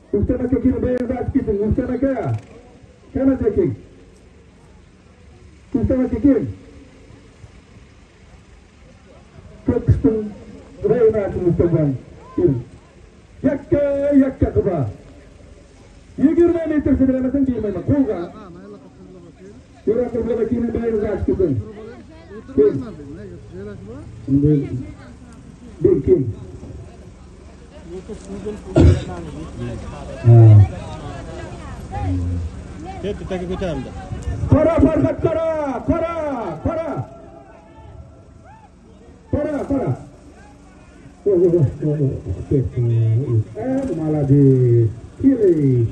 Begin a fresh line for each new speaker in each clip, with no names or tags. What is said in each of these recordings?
Muhtemelen kim beyaz açık gitsin. Muhtemelen kana tekin. Muhtemelen kim? Köpüstün reyna açın muhtemelen kim? Yakka kıba. 20 metresi bilemezsin diyemeyim. Kolga. Şuraya kıbla bakayım beyaz açık gitsin. Kim? Bir kim?
Hep teki götürdü.
Kara farkat kara. Malah di kiri.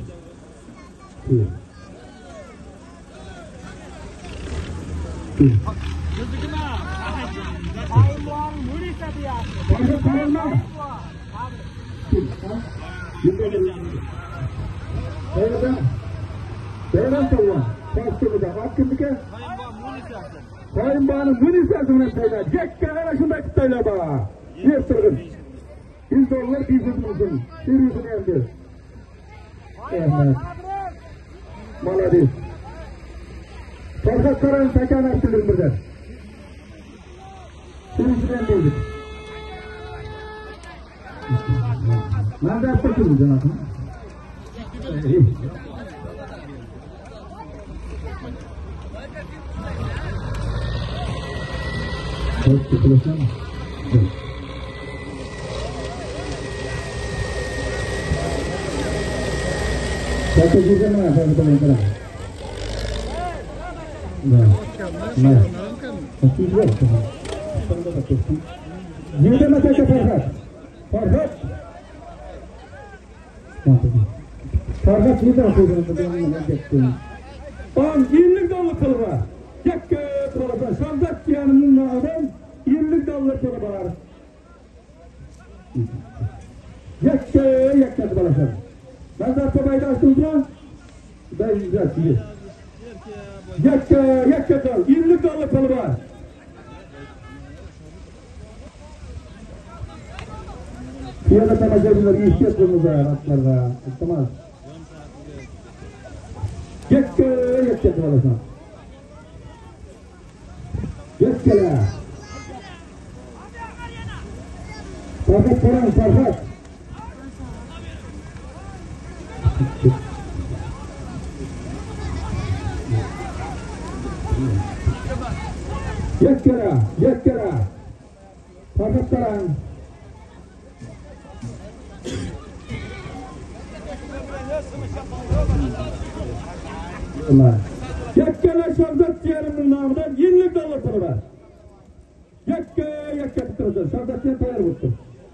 Beğenen tavuğun. Kastımıza hakkımıza. Kayınbağının münisasını söyler. Yekke arasında kıtayla bağa. Bir sırgın. $100 bizimizin. Sürüsün elde. Evet. Maladis. Farkat karan tekan açtırın birden. Sürüsün eldeydik. Nerede yaptırdınız canatını? Çok sıkılırsan mı? Satu juga mana saya betul betul. Nah. Satu juga. Juga macam Farhat. Farhat juga aku dengan betul. $20 kalır. Yakka tarafa Şamzat yanının adam $20 kalır. Yakka kalır. Ben de tabayda açtım. Ben güzel değil. Yakka kal. $20 kalır var. Piyada tamaclarınlar işlet bunlar atlarda. Tamam. Yakka kalır. Yakka. Farhat. Yekkara. Farhat karan. Yekkara Şavdat Diyarı'nın namından $20 para var. Yakka tutarız. Şavdat Diyarı tayar bulsun.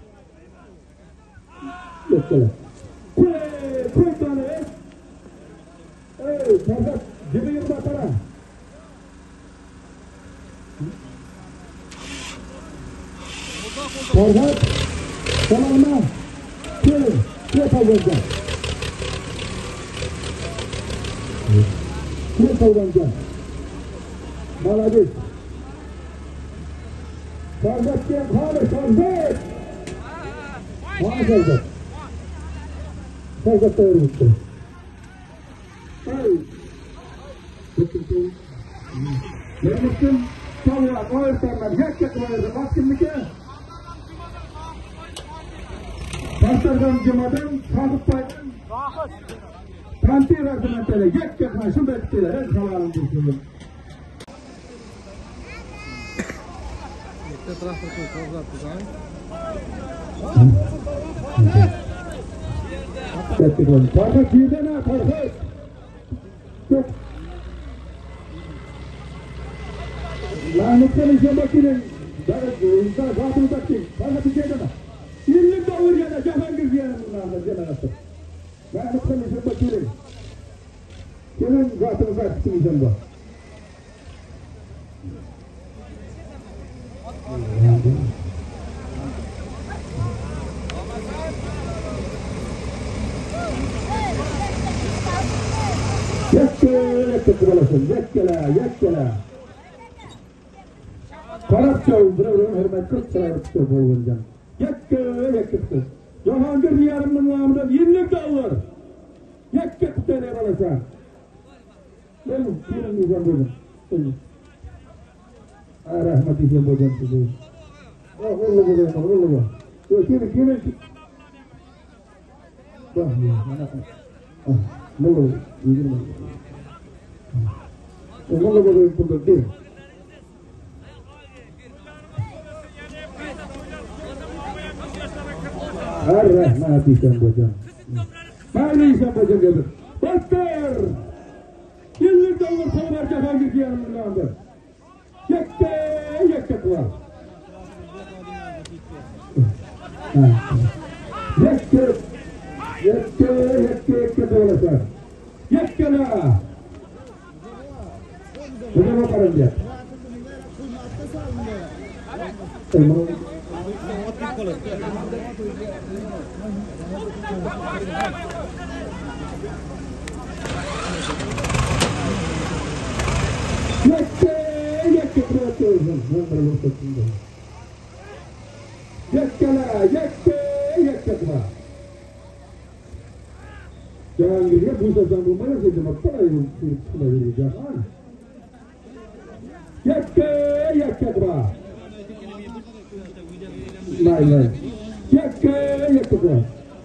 Yekkara. Koy tane. Şavdat gibi yılda para. Farhat, tamamına, kire kavganacağım. Maladis. Farhat diye kâle, Farhat! Bana Farhat. Farhat da öğrenmişti. Vermiştim, tavuğa koyursanlar, yakka koyurdu, baktım bir kere. Pastardan cemadan, Sakıp Bay'dan, Tanti verdim böyle, yakka şunu ettiler, her kalanım dursun. Farhat yedin ha, Farhat. Çok. Lanetlerin işe bakayım. Zatını bakayım. Farhat'ı yedin ha. $20 yana, Cahangir diyelim bunlardan cenaratı. Lanetlerin işe bakayım. Kimin zatını bakayım bu? Yakka kubalasın, yakkala. Karapça öldürürüm, hürmet 40 sıra tutup olacağım. Yakka. Cahangir diyarımın namından $20. sen. Benim kimin diyeceğim dedim. Rahmet diyeceğim hocam size. Oğlu bu. Yok kimin. Bak ya. Ne olur? İlgili Oğlu bu burada değil. Rahmet diyeceğim hocam. Ben diyeceğim hocam dedim. Doktor! $50 para var Cahangir diyelim bundan da. Yekke var. Yekke dolaşar. Yekke la. Bu ne bakarım diye. Yekke Cahangir'e bu sözden bulmaya dedim. Para yok. Şuna vereceğim. Yekke bra. Nay. Yekke bra.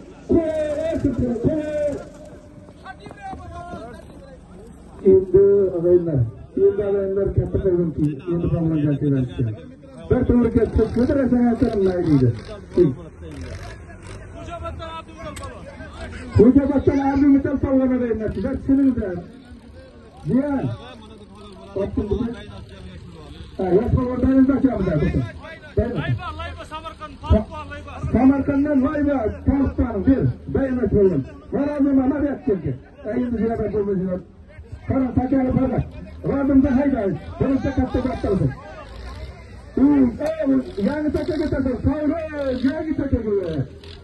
Şimdi ağabeynler kapatırdım ki şimdi falan geldiler. Ben sonra kötü resmen naydı. Hocabattan abi metal sallama verenler. Ben sinirden. Diyan. Yaptım bunu. Yapma oradan da çabuk. Samarkand'dan layba Pakistan'ın bir beyanet verin. Varazım ama yaptım ki. Ayın dışına bakılmışlar. Karan takarı fakat. Razımda haydayız. Burası kaptırdım. Yani takarım. Sonra yani takarım.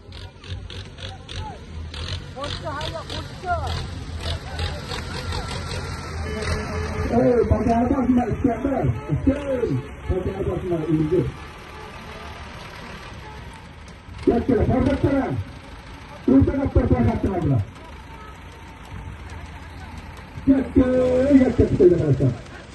Pakai apa semua istiadat? Pakai apa semua ini? Ya kira perbuatan. Untuk perbuatan lagi. Ya kita rasa.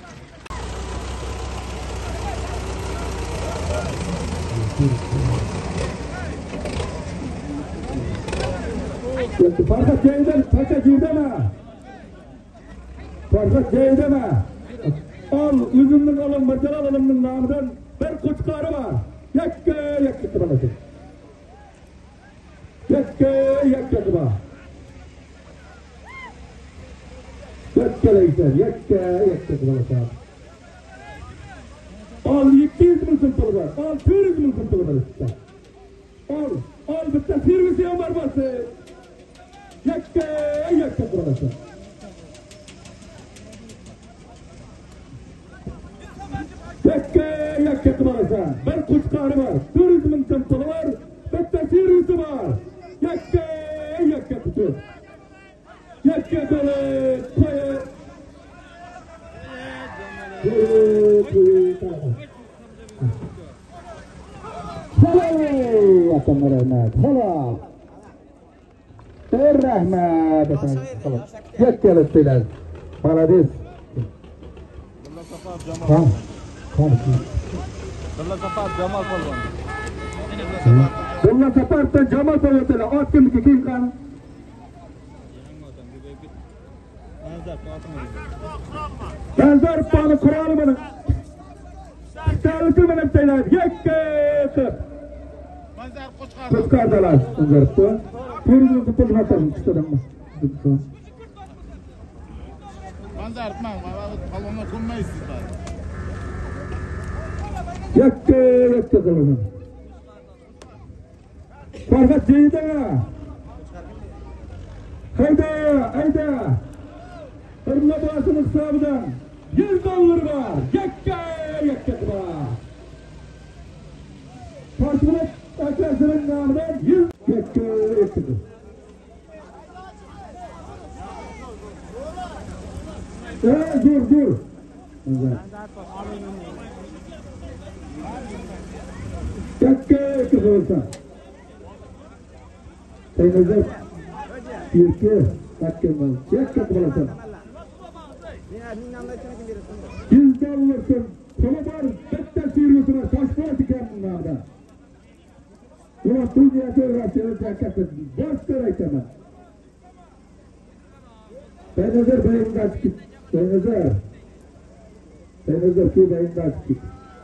Ya farkı ceyden. Farkı ceydeme. Al üzümün alın, bacana alımının namıdan bir kuçkarı var. Yekke kıraması. Yekke kıra. Yekke kıraması. Al 200 bin sımpılı var. Al 400 bin sımpılı var işte. Al bitti servisi var bası. Yekke kıraması. Yekke kıraması. Bir kuçkarı var. Turizmin sımpılı var. Bitti servisi var. Yekke kutu. Yekke dolu. Hello, akan rahmat. Hello. Rahmat. Yekke lütfen. Paradis. Dalla Sapar'tan Cemal Polvat'la at kim kan? Benzer pahalı Kur'an'ı bana. Tavsiye benim şeyler. Yekke. Kuçkardalar. Ungarıttı. Turizm kupul hatarım. Çıkarım.
Benzer etmem. Balona konmayız sizler.
Yekke kılımın. Farkat ceyde. Hayda. Hırla bağısının sahibinden $100 var. Yekke var. Parçalık arkadaşların namından 100 Yekke'dir. Dur. Yekke olsa. Sayınızda Türkiye Kaçırmaz. Yakka bulasın. $100 Kolobar bette sürüsüne taşma diken bunlardan. Ulan dünya söylüyorsanız yakasın. Bastır aytamaz. Benzer bayından çıkıp. Benzer ki bayından çıkıp.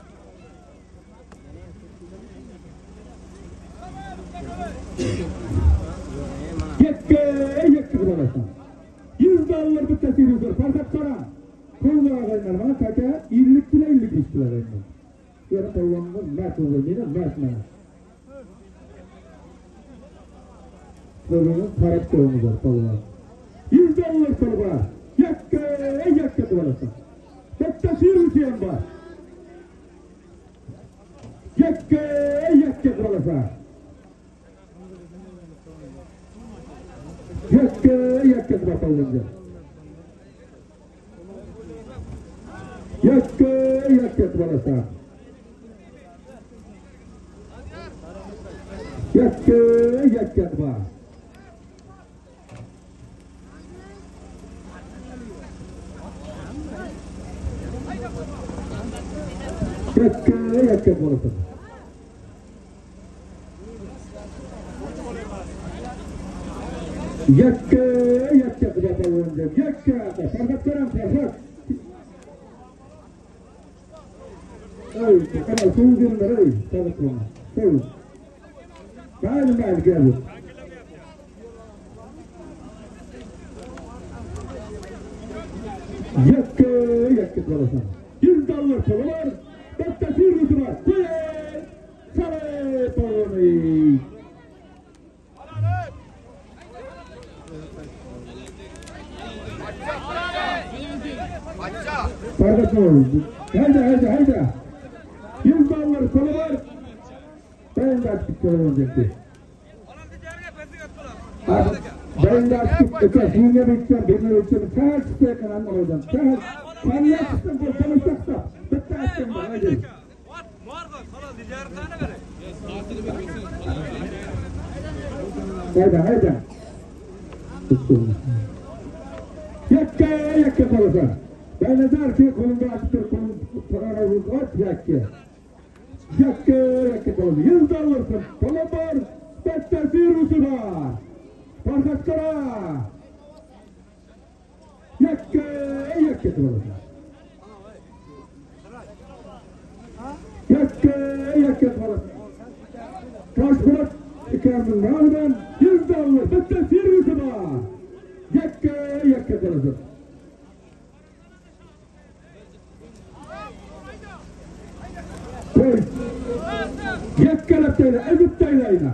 Yakka bulasın. $100 bette sürüsüne farkat sonra. Kullananlar bana kaka 50 kilo 50 kilo verir. Yarın tavanlar mert olur değil mi? Mert mi? Sorunun taraf koyumuz var tavan. $100 kolu var. Yakka dolasın. Hatta sürüsüyen var. Yakka dolasın. Yakka dolasın. Yakka dolasın. Yakka dolasın. Yakka dolasın. Yakka dolasın. Yakka. Farkat karam farkat. Ay, kanal soğuduğunlar ay. Farkat olma. Soğuk. Gel. Yakka dolasın. $100 kolu var. Bette sürüsüne. Sale polonayı. Farkat oldu. Haydi. $100 kolu var. Ben de açık olacaktı. Ben de açık öte. Düğüne bekliyorum. Benimle bekliyorum. Sen çıkıyor kanalına hocam. Sen yapıştın. Bu konuşacaksa. Bitti açtım ben. Haydi. Haydi. Yakka kalırsa. Ben ne der ki kolunda açtır. Kolunda aç yakka. Yakka kalırsa. $100 Kolobar bette sürüsüne. Farkat kara. Yakka kalırsa. Yakka kalırsa. Kaç kurat ikarının rağmen $100 bette sürüsüne. Yakka kalırsa. Koy. Yakka laptayla, Egyptaylayla.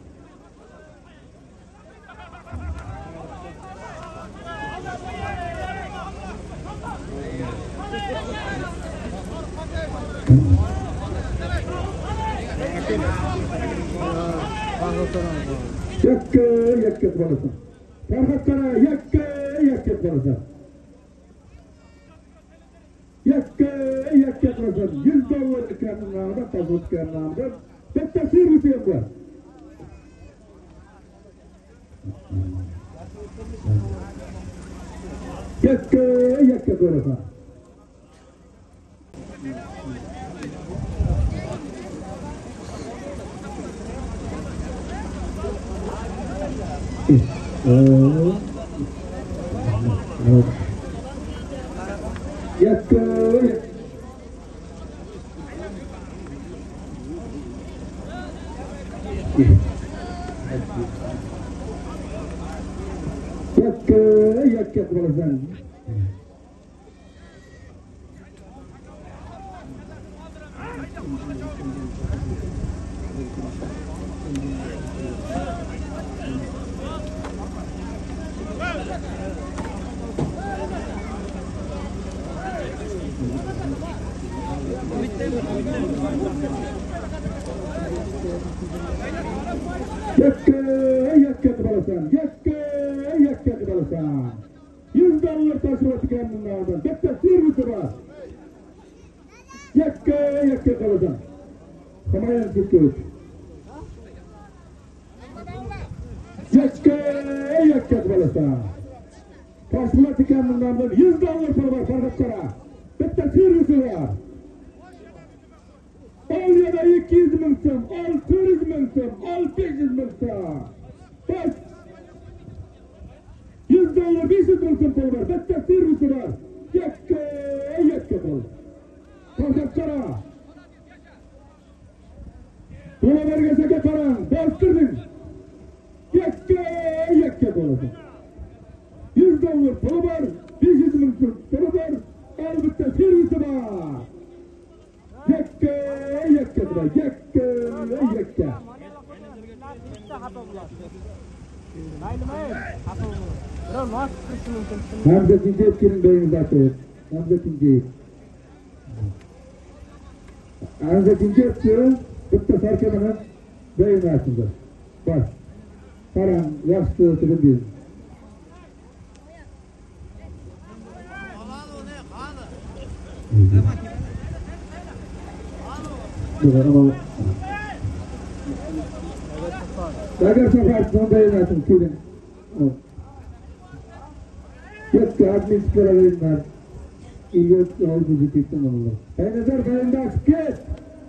Yakka dolasın. Farkat kara yakka dolasın. Yakka dolasın. $100 ikarının rağmen, fazla ikarının rağmen. Bette sürüsüyen var. Yakka dolasın. Yakka dolasın. Yakka dolasın. Yakka dolasın. $100 taşıma çıkan bunlardan. Bette sürüsü var. Yakka dolasın. Kamayan çıkıyor. Yakka dolasın. Taşmulat ikenliğinden $100 para var Farhadkara. Bitti sürüsü var. Al ya da 200 bin tüm, al 400 bin tüm, al 500 bin tüm. Bak. $100, 500 bin tüm para var. Bitti sürüsü var. Yekke bol. Farhadkara. Buna vergeseke paran, bastırdın. Yekke bolasın. $100 para var, 500 bin tüm para var. Al bitti sürüsü var. Yekke bula, yekke. Hamza Tincev kimin beyni atıyor? Hamza Tincev. Hamza Tincev diyor, bitti sarkamanın beyni atında. Bak, paran yaşlı oturun bir. Agar sefer beyni atın kilin. Yekke administrasyona verilmez. İlyas yol pozitiften olur. Benzer beyinde açık.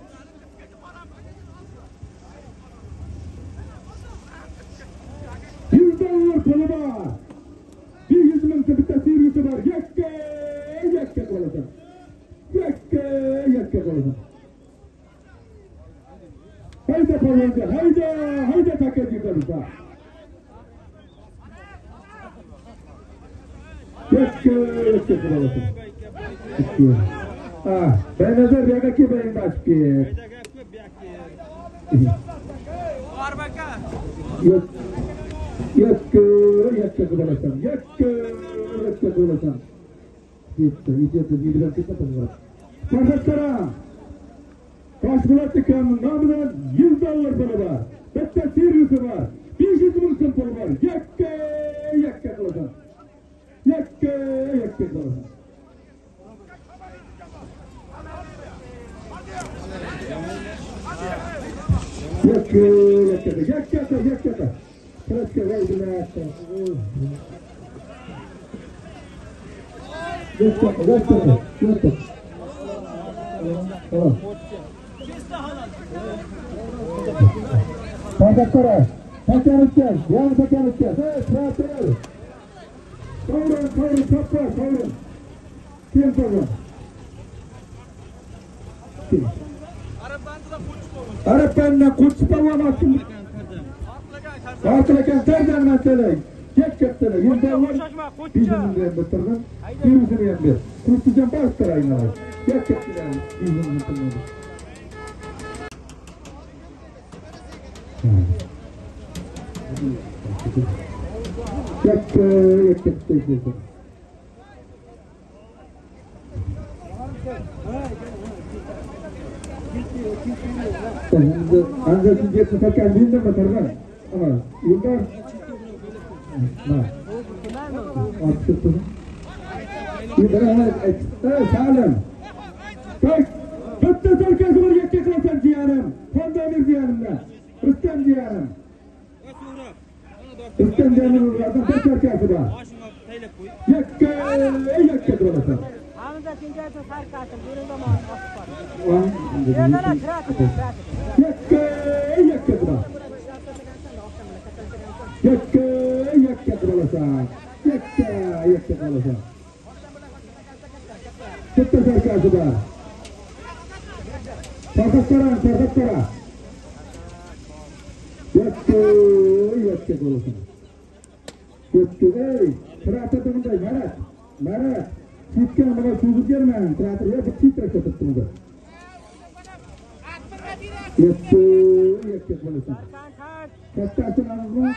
$100 pulu var. 100 bin tıbıtta sürüsü var. Yekke kolasın. Yekke kolasın. Haydi paranca, haydi takacı kalırsa. Yekke kolasın. Ben nazar yaga ki beyin başki. Yekke kolasın. Yekke kolasın. İyice bilgiler kitap var. Farhadkara. Taşmulat dükkanının namından $100 para var. Bitti sürüsü var. 500 bin tüm para var. Yekke kolasın. Yekke kolasın. Yekke. Kraske verdiler. Yekke. Tamam. Farhadkara. Takanıtken. Yani takanıtken. Evet, rahat ol. Kavurun, topla, kavurun. Kim kavurun? Kim? Arap'tan kutsal olamazsın. Artılaken terden mesele. Yekketleri. $100. Bizim diyen bitirdim. Birisini yendir. Kurtulacağım başlar aynı var. Yekketleri. Bizim bitirdim. Yekke. Hamza Tincev tutarken bildim mi tarafı? Ama yıllar... Artık İbrahim, Salim. Bak, bitti sarkası var yekke kılasan ciğerim. Kondamir ciğerimle. Rüstem ciğerim. Rüstem ciğerim uğradan bir sarkası var. Yekke kılasan.
Hamza Tincev'in sarkası, bir zaman asıl var.
Yekke kılasan. Yekke kılasan. Yekke kılasan. Bitti sarkası var. Farhadkara. Yekke kılasan. Yekke, tırata durumda, Marat. Çiftken bana sözü gelmeyin, tırata ya bir çift rakı tuttuğunda. Yekke kılasan. Kaçtasın anızma?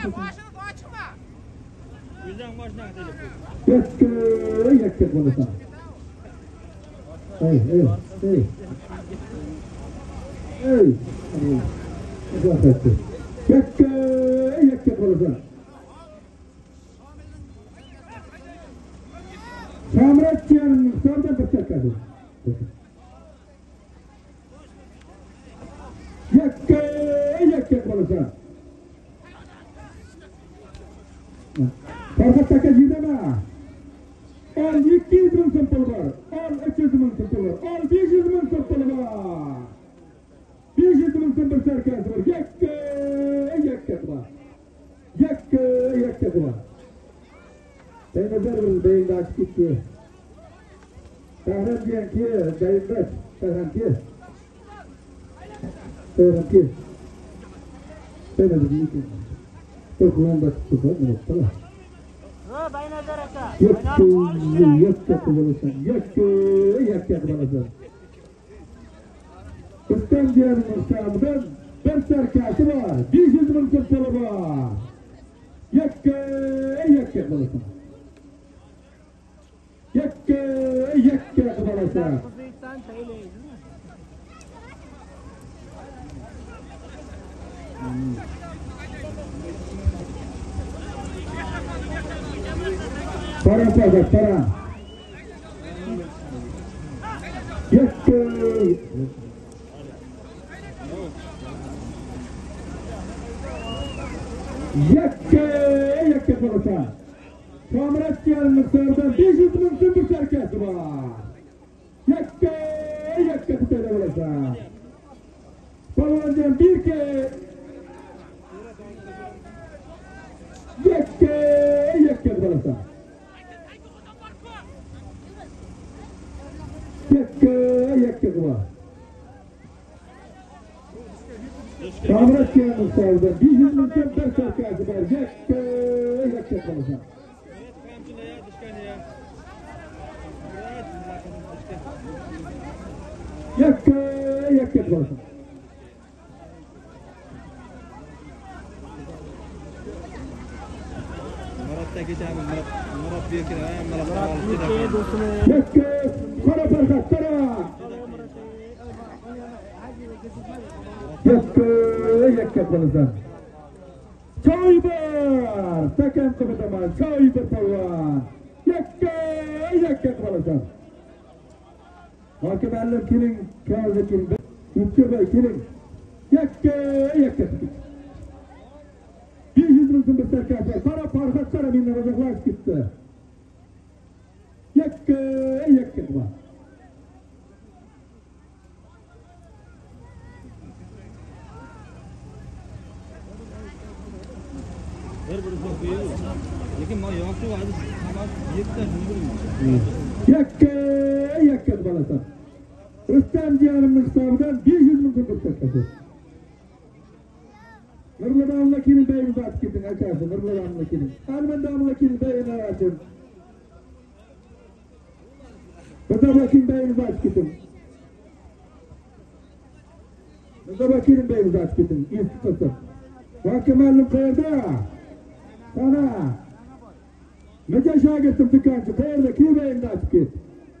Yekke kılasan. Hey. Yekke kılasan. Samratçıyanın muhtarda bir çakadı. Yekke kılasan. Farhad taka jidama. Al 200 ming so'm pul bor. Al 300 ming so'm pul bor. Al 500 ming so'm pul bor. 500 ming so'm bir sarkasi bor. Yakka bor. Yakka bor. Tenezer bir beyinde açık gitti. Tahran diyen ki, dayındaş, Tahran ki. Tenezer bir iki. Türkmen'de tuttu, ne yaptı lan?
Baynazar aka.
Yakka kıvırırsan, yakka kıvırırsan. Kıstan diyenin Mustafa'dan bir sarkası var, 500 bin kırsalı var. Yakka kıvırırsan. Yakka kıvırırsan.
Kuzeyistan sayılıyor.
Para. Yakka kıvırırsan. Kamrat diyenin Mustafa'dan 500 bin bir sarkası var. Yakka kıvırırsan. Paloncan bir ke yakka kıvırırsan. Yakka kıvır. Kamrat diyenin Mustafa'dan 500 bin bir sarkası var. Yakka kıvırırsan. Yakka kıvırırsan.
Murat'ta geçen Murat büyük kira, Murat
Yakka, para farkat, para. Yakka kıvırırsan. Çay var, sakın kıvırdaman, çay bir palvan. Yakka kıvırırsan. Hakemerler kilin, kârda kilin, Yüksel Bey kilin. Yakka. 500 bin bir sarkası var. Para parçalara binler olacaklar gitti. Yakka var.
लेकिन मैं यहाँ से आज ये
Yakka balasa. Rüstem Cihan'ın Mustafa'dan 500 bin bir sarkası. Nurlu'nun beyini de açık edin arkadaşlar. Nurlu'nun Arman'ın beyini açın. Mustafa'nın beyini de açık edin. Mustafa'nın beyini de açık edin. İstitası. Hakemerlik kayırda. Sana. Nece şagirstim tıkancı. Kayırda kim beyini de açık et.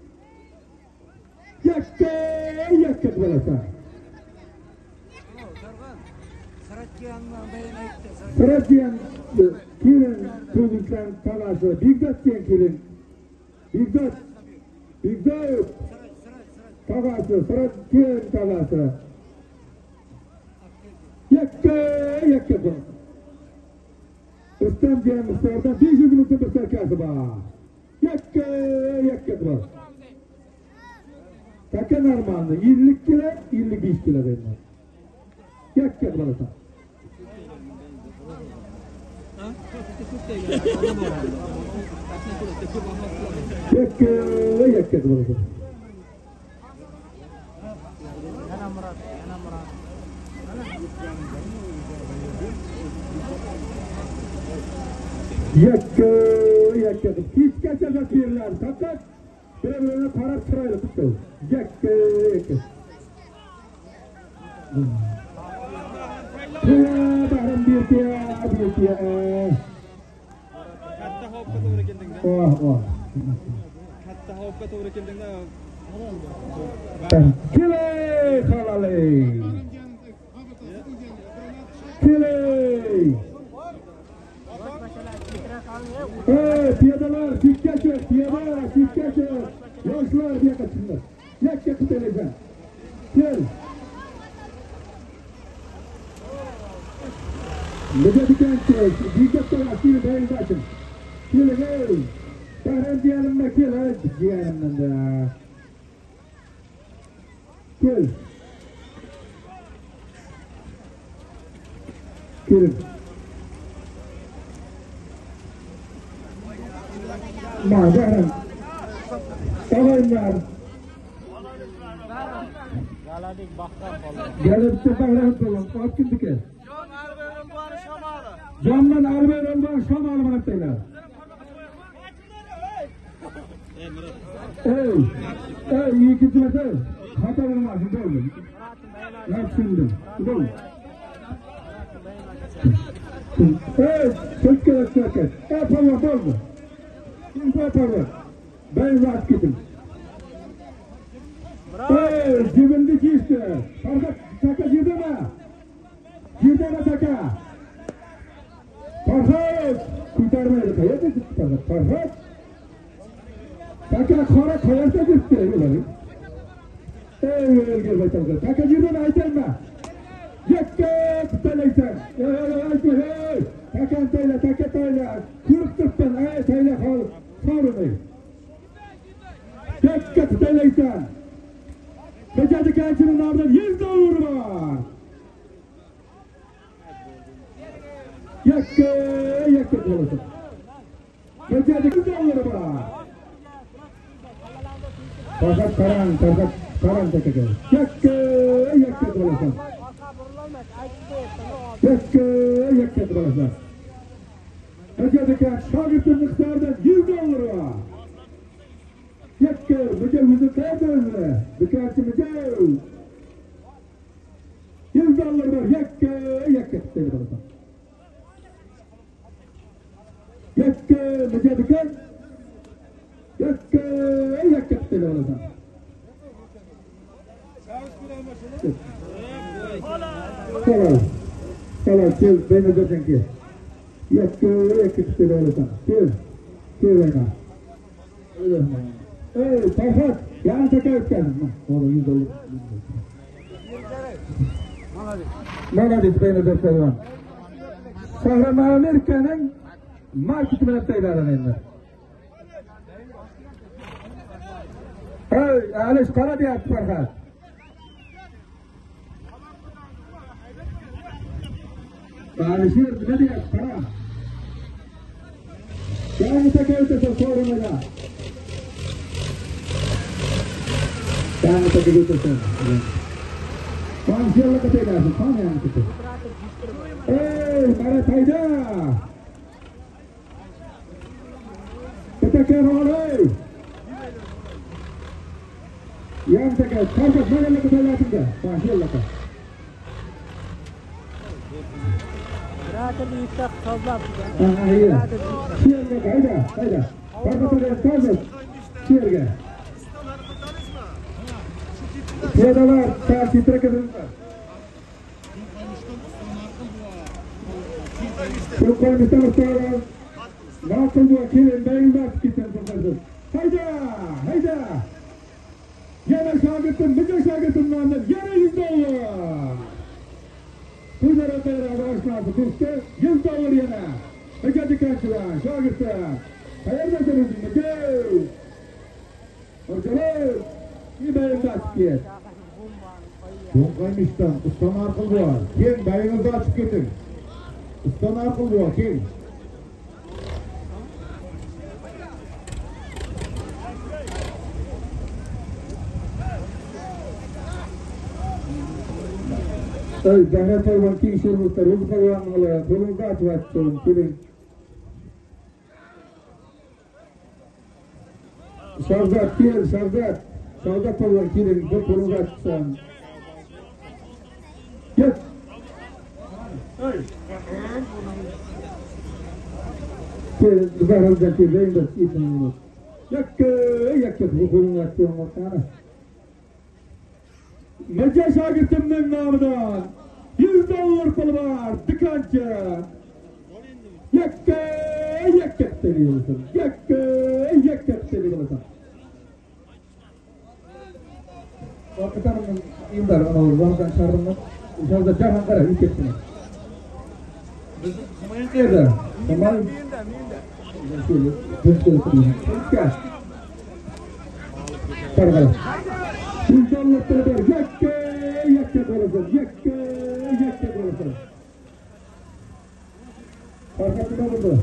Yakka balasa. Sırat diyen kilin çocuklar tavası, Bigdat diyen kilin. Bigdat tavası, sırat diyen tavası. Yakka bu. Üstem diyen Mustafa'dan 500 bin bir sarkası var. Yakka bu. Takın armağanı 50 kilo, 55 kilo verilir. Yakka balasa. Yakka balasa. Yakka. Hiç kaçacak yerler. Fakat birbirine para sırayla tuttu. Yakka. Bahram bir tiya.
Katta hoppa doğru geldin de.
Oh.
Katta hoppa doğru geldin de.
Kile halale. Piyadeler, sikkeçe. Yaşlar diye kaçınlar. Yakka tuteleceğim. Gel. Nece diken ki, Bigdat'ta yaşlı beyin başım. Gelin ey. Zahran diyelim de gel hadi diyelim de. Gel. Gelin. Zahran. Olaylar.
Galadik bakta falan.
Gelip de Zahran falan. Kaç gün diker? Camdan Arber Elban Şamalı bana teyler. İyi ki diyorsa hata olmaz. Doğru. Yapsındım. Doğru. Çok gerek. Pardon doğru. Pardon. Ben rahat gittim. Cibindeki işte. Taka girdeme. Girdeme taka. Farhat! Kurtarmayı kaya da gitti Farhat! Taka kara kayarsa gitti öyle. Gel bakalım. Taka girden aytma. Yakka tutaleysen. Taka tayla. Kırık tutsan tayla sorunu. Yakka tutaleysen. Becadi kaçının ardından $100 var. Yakka dolaşın. Becadi $100 var. Fakat karan tekrar. Yakka dolaşın. Yakka dolaşın. Becadi kaç şagirdin miktardan $100 var. Yakka, mücel yüzü kaydırın. Bıkaçı mücel. $100 var. Yakka dolaşın. Yakka mücadele yakka televizyon. Hello, gel beni de denk. Yakka televizyon. Gel bana. Farhat, yan tekrar gelin. Oğlum $100. Maladies beni de seviyorum. Sahra Amerika'nın market meneteylerden inler. Aliş kara diye Farhat. Alişir ne diye kara? Yani tekrar sorumluya. Yani tekrar Pansiyonla kataylarsın, tam yani katay. Mara tayda. Tekrar olay. Yan tekrar, kardeş bana kataylarsın da. Pansiyonla katay.
Rahatı bir yüksek fazla
Hayır. Şiirge hayda. Kardeş. Şiirge. Pedalar, sağ titre kızınlar. Çok koymuştan ustalar. Nakıl bu akilin beyinler gitsin profesör. Hayda. Yana müce şagirdin mühendis. Yana $100. Kuzara beraber başladı. Kustu $100 yana. Müce dikkaçlar, şagirdler. Hayırlısınız müce. Ortalar. Bir beyinler git. Çok koymuştan ustan arkıl bu var. Kim beyinizde açıp getir. Ustan arkıl bu var. Kim? Jangan terwang king suruh terus terwang oleh turun kat waktu turun. Savdat terwang king turun kat san. Yes. Baru jadi lembut itu. Yak turun kat yang Mece şagirdimden namıdan $100 pul var, tıkancı. Yakka seviyorsun. Yakka seviyorsun. Vakitanın imdar onu vakitan şarrını inşallah cahan kara hüketini. Biz kumayın kıyada. Kumayın. İnsanlıkları da yakke kolasın, yakke kolasın. Arkasına vurdu.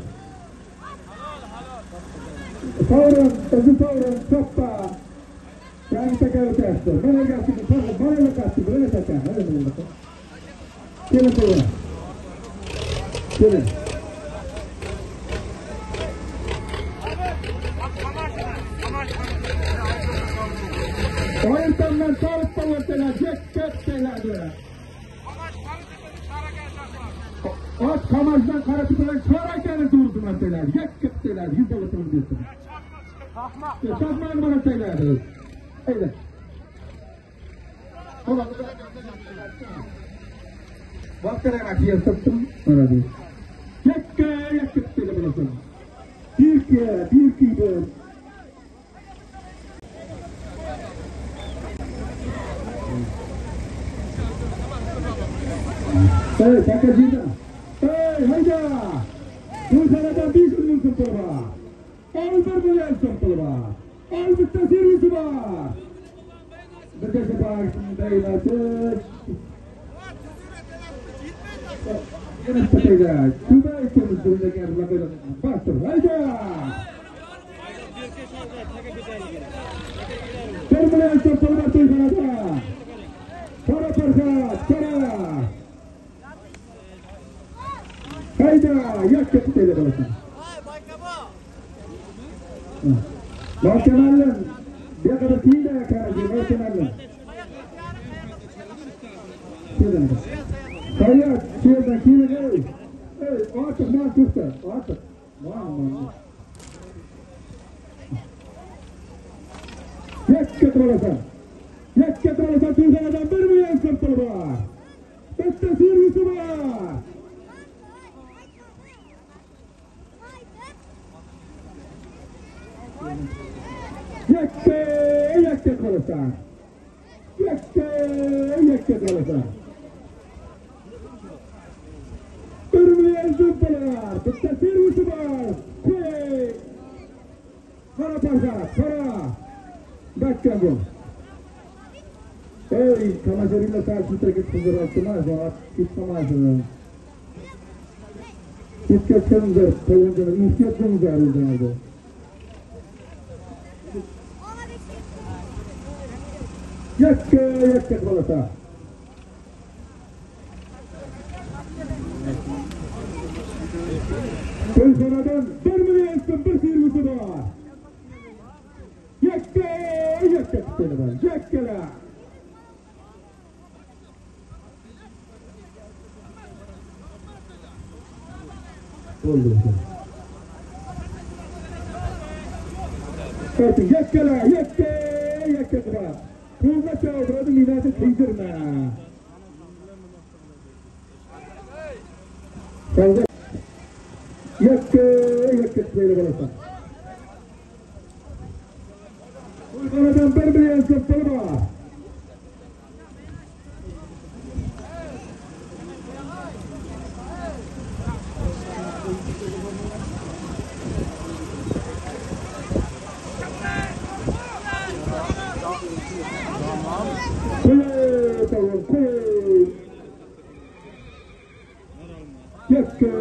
Savurun, özü savurun, topla. Yani teker ötersin. Bana gelsin, bana ne kaçtı, böyle teker. Hadi bunu bakın. Gelin savurun. Gelin. Oyundan sağlık savurtlar, yakke diyor. At kamazdan karatıkların çağırırken durdular deyler, yakkıp deyler, yüz olasını diyorsun. Takmak bana deyler. Öyle. Baktırarak yasattım, bana değil. Yakkıp deyler bulasın. Bir kıydı. Hey, Sakacı'da. Hey, hayda! Bu sanadan bir gün sımpılı var. Al bir milyon sımpılı var. Al bir tasirvisi var. Bıkışı bağırsın deylatır. Yine sıkıyla. Küba ikimiz durumdaki arzuları bastır. Hayda! Bir milyon sımpılı var tuyfanada. Para parça, para! Hayda, yakkıp deyler bulasın. Mahkemeler, bir kadar değil de yakaracı, mahkemeler. Şuradan bak. Kayat, şuradan, kimin, artık, artık. Yakkıp bulasın. Yakkıp bulasın, Türkiye'den 1 milyon sırtlı var. Bette servisi var. Yakke kolasın. Yakke kolasın. 1 milyon zımpılı var. Bitti servisi var. Para parça, para. Dakika bu. Ey, kamaşarıyla karşıda git kızır altına, zaman gitmemezsin. İsketçenize, koyuncana, isketçenize arayacağınızı. Yakke kolasın. Köysenadan 1 milyon sımpır servisi var. Yakke kolasın. Yakkeler. Oldu. Artık yakke kadar. Kuvvet çağırdı, minası kıydırma. Kaldı. Yakke böyle balasın. Uygunadan 1 milyon sıfır var. Yakke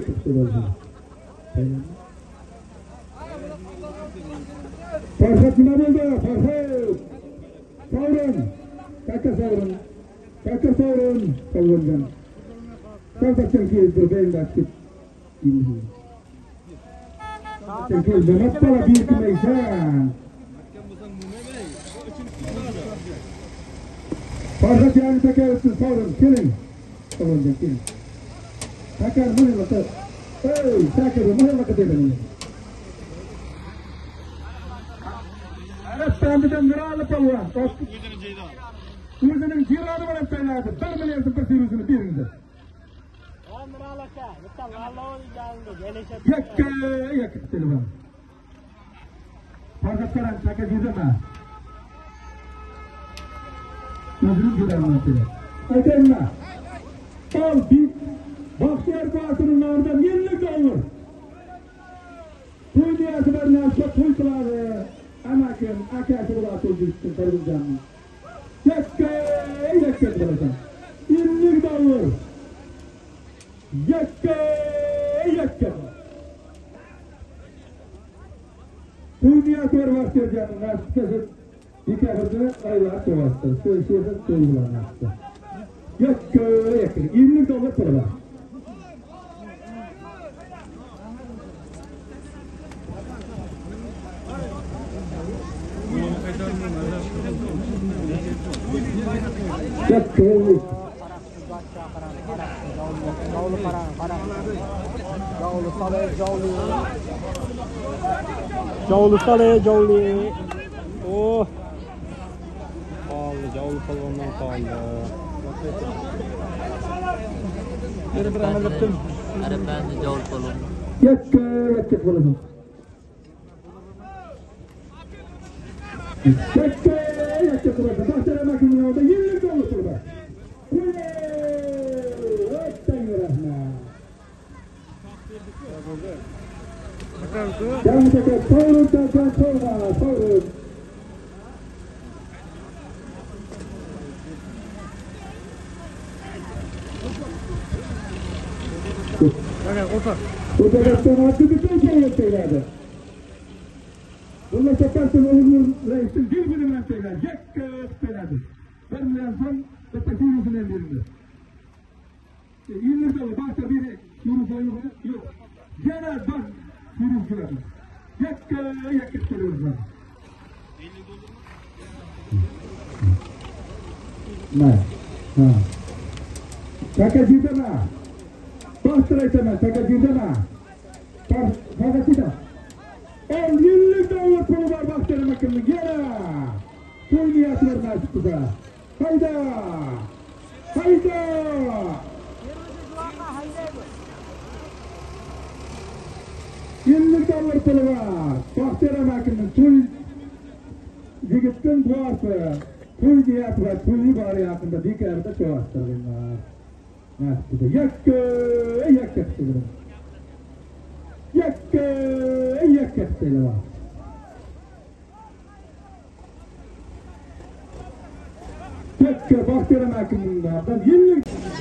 Farhat ne buldu? Farhat! Savrun! Kaka savrun! Savrundan. Kalkacak ki bebeğin baktık. Çünkü demek para bir kımeysen. Farhat yani tekrar etsin savrun. Gelin. Savrundan gelin. Takar mı vakit? Hey, takar mı vakit edin? Arastan niralı palvan. Uzunun ciralı var sayladı. 1 milyon sıfır sürüsünü birinde. Yakke telefon. Farkat karan takar gidemez. Uzunun ciralı var sayladı. Ödenme. Al bir. Bahtiyar Batı'nın ardından yenillik olur. to'y niyati bir narsa to'y qiladi. Amakim, akasi bilan to'y qilishni qilganman. Yakka qilasan. $50. Yakka. To'y niyati bir vaqt berganman. Nasib Dikahırdı aylar kovastı. Söyleyişe söylüyorlar. Yakka. $50 para. Yakka.
Jovli. Oh. Jovli polvondan qoldi. Bir amal qildim.
Arabani jovli polvon.
Yakka bo'ladim. Yakka bo'ladim. Baxtara makining oldida $50 pul bor. O'tdang rahmat. Jamtaka to'g'ri. O'zbekiston Respublikasi tayyorladi. Bunlar to'plansa o'zimiz raisning bilgini bilan tayyorladi. Yakka tayyorladi. Bir million so'm bitta kuyruqni berdi. $50 barcha biri kuyruq yo'q. Yana bir kuyruq beradi. Yakka tayyorladi. Ha. Taka jidama. Bastırayım taka jidama. Taka kuda. $50 pulu var bastırma kimi gera. To'y niyati var nasib kuda. Hayda. $50 pulu var. Bastırma kimi to'y yigitning duosi. To'y niyati var. To'yi bor yaqinda bekarda cho'g'ashtirganlar. Nasib yakka qildi. Yakka qildi. Yakka baxtira makinlar. Ben $50.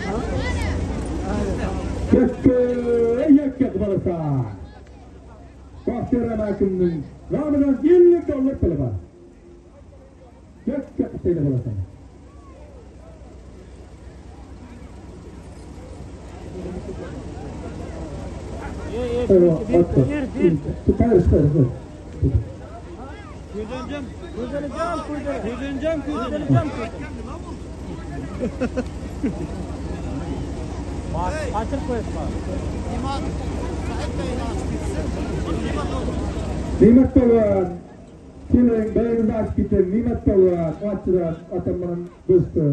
Yakka qilsa. Baxtira makinning nomidan $50 puli bor. Yakka qildi bo'lsa. Nimet Palvan, Kiling, Bayılmaz Kiting, Nimet Palvan, Açıran, Ataman'ın dostu.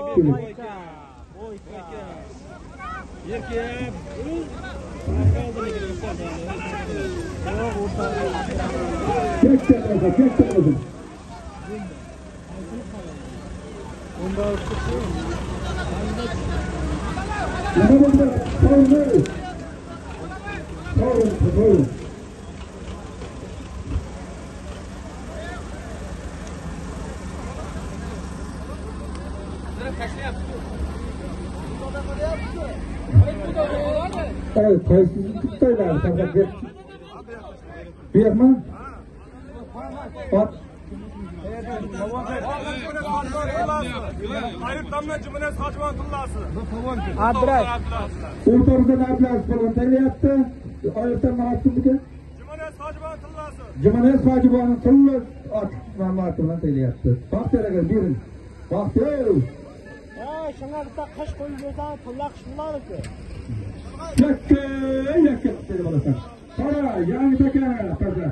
Yerken.
Gekten olsun. Sorun. Evet, kayıtsızlık tutarlar. Fakat bir yapma. Bak.
Hayırlanma cümle saçma tıllası.
Adres.
Ortamızda ne yapacağız falan teli yaptı. Ayırtan ne yaptın bu kez? Cümle saçma tıllası. Mahmatından teli yaptı. Bak tere birin. Bak tere.
Şuna bir de kış koyuyorsan pullak şunlar ki.
Yakka dedi bana sen. Para yani tekrar pazar.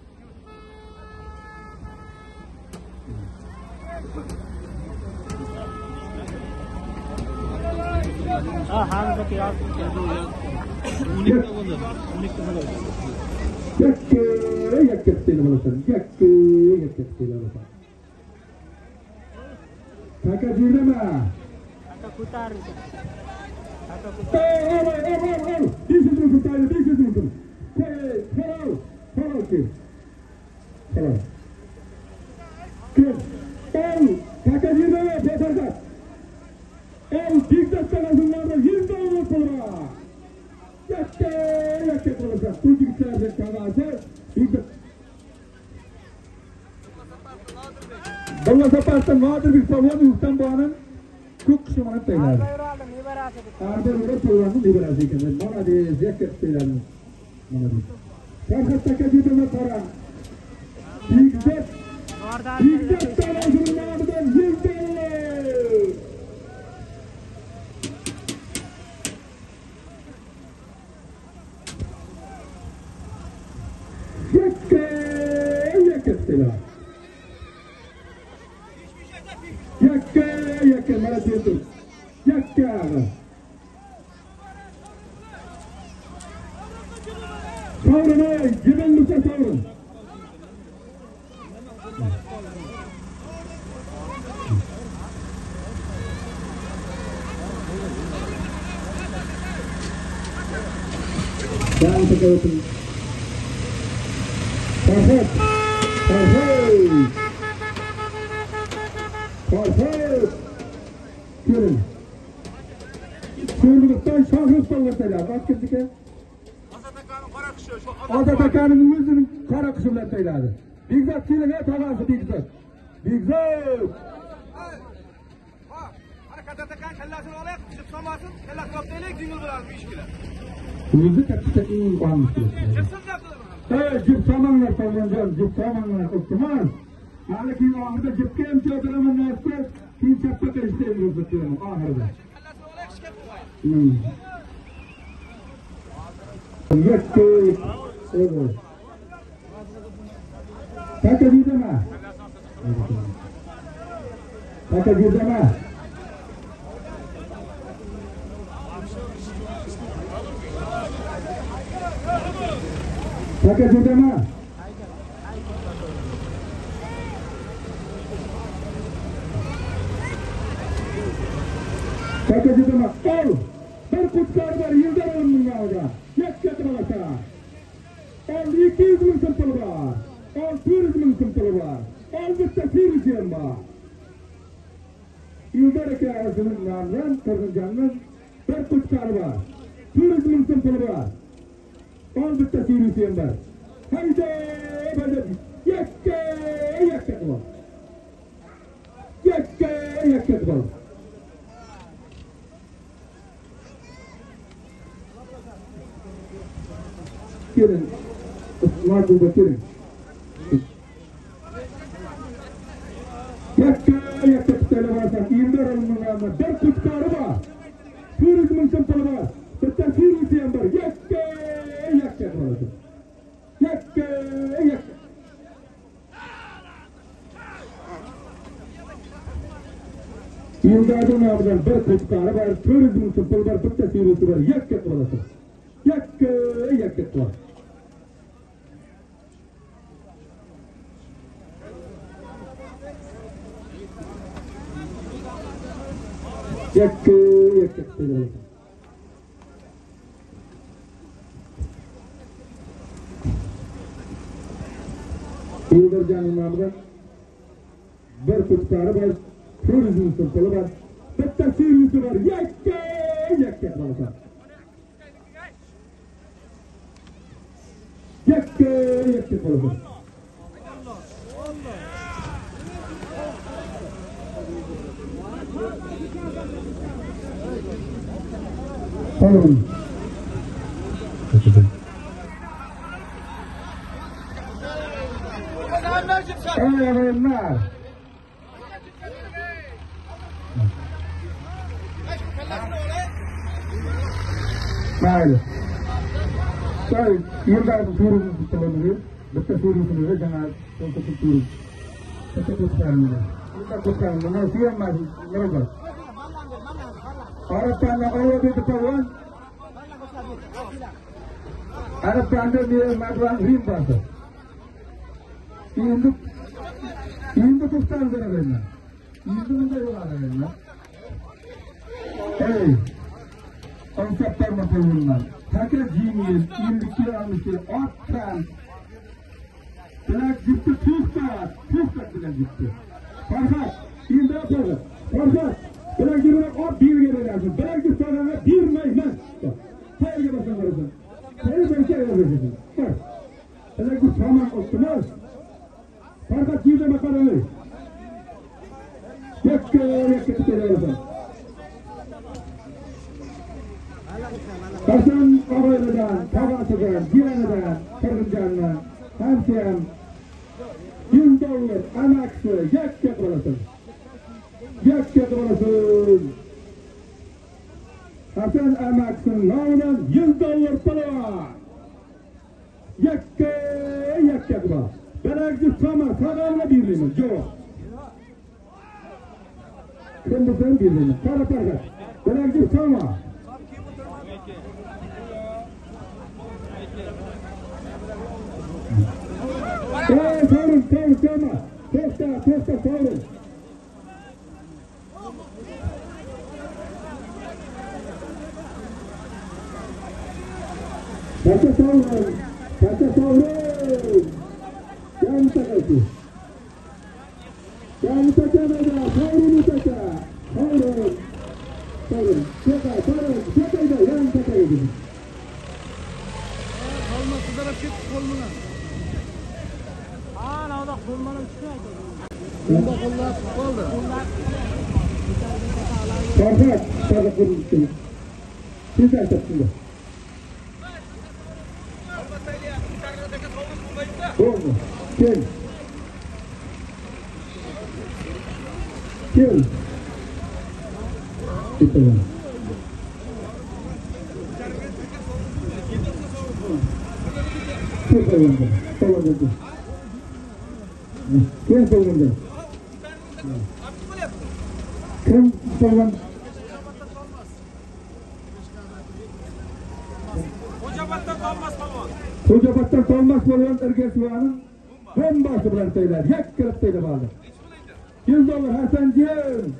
Hamza kıyas.
Yakka dedi bana sen. Yakka dedi bana sen. Taka jurdama.
Taka kutar.
This is the time. bakayım. Tamam. Kız. El. Kakacı'da ve Peter'da. El. Diktattan azınlarda 100 dolar sonra. Yakke olacak. Bu diktatlar kavası. Balla saparsan Nadir bir savun üstten bağının çok kısmını teyler. Arda Uğur Savun'un liberası iken. Bana diye zeket teyler. Sarkıt Kakacı'da para. Diktattan azınlardan 100 dolar. Yakke Yakke malah itu. Yakke apa? Saurun ay, gibel Musa saurun. Jangan terkautin. Perfect. Görün. Sürgütten şahıs davlatıyla. Bak kimdike? Azatakan'ın yüzünün kara kısımlarıyla. Bigzat çiğne tavası Bigzat. Bigzat!
Azatakan kellasını alayık, çıksamasın, kellasını alayık, dingil biraz bir işkiler.
Yüzü teknik bağımlısı.
Çıksız yaptılar mı?
Evet, cip samanlar savunacağız, cip samanlar oktumaz. Hala ki o ahırda cipke emçiyatlarımın neyse, kim çapta karıştırıyoruz tutuyorum ahırda. Yetti. Evet. Kakacı'da mı? Kakacı'da mı? Kakacı'da mı? Kakacı'da mı? Al! Bir kutkar var, yıldan alınmıyor orada. Yakkatı balasa. Al 200 bin sımpılı var. Al 100 bin sımpılı var. Al bir tefir için var. Yıldan arasının yanından, kırgıncanının bir kutkar var. 100 bin sımpılı var. Al bir tefir için var. Haydi! Yakkatı var. Yakkatı var. Gelin, Marduba gelin. Yakke kutayla varsak, İmdar alımın yanında bir kutkarı var. Turizmin sımpılı var. Hatta sürüsüyen var. Yakke varası. Yakke. İmdar'ın yanında bir kutkarı var. Turizmin sımpılı var. Hatta sürüsü var. Yakke varası. Yakke var. Yakke var. İmdar canın namıda bir kutkarı var. Turizmin sımpılı var. Hatta sürüsü var. Yakke varası. Yakke koydu. Tamam. Eyvallah. Baik. Saya Yıldan turun tutulanıyor. Betul turun tutulanıyor. Jangan untuk turun. Betul tutulanıyor. Yıldan tutulanıyor. Siapa masih mereka? Arab tanda Allah di depan. Arab tanda dia maduan rim bahasa. Hindu tutan zaralarına. Hindu'nun da yolu ararlarına. Hey. Konseptler matematiğinden. Herkes cimriyiz, iyilikçi almışı, attan, Bilak gitti tuğda bilen gitti. Farhat, şimdi yapalım. Farhat, bilak girine o bir geri lazım. Bilak gitti sana bir meymen. Hayırlı basın varısın. Hayırlı bir şey yapıyorsun. Bak, bilak gitti tamam oktumaz. Farhat girine bakar öyle. Yakkı tutuyorsun. Kasan ağaylıdan, tabasıdan, gireniden, kırgıncandan, hamsiyem, $100 amaksı, yak olasın. Yak olasın. Hasan amaksın, nağınan $100 pala. Yak var. Belakcı sağlamla birliğimiz, yok. Kırmızıdan birliğimiz, para. Belakcı sama. Sorun, sama. Testa, sorun. Kaça sorun. Yan takası. Yan takamada, sorunu taka. Sorun. Çekayda, yan takaydı.
Olmaz, sudarap çık koluna.
Orada kolmanın üstüne
Bunda kollar oldu.
Farhat kuruluşunu. Siz erteksiniz. Oldu. Gel. Tutalım. Tutalım. Kim sorumlu? Kim sorumlu? Hocabattan kalmaz falan erkek varanın bombası bilen söyler. Yak kırıp söyle bağlı. $100 Hasancığım.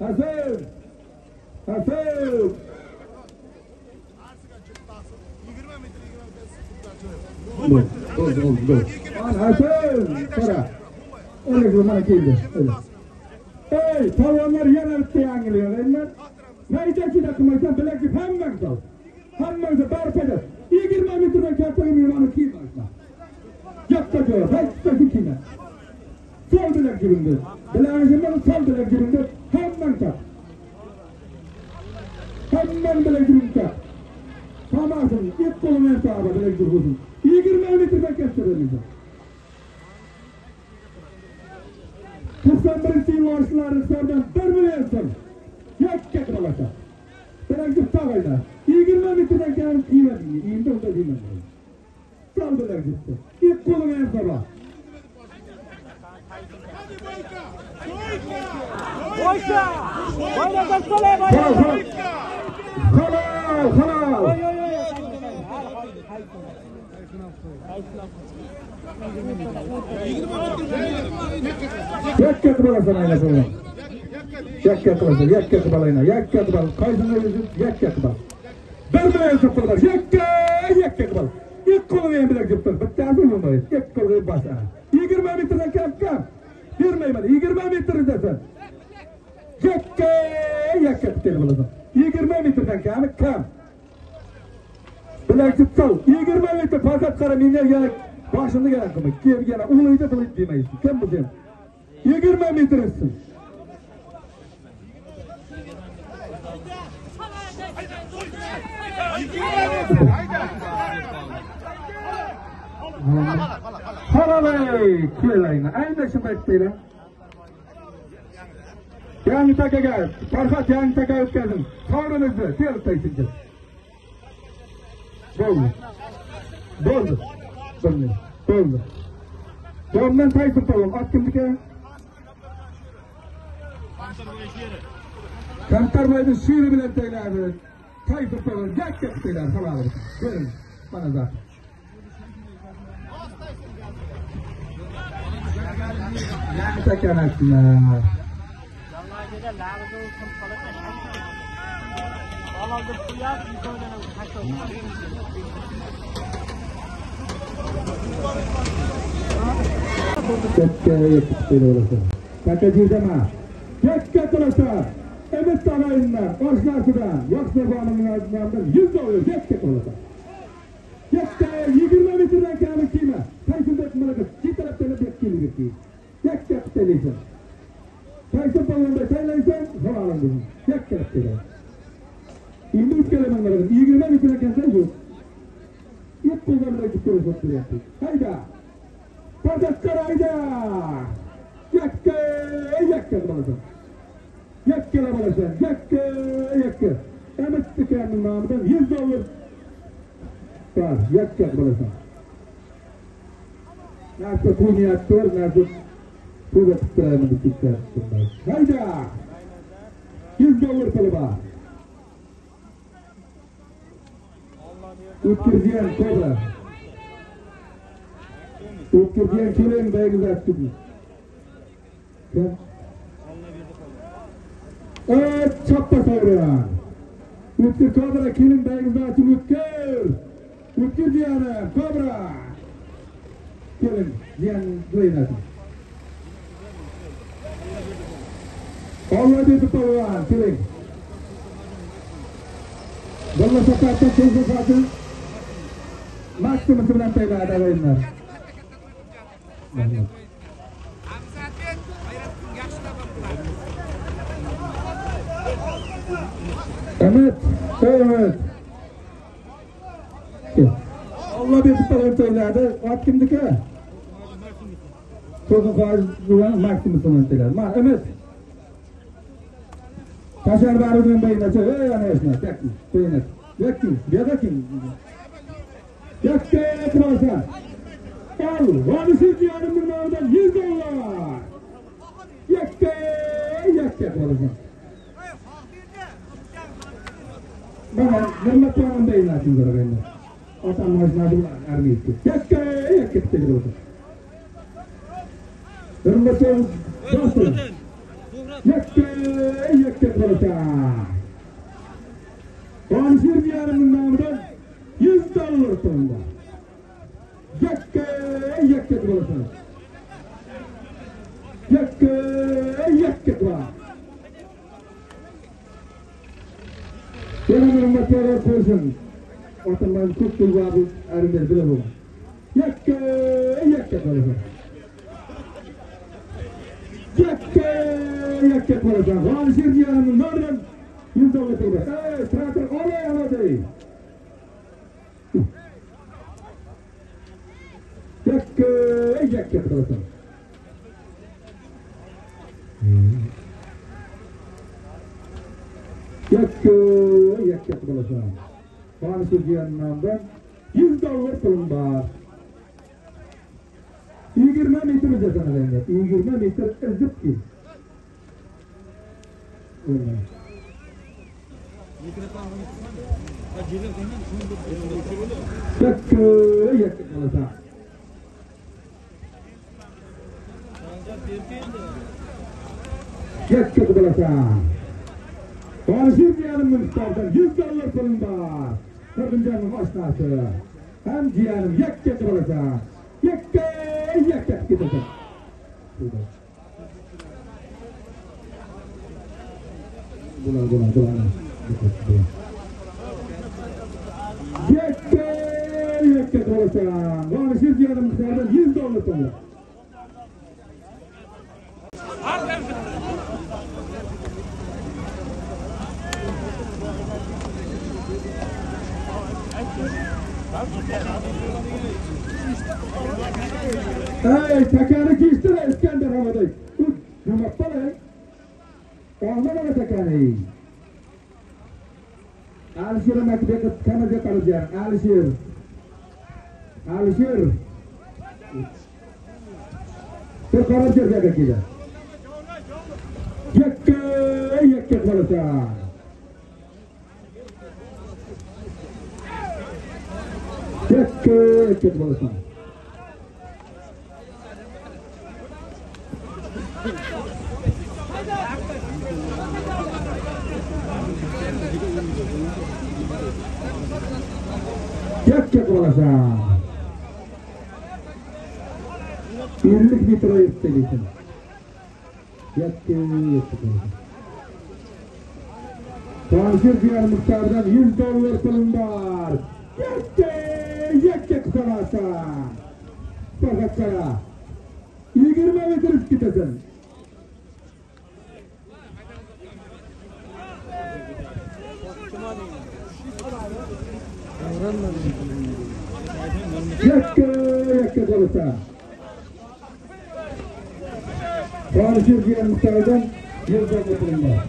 Hasan. Oldu. Hasan. Para. Öyle zaman geldi. Ey, tavanlar yanarıp da yangılıyor. Neyse takımıysan bilekli hemen kal. Hemen de barf eder. 20 metreden kalkayım yılanı kim başla. Yakta diyor. Hakikaten kime. Sol bilek cebinde. Bileğinizden sol bilek cebinde. Hemen kal. Hemen bilek cebinde. Tamamsın. İlk kolunu hesabı bilek cebinde. 20 metreden kalkayım. 91 yıllarçıların sardan 1 milyon son. Yak getiremezler. Ben git sağlayla. 20 metreden gelip yiyelim. İyiyim de o da yiyemem. Saldılar gitti. İlk kolunu en sabah.
Boşa! Boyla baksana boyla!
Halal! Yak getiremezler aynı sonra. Yak getiremezler. Yak getiremezler. Kaysın öyleysin. Yak getiremezler. Vermeye zıpırlar. Yak getiremezler. İlk kolunu en bilek zıpırlar. Bitti azı olmayız. İlk kolunu başa. 20 metreden kalk. Vermeyin bana. 20 metreden sen. Yak getiremezler. 20 metreden kalk. Bilek zıpsal. 20 metre fakat kara minyer gerek. Başında gelen kımık. Kim gelen. Uğlayı da bilet demeyiz. Kim bu sen? 20 metresin. Haralay köylerine aynı şımartıyla. Yani takaya Farhat yani takaya geldin. Sorunuzdu. Diğer taşınca. Doldu. Ondan taysın falan. At kimdik ya? Kantarmaydı şiiri bilen teylerdi. Taysın falan. Yak teyler. Tamam. Verin. Bana zaten. Yani takyan aslında.
Vallahi güzel. Lağızı olsun falan. Vallahi bu yaz bir söylenem.
Yakka yakka olasa. Taka jirdama. Yakka olasa. Evet talayınlar. Başkasıdan. Yoksa bu anımın ardından $100 yakka olasa. Yakka 20 metreden kâmı kime? Taysında etmene kız. Bir taraftan da bekliyor ki. Yakka tuteleysen. Taysın balonda saylaysan havalın bunu. Yakka tuteleysen. Şimdi üç kere ben varım. 20 metreden kâmı yok. İlk kullanımda gitti o soktu yaptı. Hayda. Patakkar hayda. Yakka yakka balasa. Yakka la balasa. Yakka yakka. Emet tıkanın namıdan $100 var. Yakka balasa. Nerede kuyunu yaptır, nerede kuyunu tutturayım da tuttur. Hayda. $100 kalıba. Utkirdiyen kobra. Utkirdiyen kilen baygız attı. Çappa savruyan. Utkir kobra kilen baygız attı. Utkirdiyen kobra. Kilen diyen duyun attı. Allah dedi savruyan kilen. Valla sokakta teyze satın. Maksimum sebenarnya tidak ada lainnya. Evet, evet. Allah bir tutarım söyledi. At kimdik ha? Çok fazla maksimum sebenarnya. Evet. Kaşar barudun bayına çay. Anayasına. Teknik. Bayına. Teknik. Biada kim? Yakka yakmasa. Al. Vadisi diyanımın oradan $100. Yakka yakmasa. Bana Mehmet Doğan'ın bayına açın zara bayına. Atan maaşına da armi etti. Yakka yakmasa. Mehmet Doğan bastın. Yakka yakmasa. Vadisi diyanımın oradan $100 sonunda. Yakka yakmasa. Yakka yakmasa. Jangan membaca person. Otomatis kutul babu arindar belum. Yakka yakmasa. Yakka yakmasa. Vansir diyanın oradan $100 tutuyor. Traktör oraya alıyor. Yakka yakmasa. Yakka yakmasa. Vansir diyanın oradan $100 tulumbar. 20 metre jasana lenga. 20 metre ezip ki. Yakka yakmasa. Yakka yakmasa. Vansir diyanımın tutarsan $100 tulumbar. Kırgıncanın aşnası. Hem diyanım yakka yakmasa. Yakka yakmasa. Bulan. Yakka yakmasa. Vansir diyanımın tutarsan $100 tulumbar. Hey, takanı kiştire İskender havada. Yumakta ne? Olma bana takanı. Alişir'e makbeti kanaca kalacak. Alişir. Sen karar çözecek akide. Yakka kalacak. Yakka kalacak. Yakka kalacak. 50 metre yetişeceksin. Yattı. Tanışır diğer miktardan $100 pulum var. Yattı kısamasa. Fakat kara. 20 metre gidesin. Yakka kalırsa. Tanışır diğer miktardan $100 pulum var.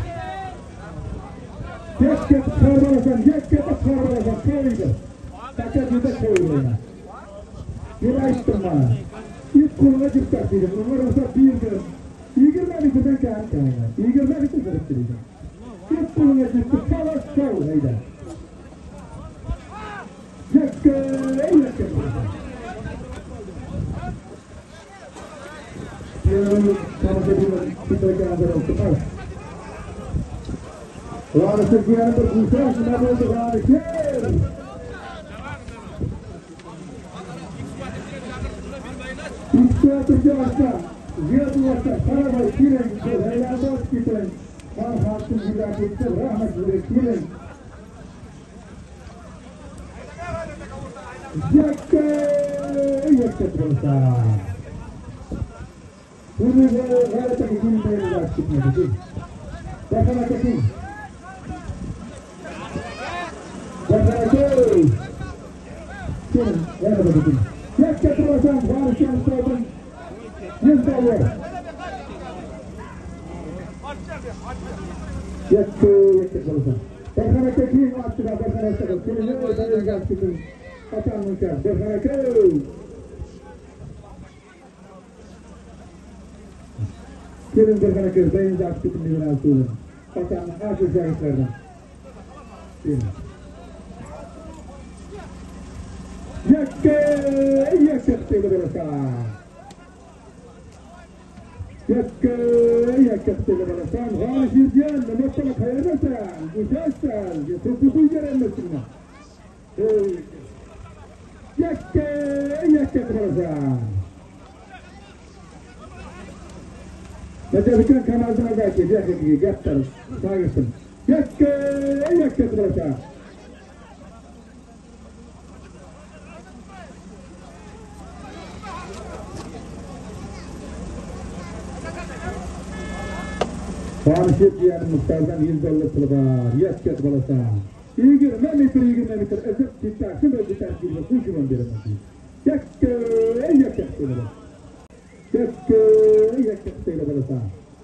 Yakka karbalasan, koydu. Takacıda koydu. Bir açtım bana. İlk koluna çıktak dedim. Numarasa 1'dir. 20 metreden kâr. 20 metre kırıktıracağım. İlk koluna çıktık. Savaş koydu. Yakka kalırsa. Yarın tanışır kadar olsun. Tanışır diğer bir kuşak. Ne oldu tanışır? Türkiye'de Ziyadiyat'ta Karabağ Kiren, Haylandat Kiren, Hatun Hüdaket'te Rahmet Hüdek Kiren. Yakka kursa. Bunu hayata gitmeyi çıkmadı. Bakana kesin. Kiren, yana bakın. Yakka kursa, varışan sorun. $100. Yakka kalırsa. Bakana kesin attı da bakana sakın. Kiren öyle yaptı. Kaçanmışlar. Bakana kesin. Kiren bakana kesin. Beyin yaptı bir altı. Kaçan aşırı şahitlerden. Yakka kalırsa. Yakka kalırsa. Hanışır diyen de mesela kayarsan. Kuşarsan. Tutuğu göremezsin. Yakka kalırsa. Mesela bütün kanalına belki yaktarız. Sağırsın. Yakka kalırsa. Tanışır diğer muhtardan $100 pulu var. Yakka kalırsa. 20 metre. Ezip çıkarsın ve biter gibi. Kuşumun bir emekli. Yakka kalırsa. Yakka kalırsa.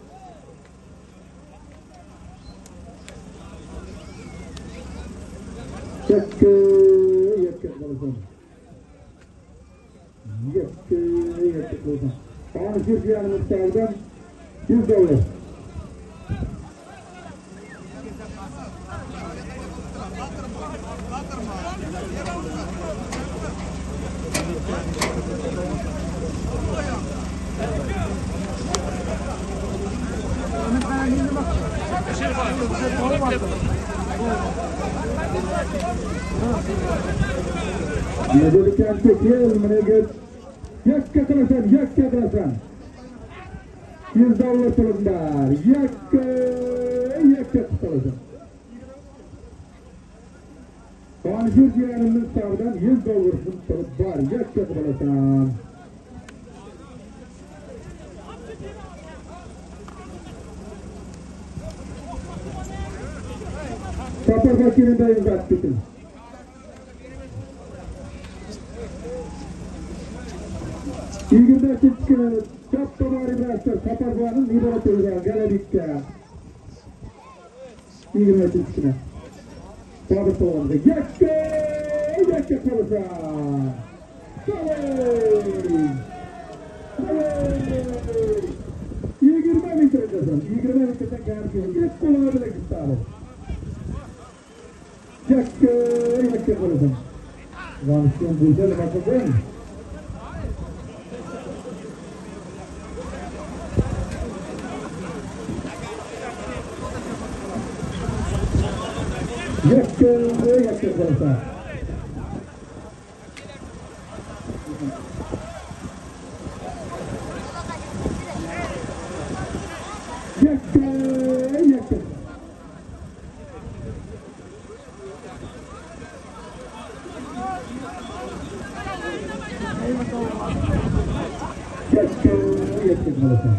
Yakka kalırsa. Tanışır diğer muhtardan $100. Menjadikan kecil menegak yakka kalırsan. $100 pulundar. Yakka kalırsan. Tanışır diğerinin sağdan $100 pulu var. Yakka kalırsan. Kapar fakirinde imdat tutun. İlginde çıkını çok damarı bıraktır. Kapar bağının liberatörüne geledikçe. İlginde çıkını. Sabit olandı. Yakka kalırsa. İlginde bitireceksin. İlginde bitireceksin. Yakka koluna bile gitti. Yakka kalırsa. Vanşyon bulacağız bakalım. Yakka kalırsa. Yakka bo'lasan.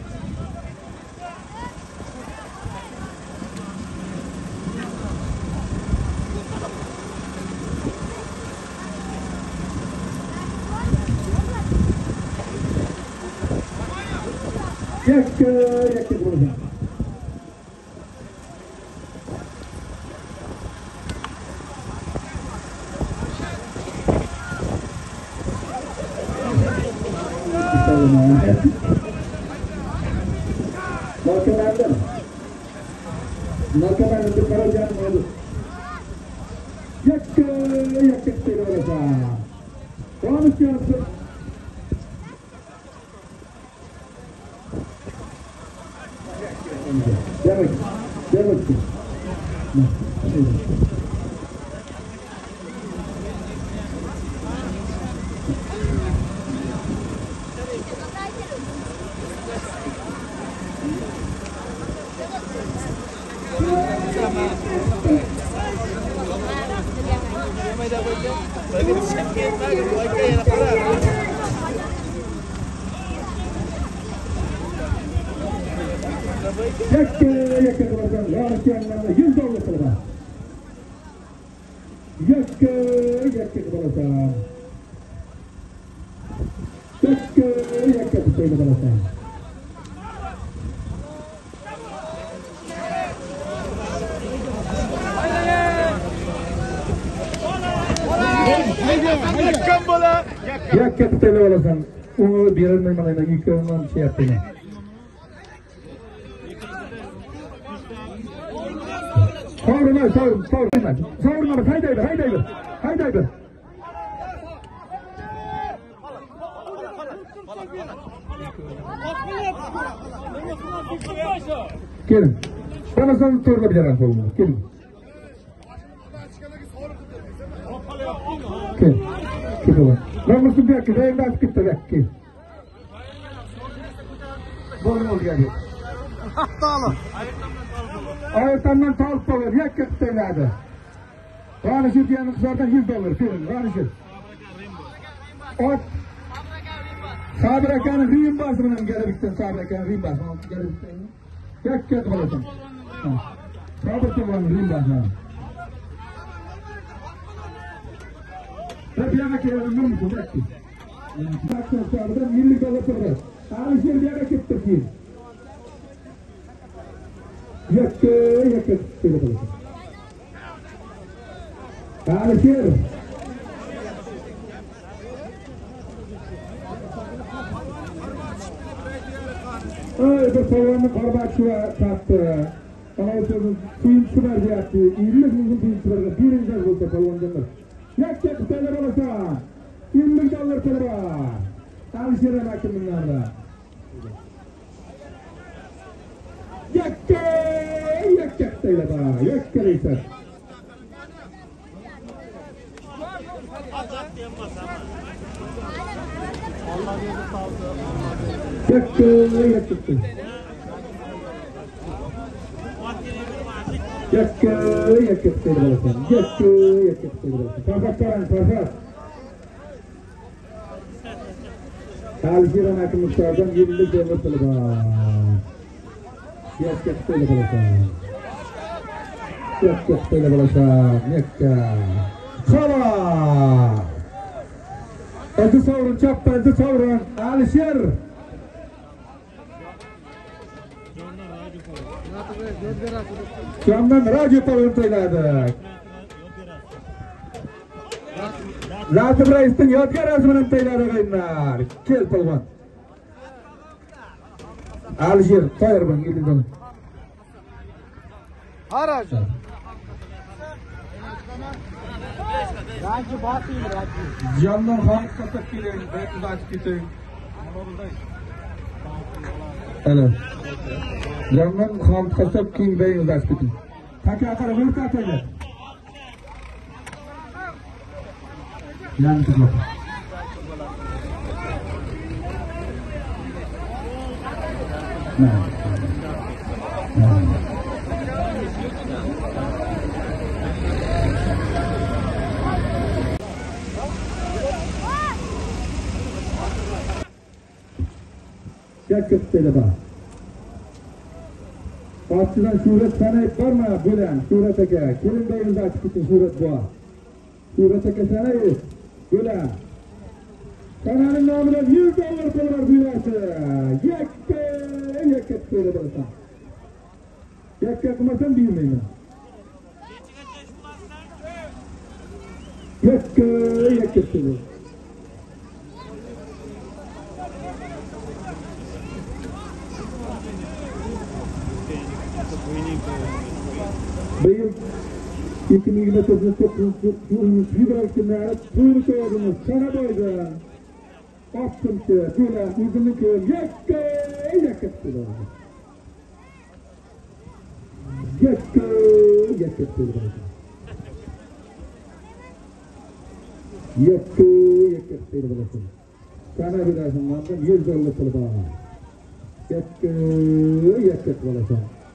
Yakka bo'lasan. Makanan untuk kerajaan malu. Yakka bolasa. Kamu siapa? Jangan. Yakka bolasa. Rahatsiyamlarni $100 qiladi. Yakka bolasa. Yakka bolasa. Yakka olasan. Onu berilmayman ana yuklardan şey yaptım. Savurma. Haydaydır. Gelin. Bana son turda bir yaran olmalı. Gelin. Gelin. Namusun bir dakika. Evde açık gitti. Gel. Bolun ol geldi.
Dağılın.
Ayetandan tavuk olur. Yakka tutuyorlardı. Ranışır diyenin kızardan $100. Gelin. Ranışır. Ot. Sabir Akan'ın riyim basımından gelebikten Sabir Akan'ın riyim basımından gelebikten. Yakka tutuyorsun. Sabir Akan'ın riyim basımından. Hep yana kerelim mi bu? Yakki. Yakki tutuyorlardan $50 tutuyor. Alışır bir yana kittir ki. Yakka tutuyorsun. Alışır. Bir salonun korbaçıva sattı. Ama o sözün suyunçular yaptı. İyilik uzun suyunçularına birinci olsa saloncanlar. Yakka tutuyorlar olasa. $50 tutuyorlar. Alışır'a bakın bunlarda. Yakka tutuyorlar. Yakka reysat. Yakka tutuyor. Yakka tutuyorlar. Yakka tutuyorlar. Parfat. Alışır'a bakın mutlardan $50 tutuyorlar. Yakka tutuyorlar. Yakka. Kala. Ezi savrun çapta, ezi savrun. Alışır. Camdan radyo palon toyladık. Latip Reis'in yodgar azminin toyladık ayınlar. Kel palvan. Alışır. Toyar bana gelin.
Haracı.
Racı batıyım Racı.
Camdan hangi katıp gelin. Ben açık geçeyim. Evet. Camdan hangi katıp kim beyin açık geçeyim. Takı akara vuruk atacak. Yani tutuyor. Yakıttayla bak. Bahçıdan şuret sanayip var mı? Gülen, şuret eke. Kelin beyinizi açık için şuret bu. Şuret eke sanayip. Gülen. Sananın namına $100 koyular gülerse. Yakıttayla baksan. Yakıtmasan bilmeyin. Yakıttayla. Bugün 2029'da bir bıraktığında tuğlu koyduğumuz sana boyda attım ki böyle uzunluk koyuyorum yakıttı sana bir arasından $100 kılıp ağır yakıt olacak.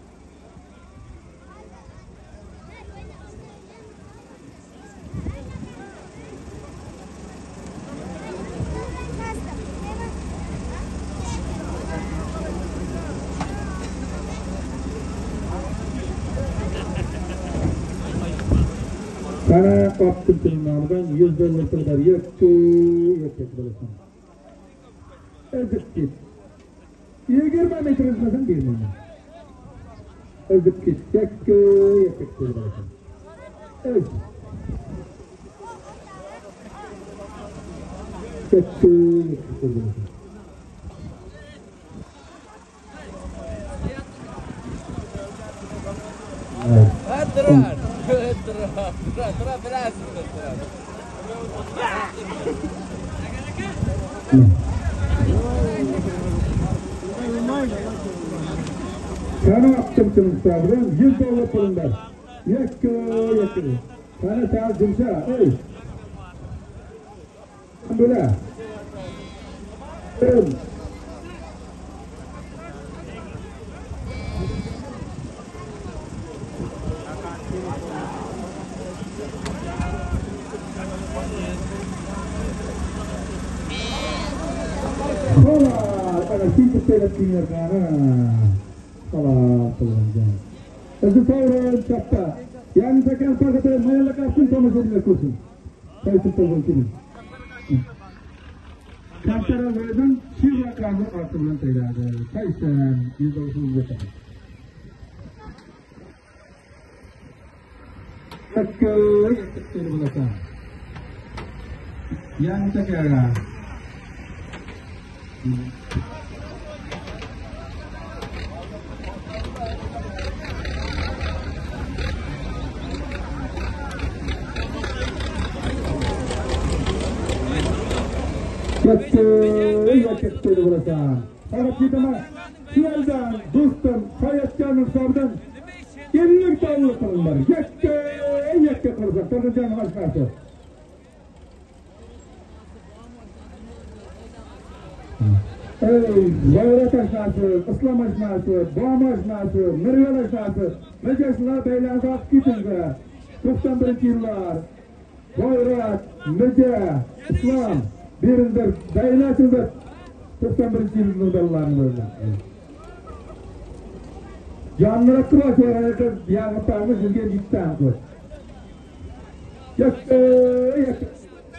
Sana kaptım tırnağımdan $100 kadar yakıt olacak. Ezip git. 20 metre hızmasın bir mi? Ezip git. Yakıt olacak. Ezip. Yakıt olacak.
Tıra biraz.
Sana yaptım tırnaklardan $100 pulundan. Yakıt. Sana sağ cümşa. Böyle. Ana şimdi seyrettiğinler kana. Özü savurun çapta. Yani sakal pakatı mayala kapsın tanışırlar kursun. Sayısın tavukinin. Kaptara verden şivra kanı artırılan sayılardı. Sayısın %30 yeter. Yakıt seni bulacağım. Yani sakal. Yakıt seni bulacağım. Sana kitama siyaldan, dostum, sayatkanın savdan $50 kalınlar. Yakıt olacak. Tanrıcan başkası. Bayrak aşağısı, İslam aşağısı, Bağım aşağısı, Mırgal aşağısı, Mecesler beylerinde akitinde, 91 yıllar, Bayrak, Mece, İslam, birindir, beylerinde 91 yılında dallarını böyle. Canlırattı var ki, yağıtlarını sizge gitti anı. Yakıt.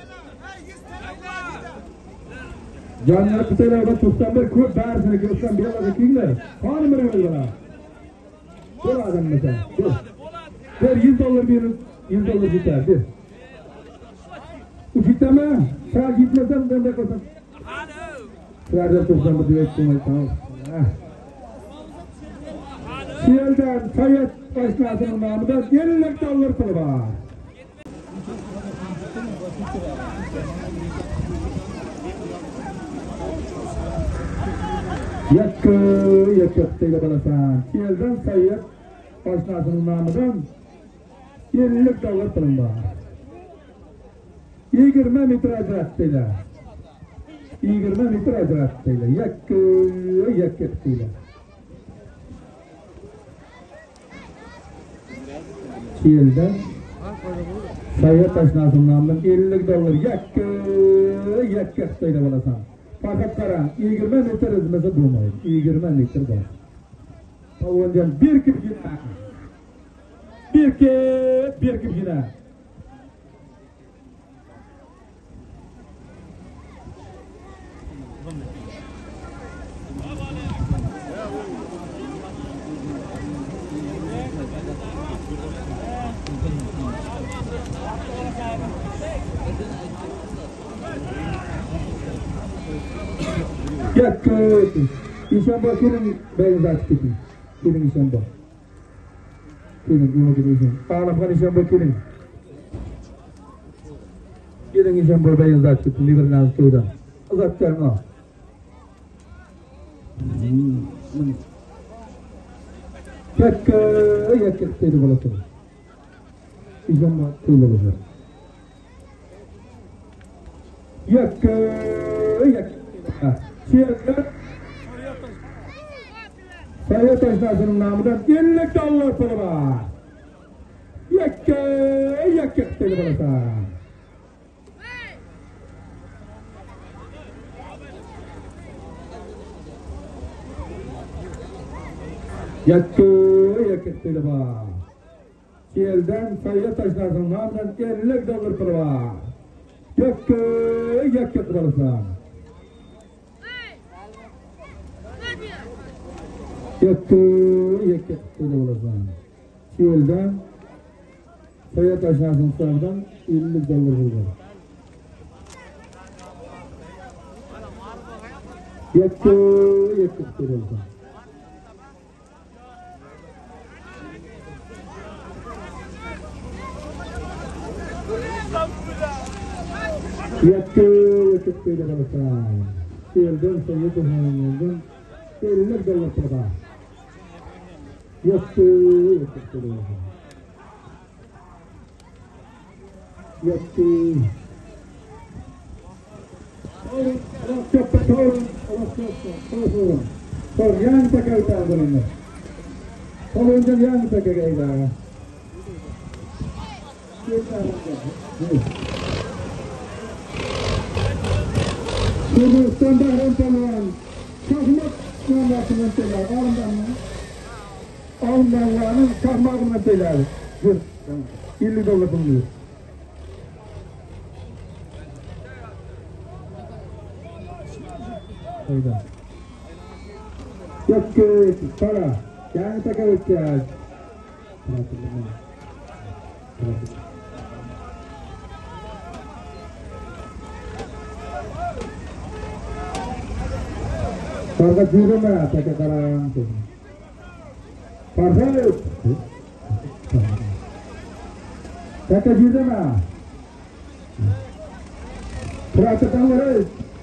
Canlar kıtaylarda tutsan bir kurt dağırsını kırsan bir yalada kimler? Hanım öyle bana. Bu adam mesela. Ver $100 verin. $100 biter. Bir. Bu gitmeme. Sağ gitmesem ben de koysam. Sırada tutsan bu düet kumayı tamam. Siyelden Sayet Başkanı'nın namında $50 kılı var. Yakıttayla balasan. Siyelden Sayet Başkanı'nın namından $50 kılım var. 20 metre acırattayla. 20 metre acırattayla. Yakıttayla. Siyelden Sayet Başkanı'nın namından $50 yakıttayla balasan. Fakat karan, 20 metre ezmesi bulmayın. 20 metre var. Tavuğundan bir kip yine. Bir kip yine. Yakıt. İnşallah kimin beyazat kimin. Kimin inşallah. Kimin inşallah. Ağlamkan inşallah kimin. Kimin inşallah beyazat kimin. Liberal tuğdan. Azat karna. Yakıt dedi balasın. İnşallah tuğla olacak. Yakıt. Saya taşlasının namıdan $50 para var. Yakıt dedi balasa. Yakıt dedi balasa. Şehirden saya taşlasının namıdan $50 para var. Yakıt balasa. Yakıt dedi balasa. Şehirden saya taşlasının namıdan $50 var. Yakıt dedi balasa. Yakıt dedi balasa. Şehirden saya taşlasının namıdan $50 para var. Yakıt dedi balasa. Yakıt. Yang pakai utang benar. Kalau yang pakai gaya. Sudah standar rencangan. Kahmat nama sementara orang kahmat sementara. $50 pun. Yakıt para. Yang pakai utang. Harga juru mana pakai karang tu. Parfait. Pakai juru mana? Berapa tahun hari?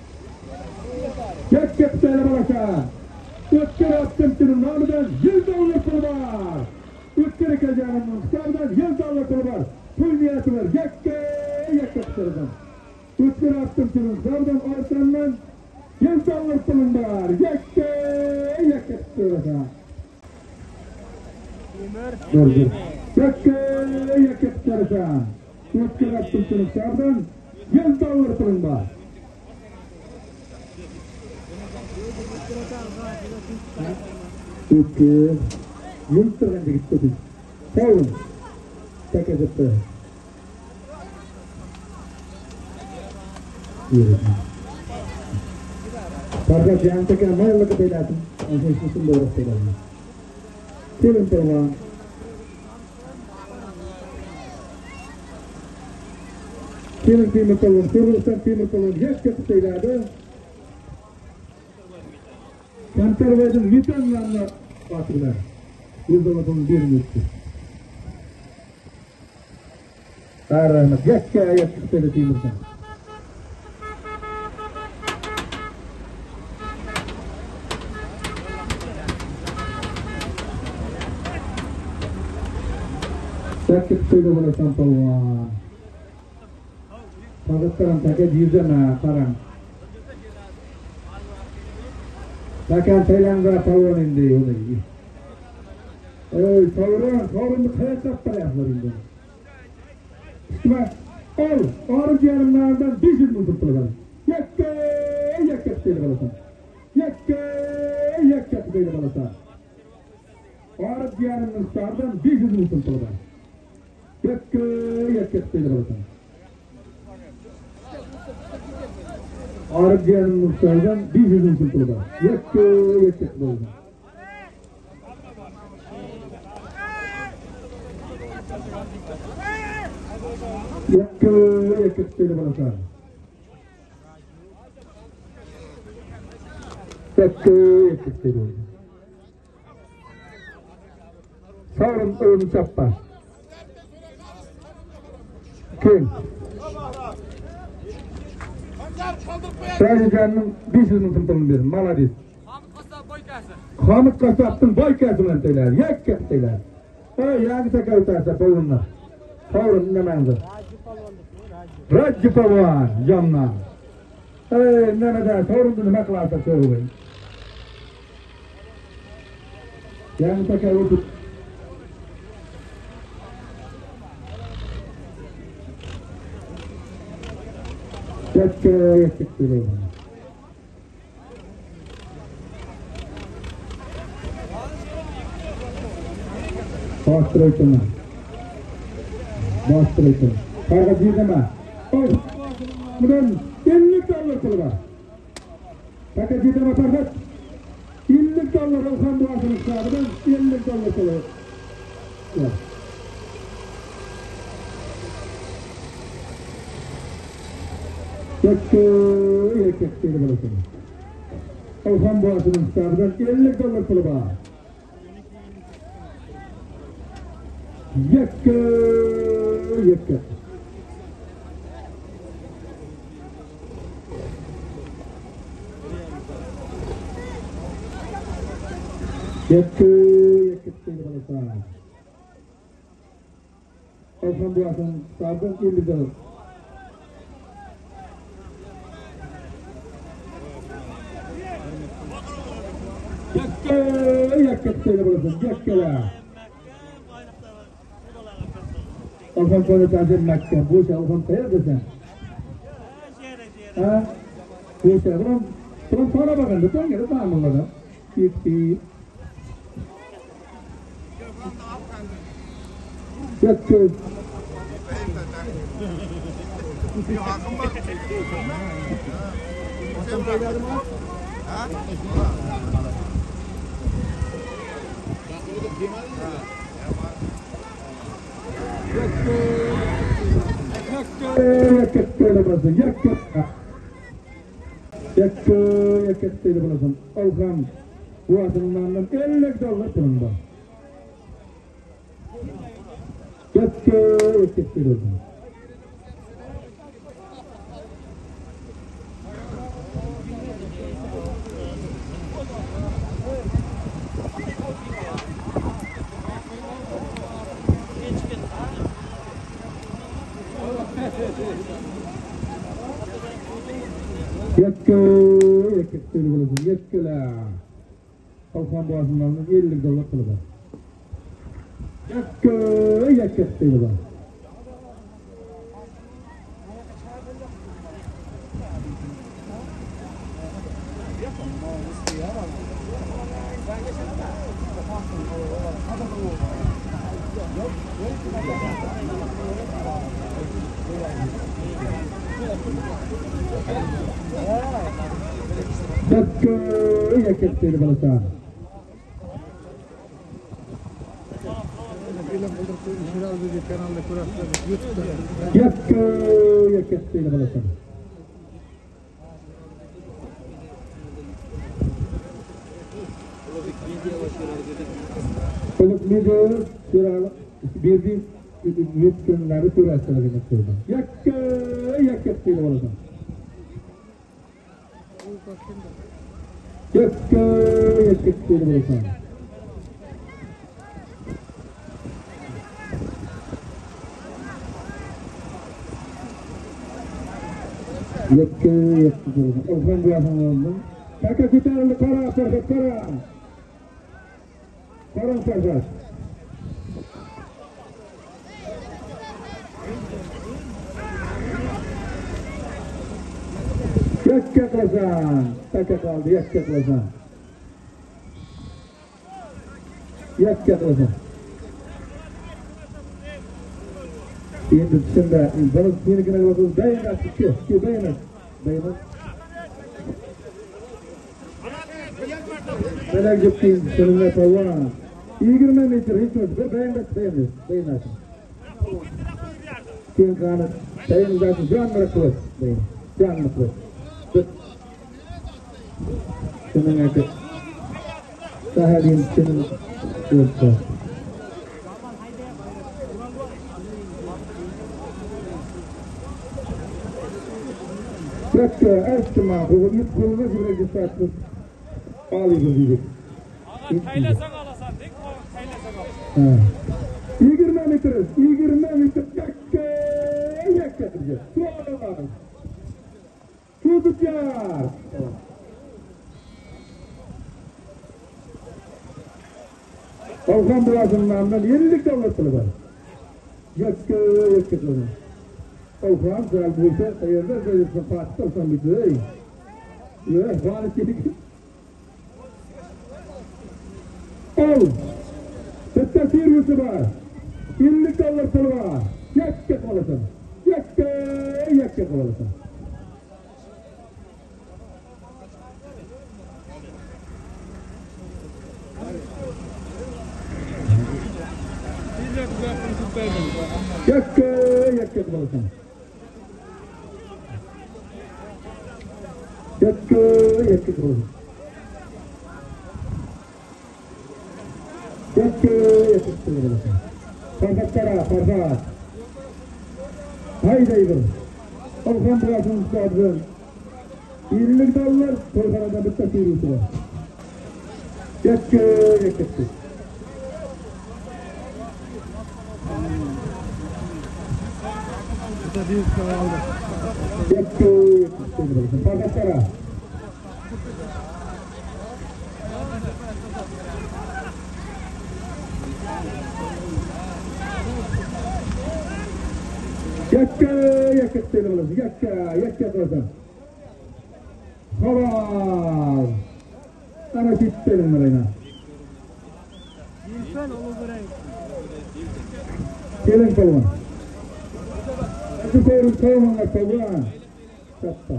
Yakıt dedi balasa. Ötkere attım senin namıdan $100 pul var. Ötkere kazanımın muhtardan $100 pul var. Pul niyeti var. Yakıt dedi. Ötkere attım senin namıdan ortamdan $100 pulun var. Yakıt dedi. Yakıt dedi. Ötkere attım senin namıdan $100 pulun var. Itu muncul yang begitu. Tahun tak ada apa. Harga yang tak ada mana lagi beda tu. Ini susun boros beda. Film perwang. Film perwang. Film perwang. Yakıt beda ada. Kantar vajın mitanlarla batırlar. $100 bir müttü. Aramak yakıt dedi Timur'dan. Yakıt dedi bana sampalwa. Fakat karan pakai jirjana karan. Takkan Thailandga tahun ini lagi. Tahun kaya payah lagi. Cuma orang yang mengenal bisnis untuk pelan. Yakut tutmaydi bolasın. Yakka tutmaydi bolasın. Arif diyenin miktardan 500 ming so'm puli bor. Yakka tutmaydi bolasın. Arif diyenin miktardan 500 ming so'm puli bor. Yakka tutmaydi. Yakka tutmaydi bolasın. Yakka tutmaydi. Sağırın önünü çappa. Kim? Sayıcanın 500 ming so'm pulini berin. Malades. Hamid Qassobning boykasi bilan to'ylar. Yakka to'ylar. Yangi takovtasi polvonlar. Sağırın nimandir? Rajji polvon jomna. Nimada sağırınni nima qilasiz so'rang. Yangi takovut Yakka tutmaydi. Bastırayım. Karga diyeceğim. Bunun 50 dolar pulu var. Karga diyeceğim kardeş. 50 dolar olsan bu asıl sahibinden 50 dolar pulu var. Yakka tutmaydi bolasın. Olsan bu asıl sahibinden 50 dolar pulu var. Yakka. Yakka tutmaydi bolasın. Olsan bu asıl sahibinden 50 dolar. Yakka tutmaydi bolasın. Yakkalar. Olsan sonra tazir Mekke. Bu şey olsan qayerdasan? Ha? Bu şey. Buram sonra bakanda to'ngada ta'minladim. Yakka. Yakka tutmaydi bolasın. Olsan bu asılından 50 dolar pulun bor. Yakka tutmaydi bolasın. Yakka tutmaydi bolasın. Yakkalar. Olsan bu asılından 50 dolar pulu bor. Yakka tutmaydi bolasın. Yakka tutmaydi bolasın. Yakka tutmaydi bolasın. Qilib video berdi yetganlari ko'rasizlar demoqchiman. Yakka tutmaydi bolasın. Yakka tutmaydi bolasın. Yakka tutmaydi bolasın. Olsan bu asılından. Kaka ko'tarildi. Qara Farhod, qara. Qara Farhod. Yakka kılasan. Taka kaldı. Yakka kılasan. Yakka kılasan. Endi shunda bana senikine kılasın. Dayanat. Ki dayanat. Dayanat. Belak gittin. Seninle falan. 20 metre hiç yok. Dayanat. Dayanat. Kim kanat. Dayanat. Canlı kılas. Dayanat. Canlı kılas. Senin ete sahalin senin yoksa Yakka ertma bu ilk koluna göre gisatsız ağlıyor diyecek.
Kaylasan alasan, tek kaylasan alasan.
20 metre yakka diyecek. Soğanlar. Çocuklar. Avkan boğazından 50 devletleri var. Yakka kılın. Avkan güzel bulsa sayarda böyle fatih olsan bir şey. Ya bana kedik. Al. Hatta sirvisi var. 50 devletleri var. Yakka kılın. Yakka kılın. Yakka kılasan. Yakka kılasan. Farhat. Haydi. Avkan boğazını tutardı. 50 dolar Torkana'da bir takıyoruz var. Yakka. Farhat. Yakka kılasan. Havar. Ana kitlerim marayna.
İnsan onu bırakın.
Gelin kalman. Hadi koyun kalmanla kalman. Çapta.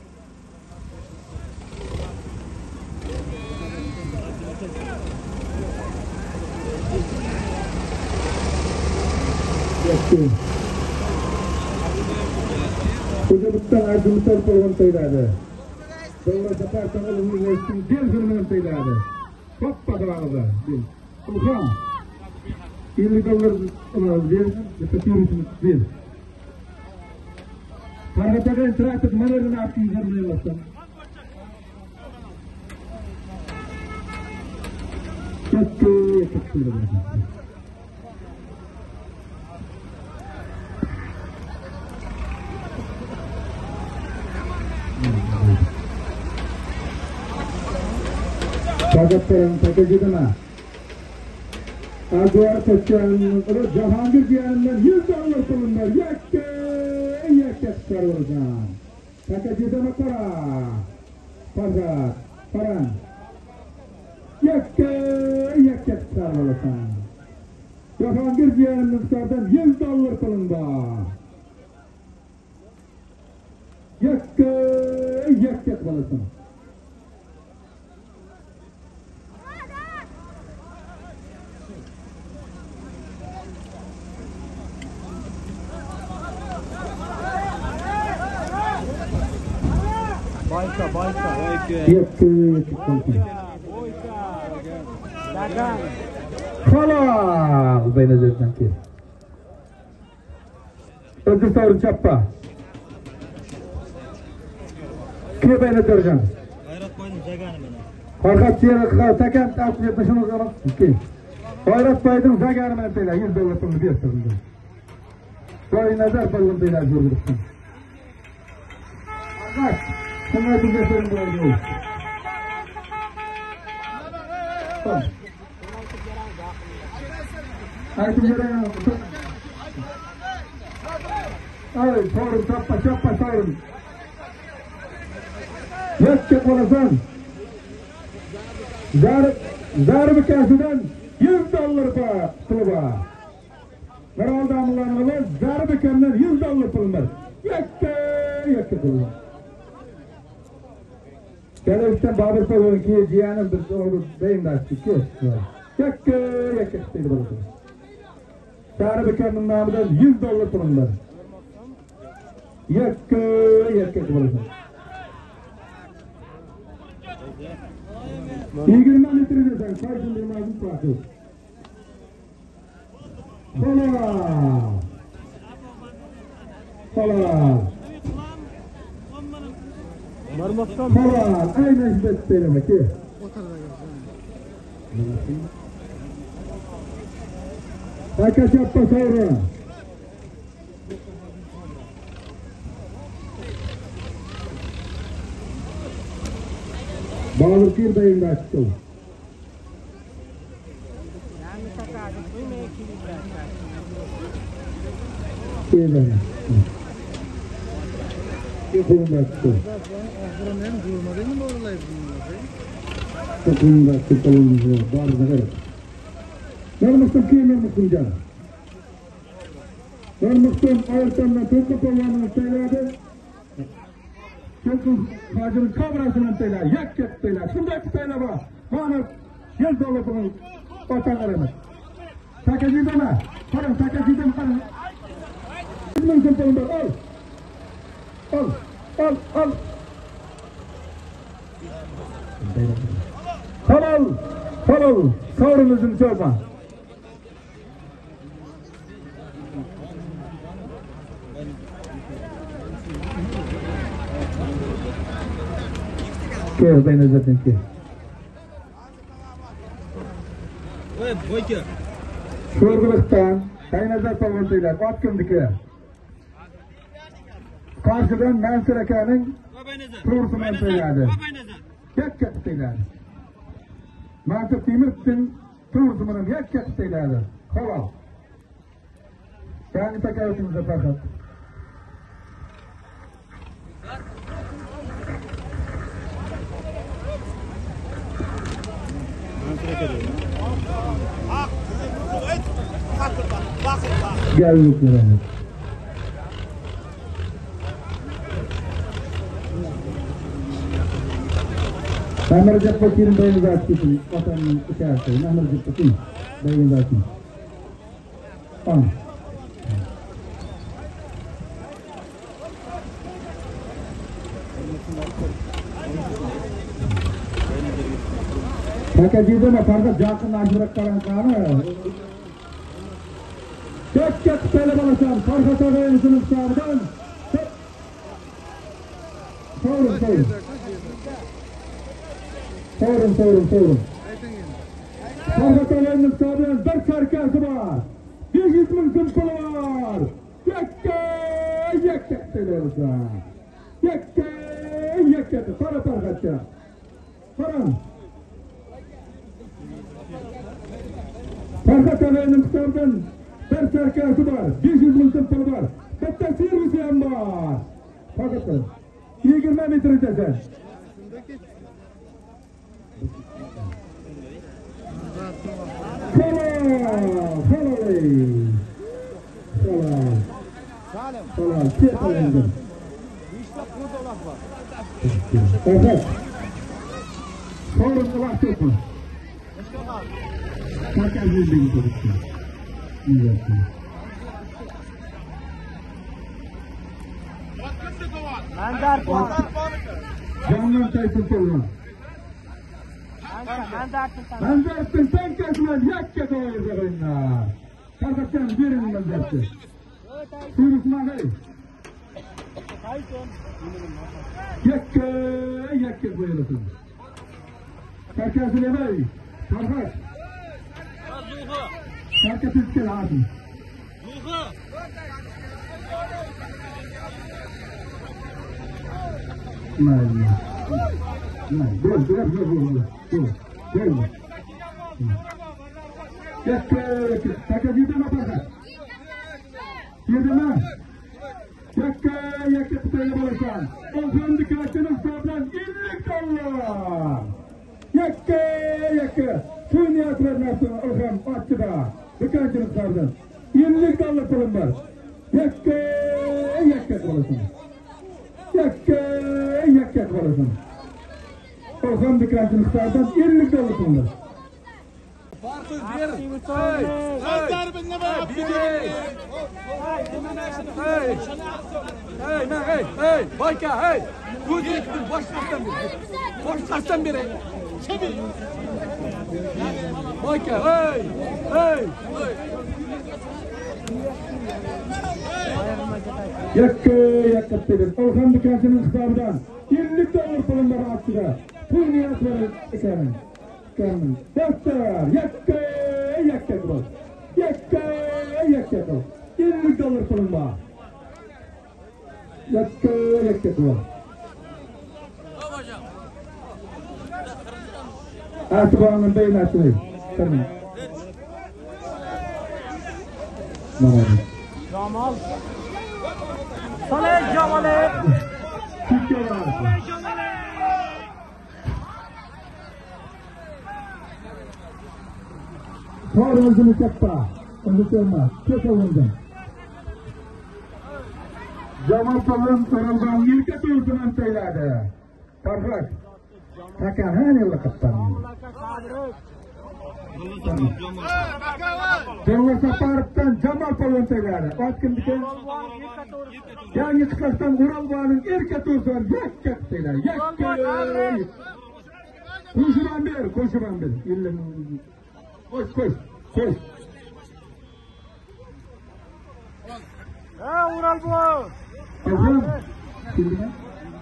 Yakka. Kuzabuttan ardımıtar kalman tayladı. Devlet Departmanı Üniversitesi'nin bir bölümünün teyladı. Kappa dağıda. Ulan. 50 dolar verin. Satıyorsunuz. Bir. Farhata'dan traktat manarını artık vermeyemezsen. Yakka kılasan. Kagaptaran takacıdına. Aguar taşıyanın Cahangir diyanından 100 dolar bulunlar. Yakka sarılacağım. Takacıdına para. Paran. Yakka sarılacağım. Cahangir diyanından sardan 100 dolar bulunlar. Yakka kalasın. Yakka kalasın.
Dagan.
Halal benezirden ki. Ödü sorun çappa. Kim benezirden?
Hayrat koydum zaganı bana.
Farhat yere takan takip etmişsiniz ama. Kim? Hayrat Baydım zaganı ben teyla 100 dolar pulunu bir sırrında. Böyle nazar pulunu teyla zorluktan. Farhat. Sana bir geserim bu arada. Tamam. Artık yere ay sorun çappa sorun. Yakka qolasan. Zarbi kasidan $100 puli bor. Bir odamlarni zarbi kamdan $100 pul bor. Yakka pul bor. Kelishdan Babur Polonki jiyanim bir so'rib deyimdashdi-ku. Yakka istaydi bo'ladi. Zarbi kamning nomidan $100 pul bor. Yakka bo'ladi. 20 metreden karşında mazlum parçası. Falan. Aynen işte söylemek ki. Kaç yapma sonra. Babur Kirbay'ın da açtı. Kirbay'ın. Kirbay'ın da açtı. Kirbay'ın da açtı. Bağırda ver. Vermiştim ki vermiştim canım. Vermiştim ayırtanla toplu kollarını söylerdi. Çünkü hacının kavrasının teyler, yak teyler, şundaki teyler var. Bana $100 bunun vatanlarımız. Sakacı deme, karın sakacı deme karın. $100 pulundan al. Halal, savrunuzun çorba. Ke ben zaten ki. Şurguluktan kaynazar pavantıyla atkımdıkı. Karşıdan Mansurakanın tursuman söylerdi. Yakkat söylerdi. Mansur Timir'in tursumanın yakkat söylerdi. Halal. Yani takayetimize fakat. Geldik yani. Namar Jappakin bayın zaten vatanın içerisinde. Namar Jappakin bayın zaten. Tamam. Sakacı deme fakat yakın aşırak kalan kanı. Tek söyle balasam, farka ağabeyinizin sahibinden. Sorun. Farka ağabeyinizin sahibinden bir serkesi var. 100.000 pulu var. Yakka söyle balasam. Yakka. Para farkatça. Paran. Farka ağabeyinizin sahibinden bir serkesi var, 500.000 pulu var, hatta servisi hem var. Fakat 20 metre desen. Salam. Çek alayım. Evet. Sorun kulak tutma. Fakat yüzünü tutma. Canlar sayısın sorun. Manzarsın sen kesmez yakka koyuyor oyunlar. Kardeşim birin manzarsın. Suyurusuna gay. Yakka koyuyorsun. Kardeşim ne bey? Kardeş. Kardeş üstel abi. Gel. Yakka. Sakacı deme fakat. Yedeme. Yakka kıtayla balasan. Olsan dikkaatinin sabran $50. Yakka. Sünniyatlar nasıl olsam açıda. Dikkaatinin sabran. $50 pulum var. Yakka balasan. Yakka balasan. Olsan dikkaatinin sabran $50 pulum var.
Azar ben ne var?
Hey, Bayka, hey. Bu direkt başlarsan biri. Bayka, hey.
Yakka dedim. Olsan dükkansının hesabından $50 pulum var açıda. Pul niyatları ekerim. Dostlar, yakka bol. Yakka bol. $50 pulum var. Yakka bol. Asıbanın beynatını. Tamam.
Jamal. Saleh Jamal'e.
Torozunu katta. Unutulmaz. Çok olunca. Jamal Palın sorulgan yirke tulsunun söyledi. Farhak. Takan hani vakıttan. Jamal Saparov'tan Jamal Palın söyledi. Baskındaki yani çıkarsan Uralbağ'ın irke tulsun yakka söyledi. Yakka. Koşuran bir. Koş.
Ural bu.
Kızım. Şimdi mi?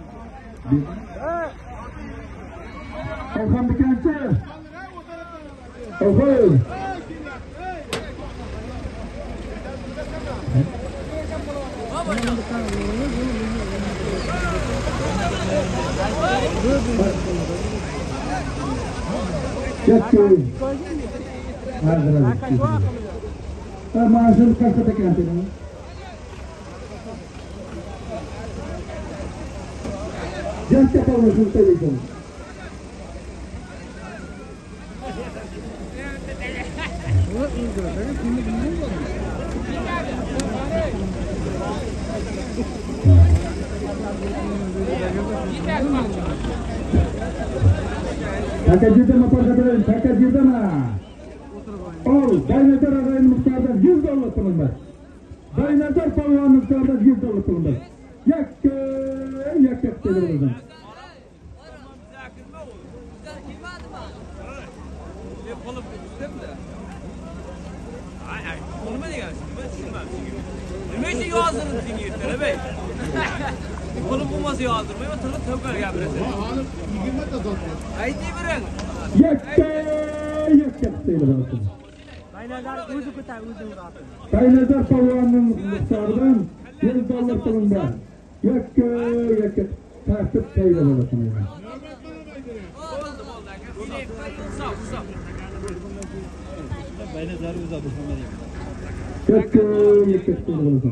Orhan Bükentçi. Orhan. Yakın. Maaşını kaçta Bükentçi'nin? Just yapalım şu televizyon. Taka cidama. Baynazar ağayın muhtardan $100 pulum var. Baynazar Palvan muhtardan $100 pulum var. Yakka televizyon.
Nima için yozdingiz senga bey? Qo'lim bo'lmasa yozdirmayman, tilni tavkar gapirasan.
Hali 20 ta zot.
Aytib bering.
Yakka televizyon.
Baynazar o'zi ko'tar, o'zi uradi.
Baynazar Palvan'ın muhtardan $100 pulum var. Yakka tartib televizyon.
Baynazar uzatib qo'ymaydi.
Yakka televizyon.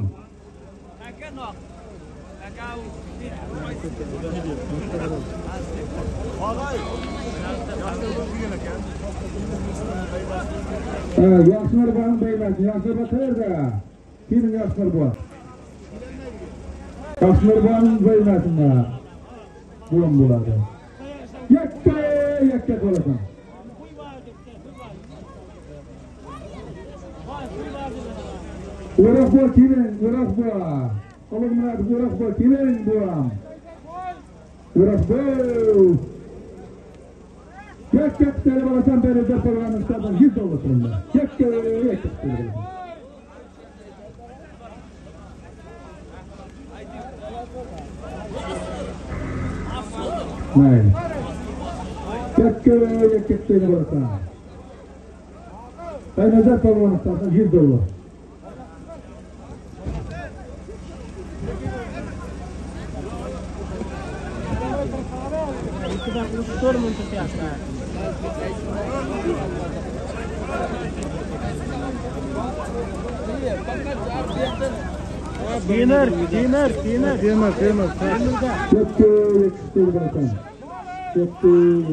Yaşlar bağın beyler, yaşlar bakıyor da. Kimin yaşlar bu? Yaşlar bağın beylerinde. Bulan buladı. Yakka kolasın. Uğrak bu kimin? Uğrak bu. Oğlum Murat, uğrak bu kimin bu? Uğrak bu. Yakka televizyon belediye programından $100 pulunda. Yakka televizyon. Hayır. Yakka televizyon. Baynazar programından $100.
Temir.
Yetti bırakan. Yetti.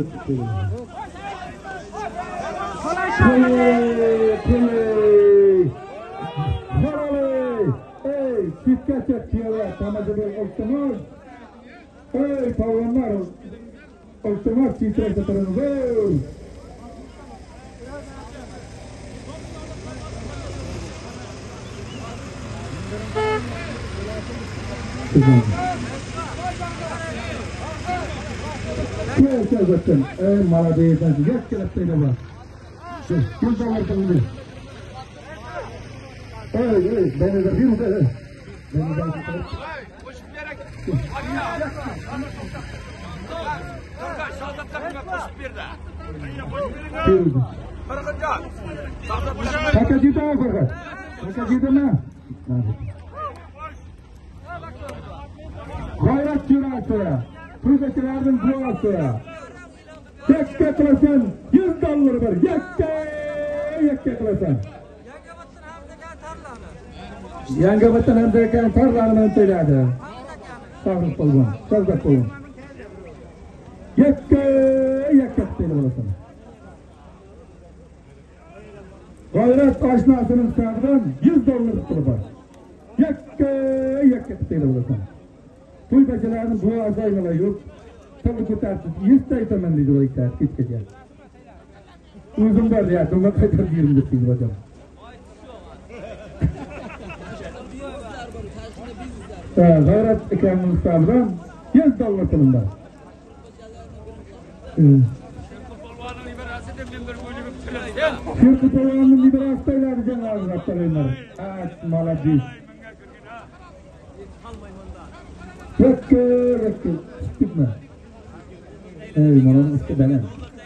Ey, dikkat et diyorlar. Tamacı bir olsunuz. Ey, pavlanlar. Olsunuz, titrek tutarınız. Kıyasya zaten. Ey, молодые, як келеттейді бар. Yüz dolar kılındı. Ey, beni de bir de. Beni de
Koşup verek. Kanka şaldatlarına koşup ver de.
bir.
Kırgınca.
Kaka cita mı Farkat? Kaka cita mı? Gayret cürası. Türkçülerden duası. Yekke kılasan 100 dolar var. Yekke kılasan. Yangabattan hem de kan tarlanı söyledi. Sağlık olun. Sağlık olun. Yekke kılasan. Gayret aşnasının sağdan 100 dolar var. Yekke kılasan. Türkçülerden duası aynalar yok. Tabii ki tartış. 100 taytaman dedi o iktar. Gitke uzun var ya. Tuma kadar 20 dedi hocam. Gayret ikramın sağdan 100 dolar kılındı. Şirkı polvanın liberası tayları cenab-ı Rab'larıyla. Молодец. Yekke. Gitme. Ey, mananın üstü benim.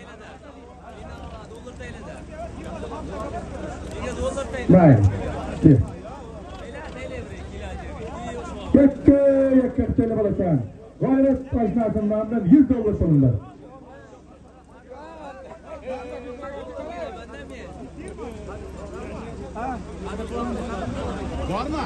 Hayır. Yekke tele balasan. Gayret aşnasından 100 dolar sonunda.
Var mı?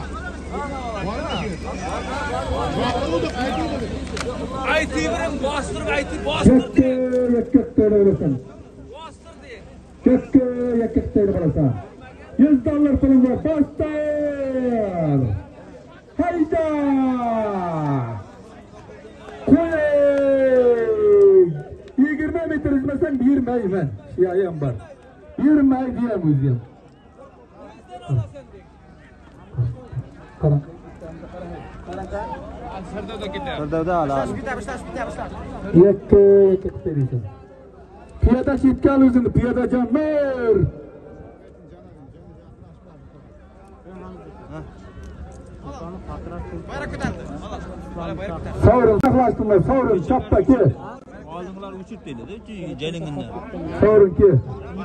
Aytı birim bastırıp bastır diye.
Yekke tele balasan.
Bastır diye.
Yekke tele balasan. 100 dolar sonunda bastır. Hayda! Koy! 20 metre izmesen 20 ben. Şiyayem var. 20 diyem uzayım. Karan. Yekke terisi. Piyada şitkal uzun, piyada canlar.
Bayrak ko'tardi. Bayrak ko'tardi.
Savrun, yaklaştırma, savrun, çaptaki.
Ağzınlar uçup dedi. Celinginden.
Savrun ki.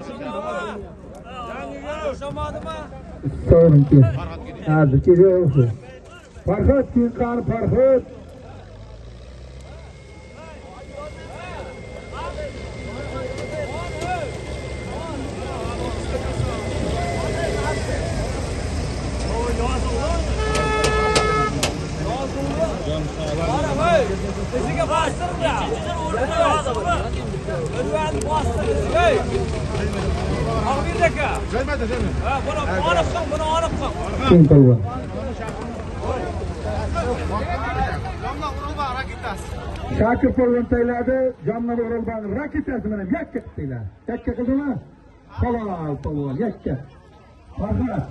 Yaşamadı mı?
Savrun ki. Hadi ki olsun. Farhat ki, kan Farhat.
Size bastırın ya. Önüne bastırın. Hey. Al bir dakika.
Gelmedi.
Ha, bunu alıp kalk.
Kim kalıyor?
Damla vurulma rakitas.
Şakir Polvantaylar'da camla vurulban rakitası benim yakke kıtıyla. Yakke kıldı mı? Halal polvan yakke. Farhat.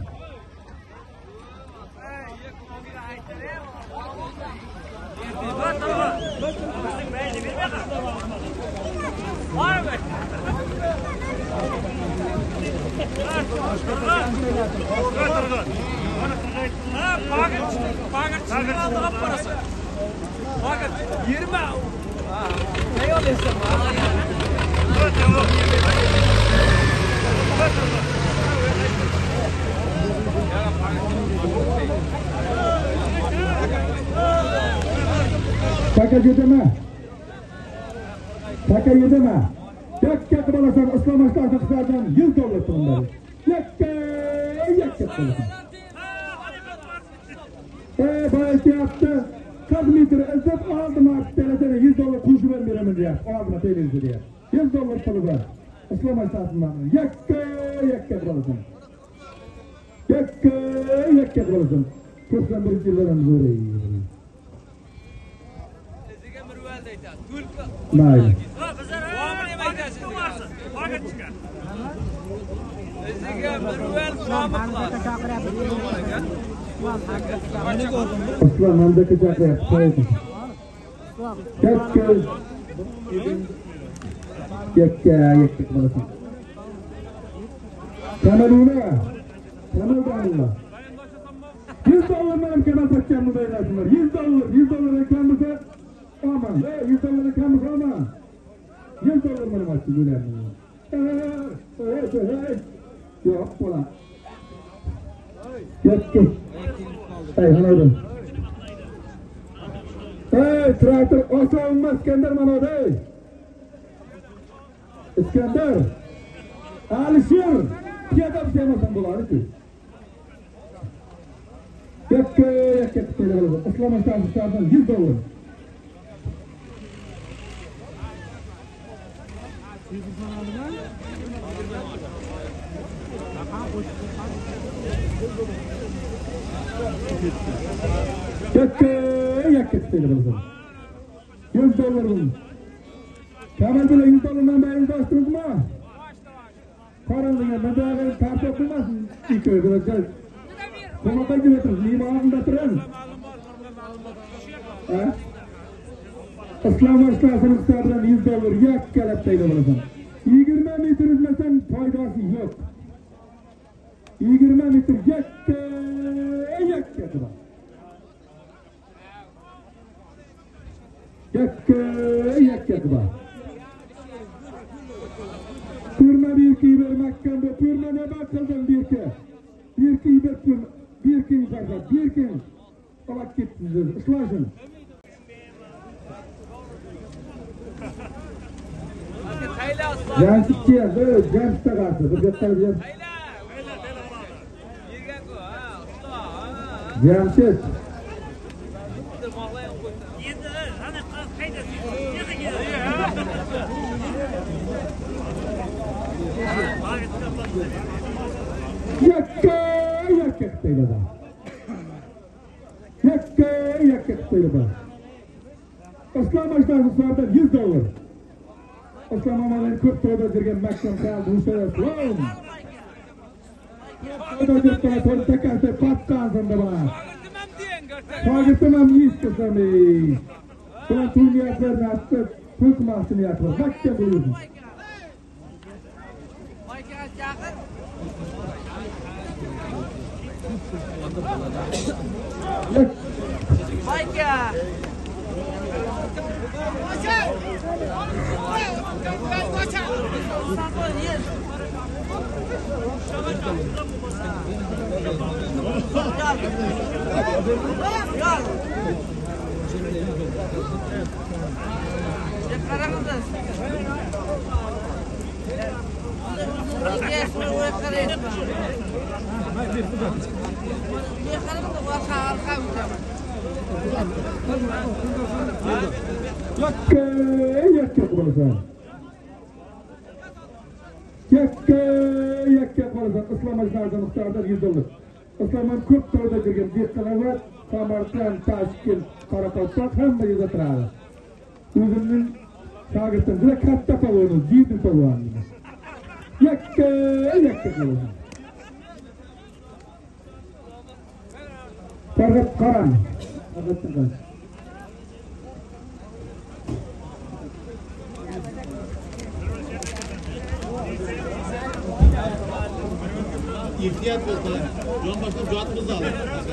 Bakın 20. Ne oluyorsun?
Taka yedeme. Yakke kıbalasan ıslamışlar kısadan 100 dolar sonunda. Yakke kıbalasan. bayat yaptı. 40 litre ezip aldım artık telefonu $100 kuşu ben veremem diye. Aldım telefonu diye. $100 pulu var. İslam esasından. Yakka bulasın. Yakka bulasın. 91 yıllarımız oraya.
Sizga Mirval deydi. Tulka.
Mayli.
Sizga Mirval Qamqlar.
Aslan mandaki çakra yaptı. Yakka bulasın. Kamaluna. Kamaldanullah. $100 benim kemal takacağımı da eylesinler. $100 reklamımıza aman. $100 reklamımıza aman. $100 benim açtı gülerimi. Yok ulan. Yakki. Hey hanım. Hey traktör olsa olmaz İskender bana dey. İskender. Alişir. Piyada bir şey olmasın bulanı ki. Yakka tutuyorlar. İslam esasından $100. Yakka tutuyorlar. $100. Kemal bile $100'dan beri bastınız mı? Karanlığa bedava tartı okunmasın. İlk öldüreceğiz. Sonunda gidiyoruz. Limanında tren. İslam esasının sarıdan $100 yak kelepteyle olasın. 20 metre üzmesen faydası yok. 20 metre yak yapılar. Yak yapılar. Pürme bir ki vermekten de pürme ne bakıldın bir ki. Bir ki yukarıda, bir ki olak gittiniz. Islaşın. Cansık diye, cansıkta kalktı. Bir göster bir. Cansık. Yakka tutuyorlar. Yakka tutuyorlar. İslam esasından $100. İslam amaları çok toyda dirgen makam kaldı. Hüseyin Islam. Toyda dirgen toyda tekerse patkansın da bana. Kagıtımam yiyişkesem ey. Sonra turniyatlarını attı. Türkmansını yapıyor. Makka buyurun.
Maika.
Yakka bulasın. Yakka bulasın. İslam esasından muhtardan $100. İslam'ın köp toyda girgen bir kanavat, Samarkand, Taşkent, Karakalpak hamma yerda turadi. O'zimning shogirdim juda katta polvon, jiydin polvon. Yakka bulasın. Farhat Karan.
İhtiyat olsa, John başta Cuat'ımızı alır.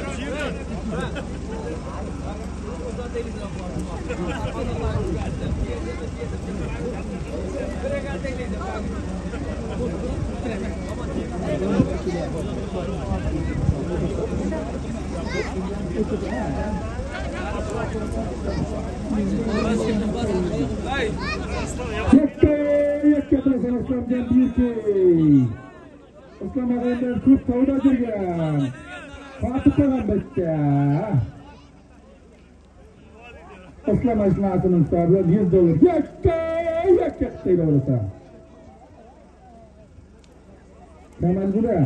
Yakka bulasın İslam'dan bir şey. İslam ağabeyler çok savda girgen. Fatih Peygamber'de. Islam aşmasının sahibi $100. Yakka deydi olursa. Tamam bura.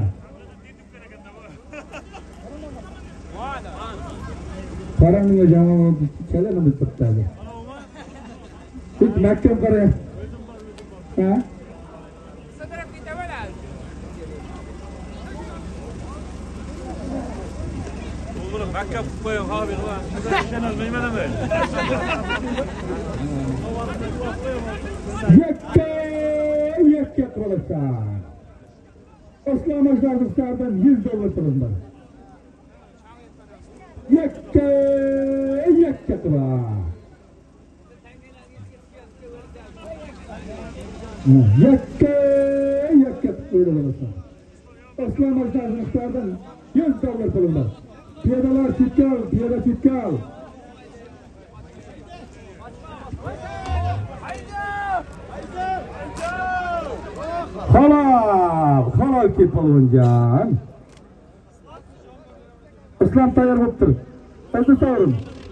Paranın hocamı çalalım bir tuttadı. Hiç mahkem karaya. Ha?
Oğlum hakkı koyun abi lan. Şenol bilmeden mi?
Yakka olursa. Osman Aşlar'dan $100 tulunlar. Yakka var. Yakka böyle olursa. Osman Aşlar'dan $100 tulunlar. Piyadeler çıtkal, piyade çıtkal. Halal ki polvonjan. İslam tayyor bo'libdir. Qaysi sovrin?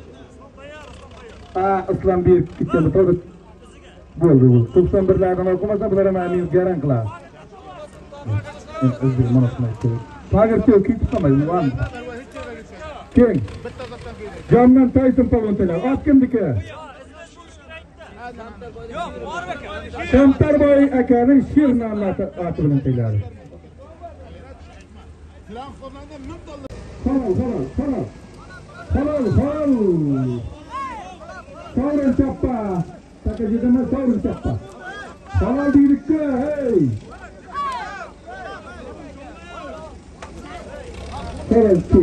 İslam bir kichkina to'g'ri. Bo'ldi bu. 91lardan o'qimasa bular ham men garan qiladi. O'zbek manasini aytdi. Tagir ko'k tutmaydi, van. Keng. Jondan Tayson polvonchalar. Ot kimniki?
Yok, var be.
Kamtarboy akaning she'r nomli oti bilan keladi. Halal. Sovrin chappa. Takajidama sovrin chappa. Halal deylikka, hey. Halal ki.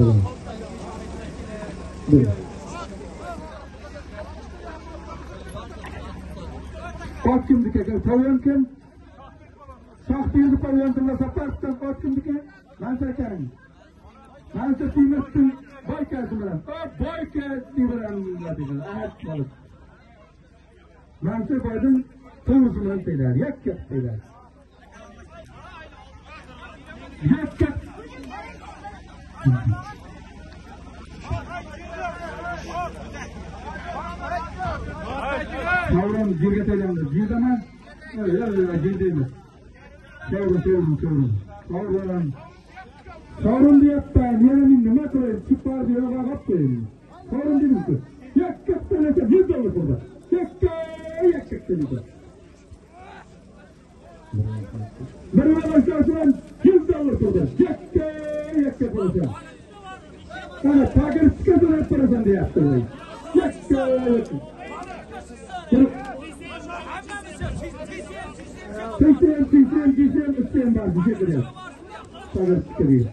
Ot kimniki ekan? Polvon kim? Shaxtiyni polvonlar safardan ot kimniki? Mansa akaning. Mansa Timirning boykasi bilan. Boykasi bilan deydilar. Ahad bo'lib. Mansa boydan to'g'ri bilan deydilar. Yakka deydilar. Yakka. Sovrin yerga taylandi. Jirdami? Yo'q, jirdaymiz. Sovrin. Sovrin deyapman. Yana men nima qilay? Chipar deb g'alab qo'ying. Sovrin deymiz-ku. Yakka bo'lsa $100 bo'ldi. Yakka deydi. Bir yo'lashdan $100 bo'ldi. Yakka bo'lsa. Ana tagir chiqadi deb turasan deyapti. Yakka. Teysen üstten var, bir şey kırıyor. Tagir çıkarıyor.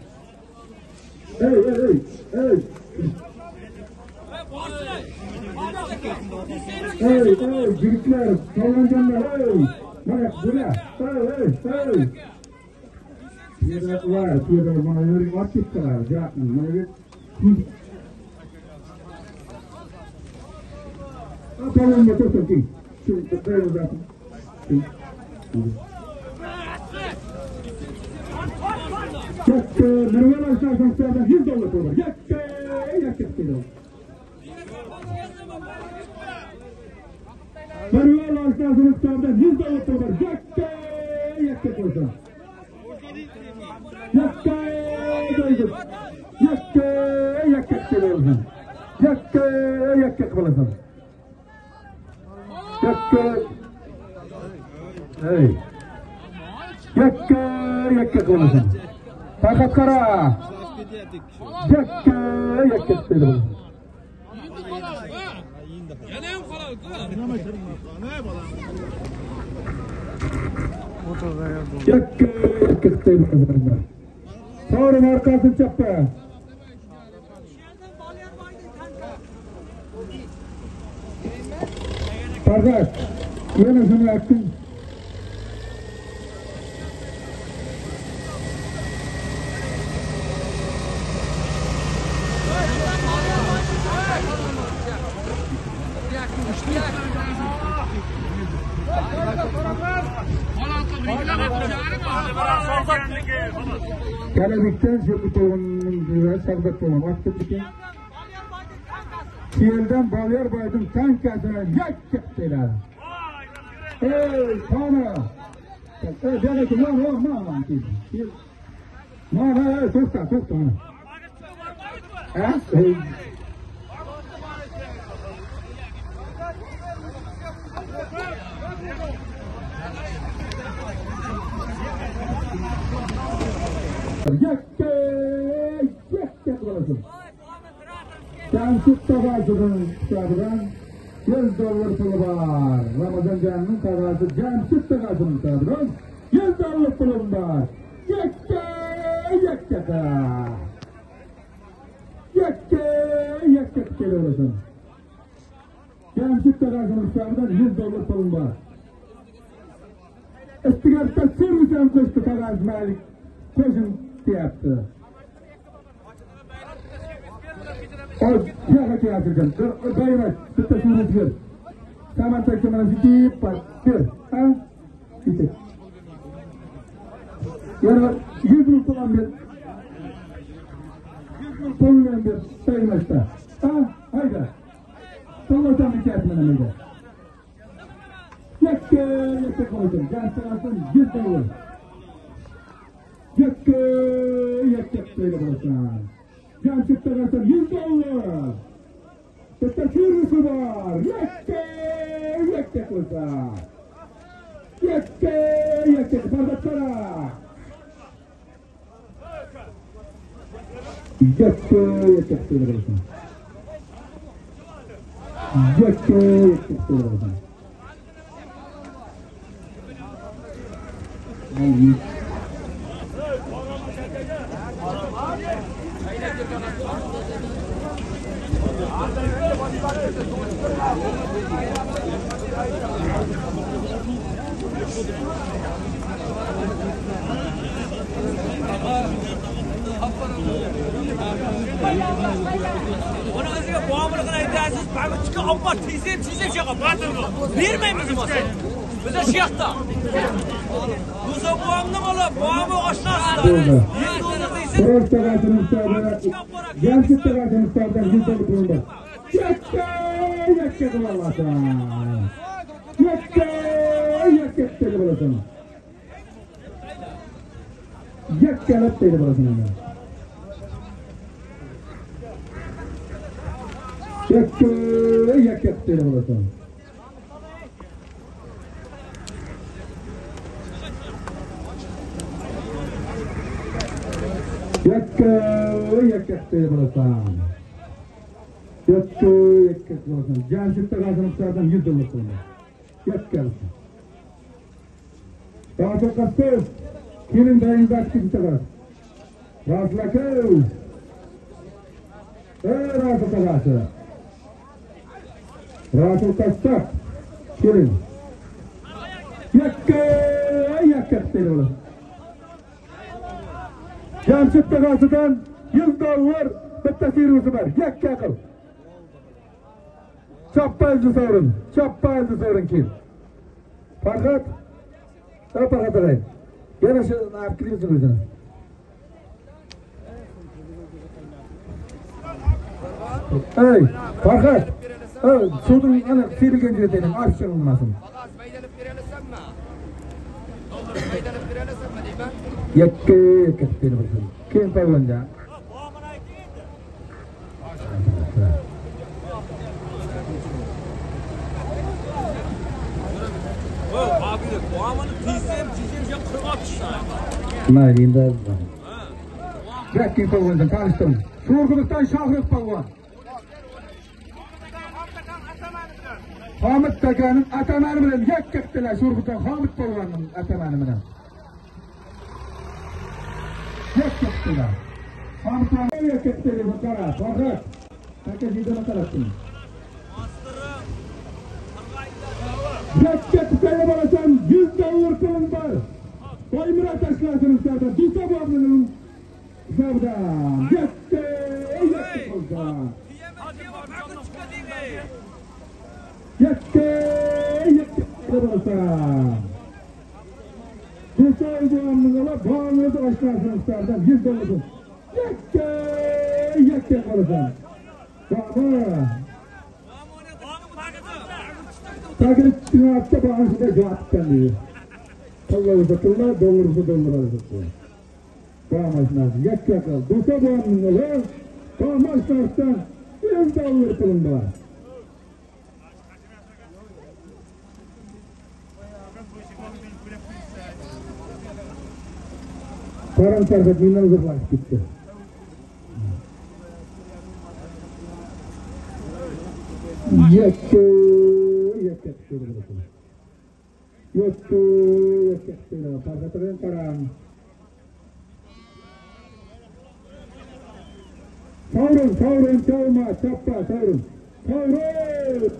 Hey. Gürükler, sallancanlar, bak buraya, hey. Piyada var, bana yürü var çıktılar, yapmayın, bana bir... Atalım bakalım ki, şimdi tutayım zaten. Yakka, Merve Aşlar'dan $100 olur. Yakka kilo. Merve Aşlar'dan $100 olur. Yakka koysa. Yakka doydur. Yakka kilo olsun. Yakka koysa. Yakka. Hey. Yakka koysa. Fakat kara. Yakka kilo. Yakka kilo. Sovrin arkasını çappa. Fakat yana sana attım. Kelebekten şimdi toğunun sardak olan vakti diken. Şiirden Balyar Baydım tankasına yak çektiler. Ey sana! Dedi ki man ki. Man tosta. Yak olasın. Cemşit Tagacı'nın kitabından $100 pulu var. Ramazan Can'ın tagası Cemşit Tagacı'nın kitabından $100 pulum var. Yak kere olasın. Cemşit Tagacı'nın kitabından $100 pulum var. İstigarta sürmüşem koştu Tagacı Malik. Koşun yaptı. Ya kaya kerjan, bayar, kita suruh dia. Sama tak cuma sedikit, dia, kita. Ya, $100 ambil, $100 ambil, saya mesti. Hayda, tolong kami cakap mana mereka. Yak koydum, jangan terasa $100. Yak böyle bırakın. Cemşit Tagacı'nın $100. Teşekkür var. Yak koysa. Yak bardaklara. Yak böyle bırakın. Yak böyle bırakın.
Ona kızıya boğamını kadar iddiasız bana çıkı abba teyzem çıkı vermeyin bizim olsun. Bize şiyakta. Buza boğamdan ola boğamı aşağısında.
Kıroz Tagacı'nın kitabına Cemşit Tagacı'nın kitabından $100 pulum var. Yak olasın. Yak böyle olasın. Yak böyle olasın. Yak böyle olasın. Yak böyle olasın. Yak olasın. Cemşit Tagacı'nın kitabından $100 pulum var. Yak olasın. Daha çok kastı. Kimin dayında aktif Tagacı. Razlakı. Razı Tagacı. Razı kastı. Kimin. Yak böyle olasın. Cemşit Tagacı'dan $100 bir tasvirisi var. Yak yakıl. Çapayızı sorun ki. Farkat. Farkat arayın. Yana şu arkadaşınızın üzerine. Ey, Farkat. Sudun ana sirilgen diyelim, arşın olmasın. Yak böyle bakın. Kim paylaşınca?
Abi boğamını teyzem kırmak işte.
Nayinde. Bırak kim paylaşınca tanıştım. Şurguluktan Şahret Palvan. Hamit Taga'nın atamanı bilen yak yaktılar Şurguluktan Hamit Palvan'ın atamanı bilen. Yak yaktılar. Hamit Palvan'ı yak yaktılar bu kara. Farkat. Herkes yedeme tarafını. Yak yaktılar balasan $100 pulum var. Koymura taşlarsın zaten. Dusa bu ablanın hesabından. Yaktı olsa. Yaktı olsa. Dusa bu ablanın bağımlısı taşlarsın zaten. $100. Yaktı olsa. Baba. Takipçinin hafta bağışında cevap gelmiyor. Allah'ı satırlar, dolarısı dolara satırlar. Bağmaşlar, yak yakal, dosa bağımlılar, bağmaşlardan $1 pulunda var. Param sarfet minnan uzaklaşıp gitti. Yoktu. Parkatırın param. Savrun, çalma, çappa, savrun. Savrun!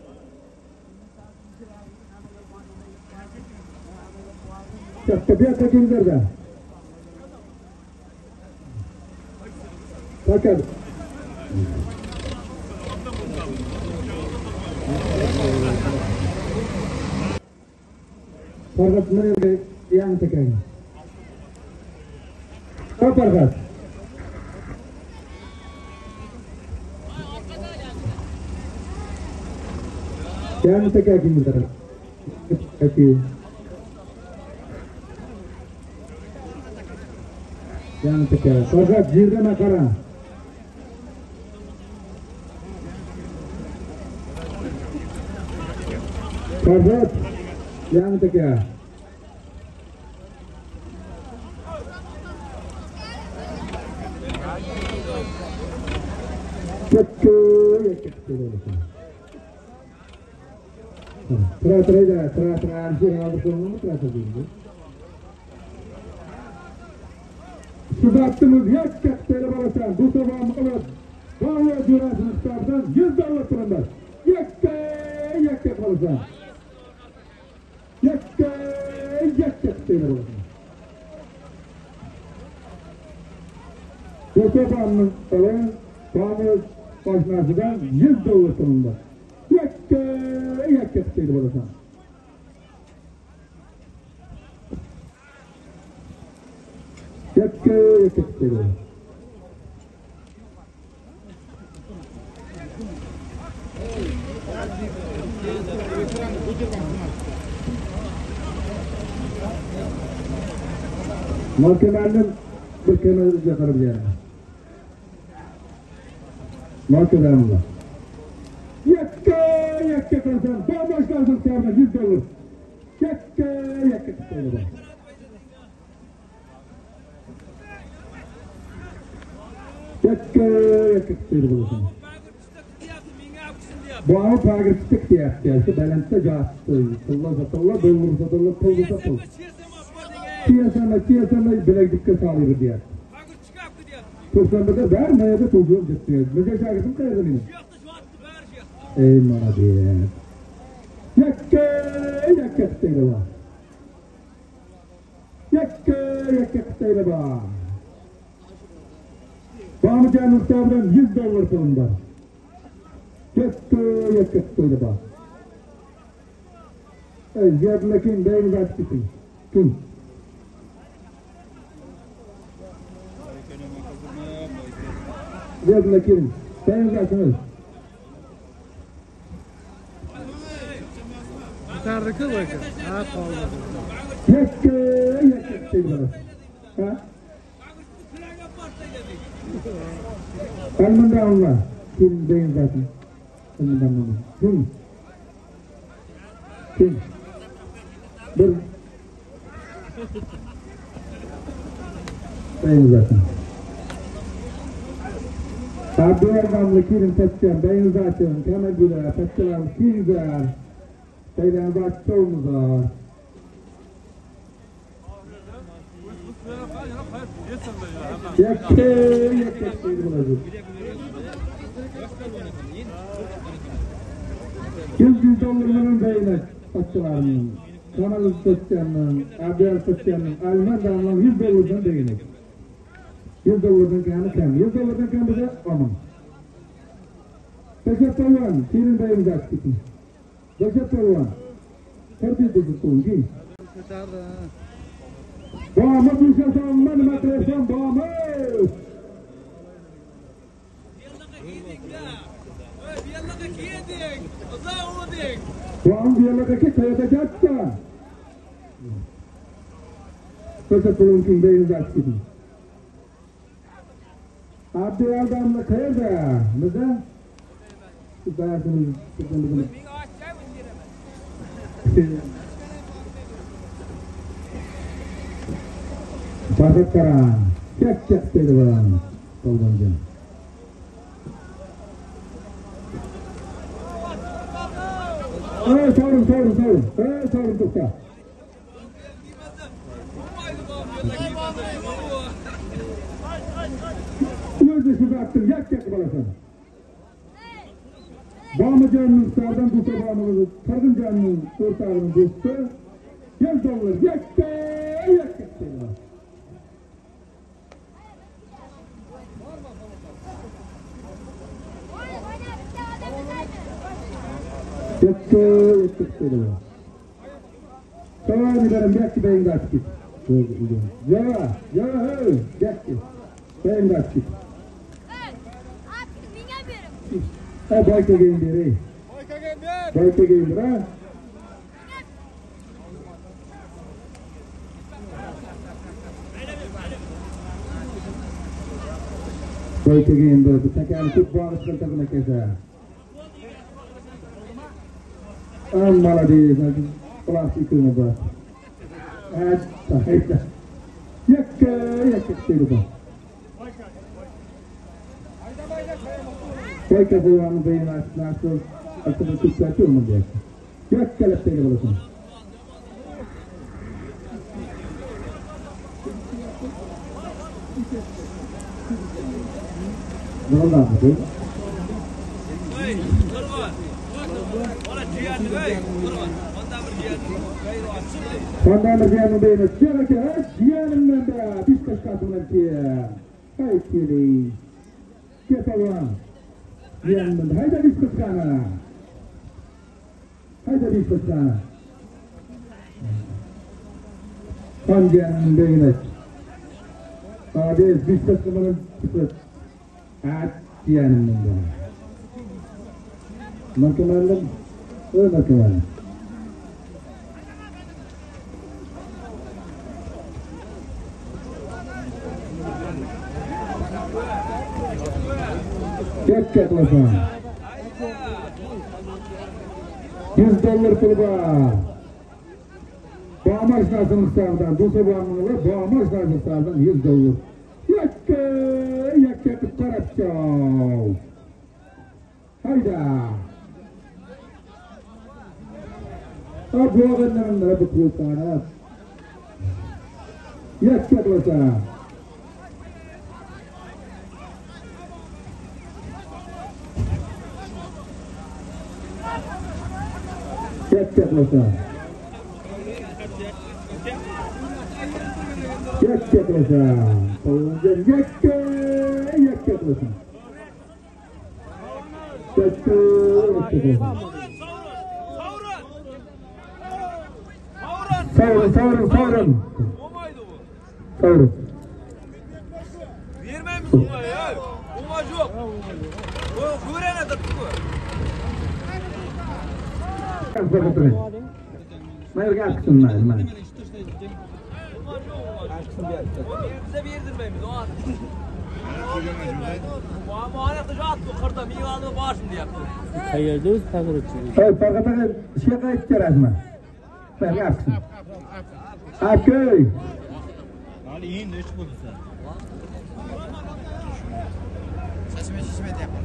Çappa bir atak indirdi. Fakat Farkat nerede yang tekan? Apa Farkat? Yang tekan kim taraf? Kaki. Yang tekan. Farkat jirda makara. Farkat yang tekan. Terang yang bertemu terasa dulu. Sebabımız yakak telebalasan, bu sabah mıkılat, bağlı durasını tutarsan $100 pulunda. Yakak balasan. Yakak telebalasan. Bu sabahımız olan bağlı başlasıdan $100 pulunda. Yakak telebalasan. Yakak telebalasan. Mahkemenin bir kenarı yakarım yani. Mahkemenin var. Yakka kalsam, bağmaşlarsın sonra $100. Yakka telebalasan. Yakka telebalasan. Bu ama pagırtık diye yaptı. Balansta cevaptı. Sallallahu dolar, pul. Kiyasama bileklikte sağlıyor diye. Tursan'da vermeye de tuzuyor diyor. Müge şarkısını kaydedeyim. Ey bana diye. Yakka telebalasan. Yakka telebalasan. Bağımcan Mustafa'dan $100 pulunda. Yakka telebalasan. Ziyadına kim? Beyimiz açtı kim? Ziyadına kim? Beyimiz açınız.
Yukarıdaki bakın. Ha kaldı.
Yakka telebalasan. Ha? Almanda Allah. Kim beyimiz açın? Almanda Allah. Kim? Bir. Beyimiz açın. Abdüler damlı kirin taşıyan, beyimiz açın. Kemal güler, taşıyan, kirizler. Beylerimiz açtığımız var. Yakka telebalasan. $100 beyler taşılarının. Kemal taşıyanın, Abdüler taşıyanın, Alman damlan $100 değinek. $100 kanı kem. $100 kanı bize aman. Beşet Palvan, kirin beyimiz açtık. Beşet Palvan. Tertip tutun, kim? Bağımı düşersen, benim adresim bağımı.
Bir yıllık yedik. Uzağı uğudik.
Puan diyorlardaki kayada geldi. Kötü bulunsun beyaz açtı. Abdi aldığımda kayada. Neden? Süpersiniz. Süpersiniz. Bakit karan. Çek dedi bana. Tolgunca. Sorun tukta. Özü süpersin. Yak balasın. Bağımı canının sağdan tutsa bağımını, sargın canının ortağının dostu, gel dolur, yak dedi bana. Yak dedi bana. Sonra giderim, yak beyin kaç git. Ya, yak beyin kaç git. Boyka giyindir, Boyka giyindir, ha? Boyka giyindir, bu tekanı tut bağışkın takına kese. Молодец, пластиковый бас. Это. Я как ты любишь. Только вы вам выйдете на что, это будет все будет. Я как ты любишь. Ну ладно, да? Pandang berjian membeli siapa kira jian membeli bisnis katulan kia, hai kiri, siapa orang jian membeli, hai jadi bisnis kana, pandang membeli, ada bisnis kemarin bisnis, jian membeli, macam macam. Cek langsung. $100 pul var. Bağmaş Nazımıstar'dan, Dosa Bağımlı'la Bağmaş Nazımıstar'dan $100. Yakke taraf çav. Hayda. Bu ağınlarında bu kulüptana. Yakke langsung. Cek langsung. Cek langsung. Pengunjung cek langsung. Cek langsung. Savrun.
Vermeyimiz ona ya. Olmaz yok. O güvene de tutuyor.
Mayır kalksın lan.
Bize verdirmeyimiz o an. Bu anakta şu attı kırda bir yılanı başım diye yaptı.
Hayırda öz takır etçiyiz.
Evet, farkında şey kayıt kerez mi? Mayır kalksın. Akıy.
Ali yiyin de üç buldu sen.
Saçma şişmet yapalım.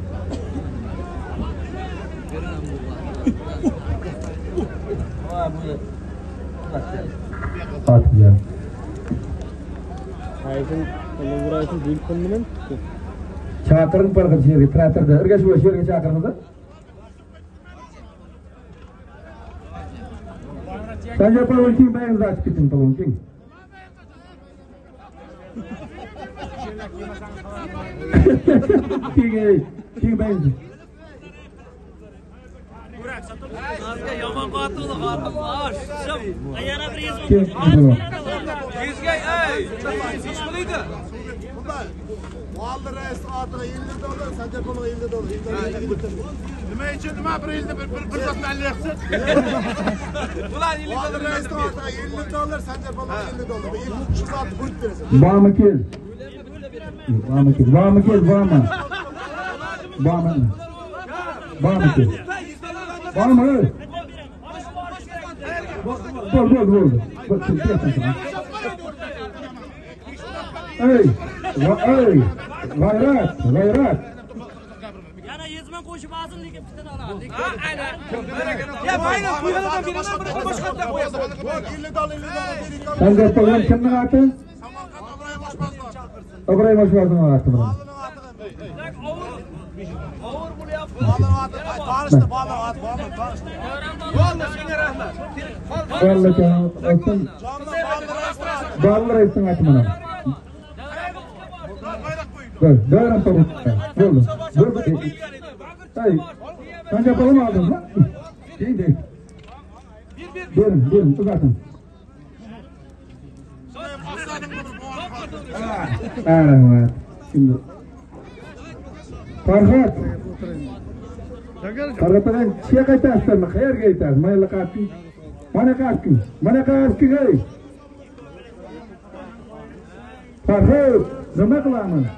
Atacağım.
Hayırın, onun burasını değil konumdan tuttu.
Çakırın parkı şehri, tratırda. Irgaş bu şehri çakırında. Sen yapar ultim ben zaten kitim tamam kim? Kim ben?
Nazga yaman qatılı qardım. Aşım. Ayana bir yüz
Kim?
Yüzge ey. Hiç biliydi.
Ballı reis atıga 50 dolar, Sancar Pologa 50 dolar. Nima için nima bir yilda bir zotni allayapsiz?
Ulan 50
Ballı reis atıga 50 dolar, Sancar Pologa 50 dolar. 50 kişi zotni buyurup berasiz.
Bağımı kel. Bağımı kel. Bağımı kel. Bağımı. Bağımı. Bağımı kel. Bağımı. Bol. Bak şimdi yapın. Ey. Gayret.
Yana 100 ming qo'shib olsin lekin bittadan oladi.
Ya bayram qo'ygandan beraman bir boshqa yoqda qo'yasan.
50 dolar, 50 dolar bering.
Sen de yapalım kimden atı?
Samarqand Ibrahim Oshpazov.
Ibrahim Oshpazov atı bana.
Ovur bo'lyapti.
Tanıştı, bağlı at.
Bo'ldi, senga rahmat.
Vallahi olsun. Bağlı reis'in atı bana. Bayram tabi. Oldu. Hey. Sen de yapalım aldın mı? İyi değil. Verin, uzatın. Evet. Şimdi. Farhat. Farhat'tan çiğ kaytarsın mı? Hayır kaytarsın. Mayla kaçtın. Mana kaçtın. Hey. Farhat. Nima qilaman?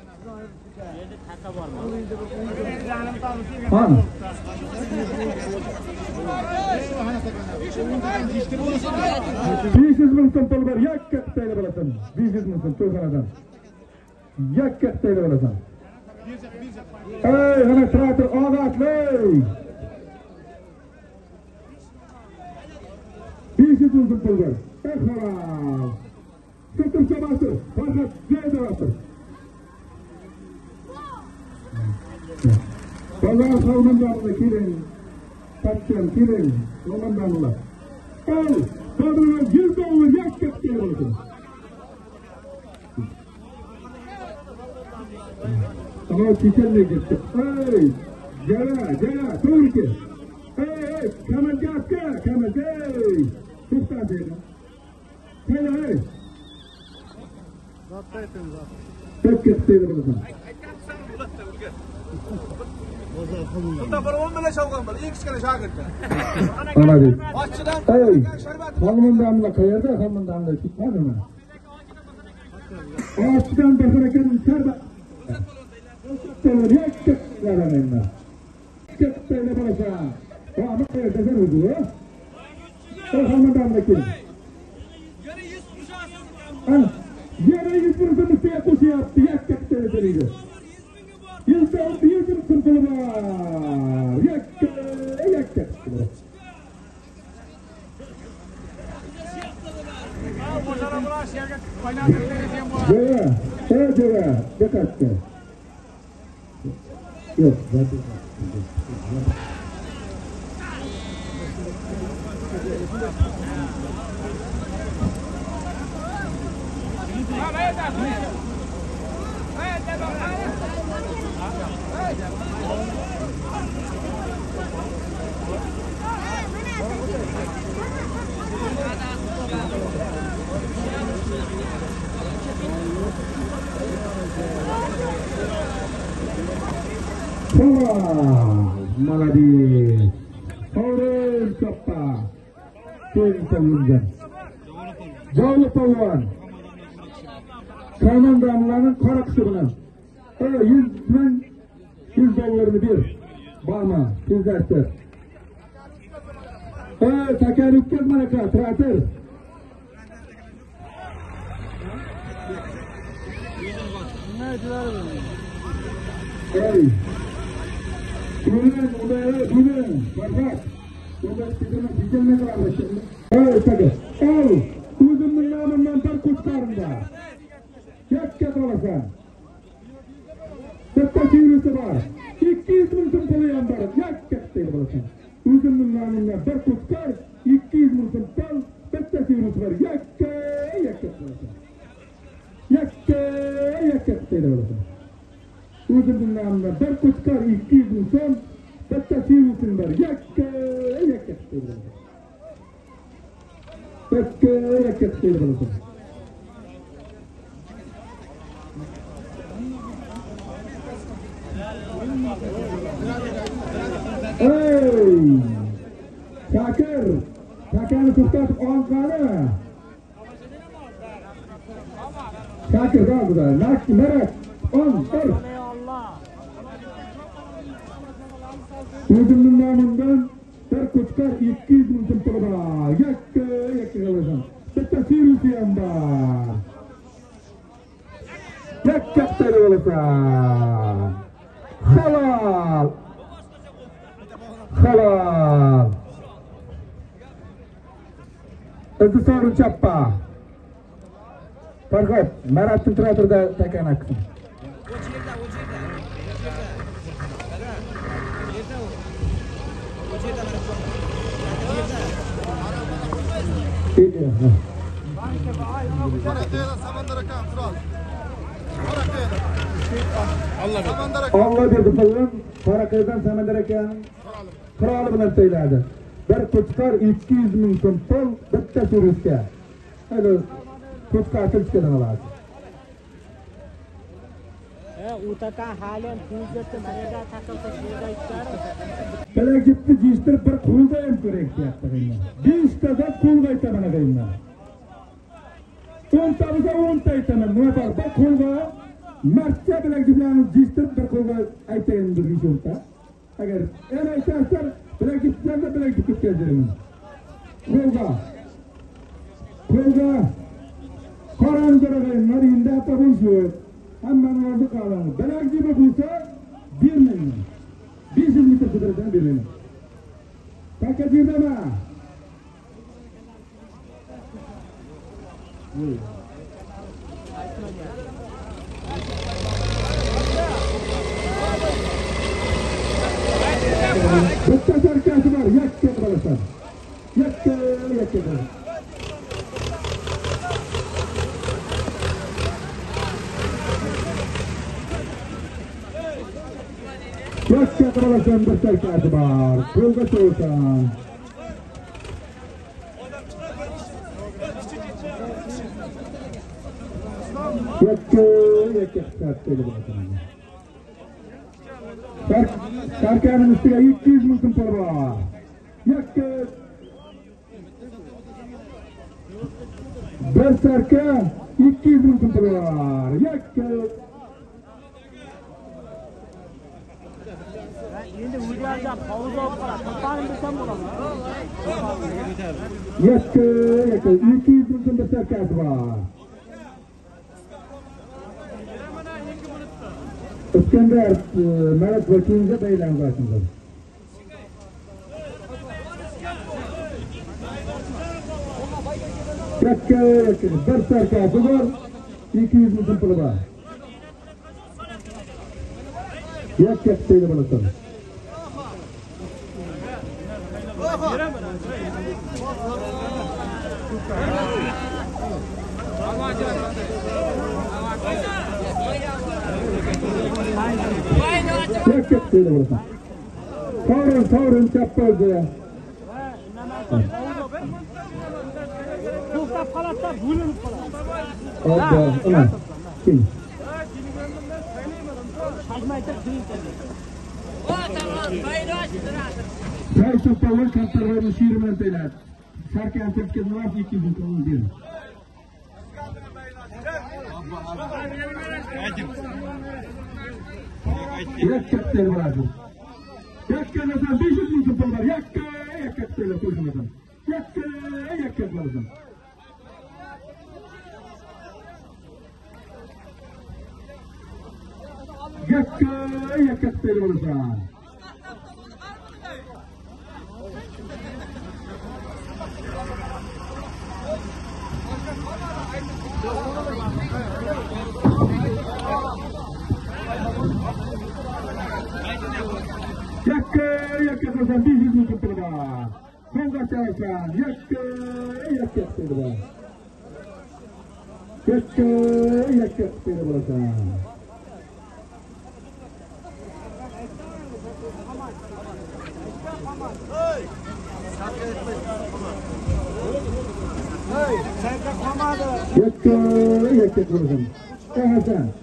Mana. 500 ming so'm pul ber, yakka qitayla bo'lasan. 500 ming so'm to'g'anadan. Yakka qitayla bo'lasan. Ey, mana traktor odatli. 500 ming so'm pul ber. Xo'roz. Tutib chamasi, faqat joyda o'tir. Bozor savunlarına kirin, taksiyem kirin, savunlarına. Al, kadına 100 dolar yak kaptaya bakın. Ama çiçeğine gitti. Hey, gel, dur ki. Hey, kamer kaska, hey. Tuttan seni. Hey. Tek kaptaya bakın.
Bunda bir 10 milyon şavgan var. İlk çıkan şagirtler.
Anladım.
Başçıdan
Hey,
şerbet.
halımın damla kayarda, halımın damla tutmadı mı? Ağaçtan bakarken şerbet. Yak kaptaya bakın. Kaptaya bakın. Ama kayarda sen oldu ha? Halımın damla kirin. Yere 100 kuruş müsteye koşu yaptı, yak kaptaya bakın. 100 kuruş var. Yak. Ceva, dikkatle. Yok, zaten. Молодец. Horun kappa. Keng savungan. Jovli polvon. Komandamlarning qaraqisi bilan. 100 dollarni ber. Borma, tezlashtir. Takar o'tkaz mana ka, traktor. Hey. Bugun, Farhat. Bundan ketirma qilaman. Hey, taka. O'zimning nomimdan bir ko'chqarimda. Yakka qolasan. Bitta chivrisi bor. 200 ming so'm puli ham bor. Yakka qilib bo'lasan. O'zimning nomimdan bir ko'chqar, 200 ming so'm pul, bitta chivrisi bor. Yakka qolasan. Yakka qilib bo'lasan. O'zimning nomimdan bir ko'chqar, 200 ming so'm, bitta chivrisi bor. Yakka qilib bo'lasan. Ey! Shakir! Shakirni to'xtatib olqani. Shakir bo'ldi. Merak. Bir. O'zimning nomimdan bir ko'chkar 200 ming so'm puli bor. Yakka qilsam. Bitta sirisi ham bor. Yakka qilsam. Halol. Intisor chappa. Farhod, Maratni traktorda takana qildim. Allah berdi falan, Parakaydan Samandar ekan. Qiroli bilan to'yladi. Bir ko'chkar 200 ming so'm pul bitta surishga. Hali ko'chkar tilchidan oladi.
Utaka halen pulga marega takılsa şurada ister.
Belagitni jishtirib bir qo'lda ham kerak deyapti. 5 tadan qo'lga aytaman deyman. 10 tabiza 10 ta aytaman. Nima bor? Bir qo'lga marcha bilagitlarni jishtirib bir qo'lga aytayin bir ishonta. Agar yana aytasan bilagitlarni bilagit ketkaziraman. Qo'lga qorong'ida narinda tabushi hammani oldi qoladi. Bilagitni bo'lsa bermayman. 500 metr qudratan beraman. Taka jirdama. Bitta sarkasi bor, yakka qilasan. Yakka. Yakka qilasan bir sarkasi bor. Qo'lga qo'ysan. Yakka sarkasi bor. Sarkarning ustiga 200 ming so'm pul bor. Yakka. Bir sarka 200 ming so'm pul bor. Yakka.
Endi uylarda pauza olib qoladi. Qani desam bo'ladi.
Yakka 200 ming so'm bir sarkasi bor. İskender, Merak vakitinde beylen başında. Yakka, bir sarkası var, 200 ming so'm puli bor. Yakka deydi bo'lasan. Yakka deydi bo'lasan. Sorun chapoldi.
To'xtab qoladi, bo'linib qoladi.
Ana, kim?
Hajmaytir qilinadi.
Sayt to'polon kattalarni shirman to'yladi. Sarkan tepkizlar 200 ming so'm berdi. Yakka deydi bo'lasan. Yakkadan 500 ming so'm pul bor. Yakka deydi qo'ymasan. Yakka bo'lasan. Yakka deydi bo'lasan. Yakka qilsan 500 ming so'm puli bor. Qo'lga chalsan. Yakka deydi bo'lasan. Yakka deydi bo'lasan. Yakka qilsan.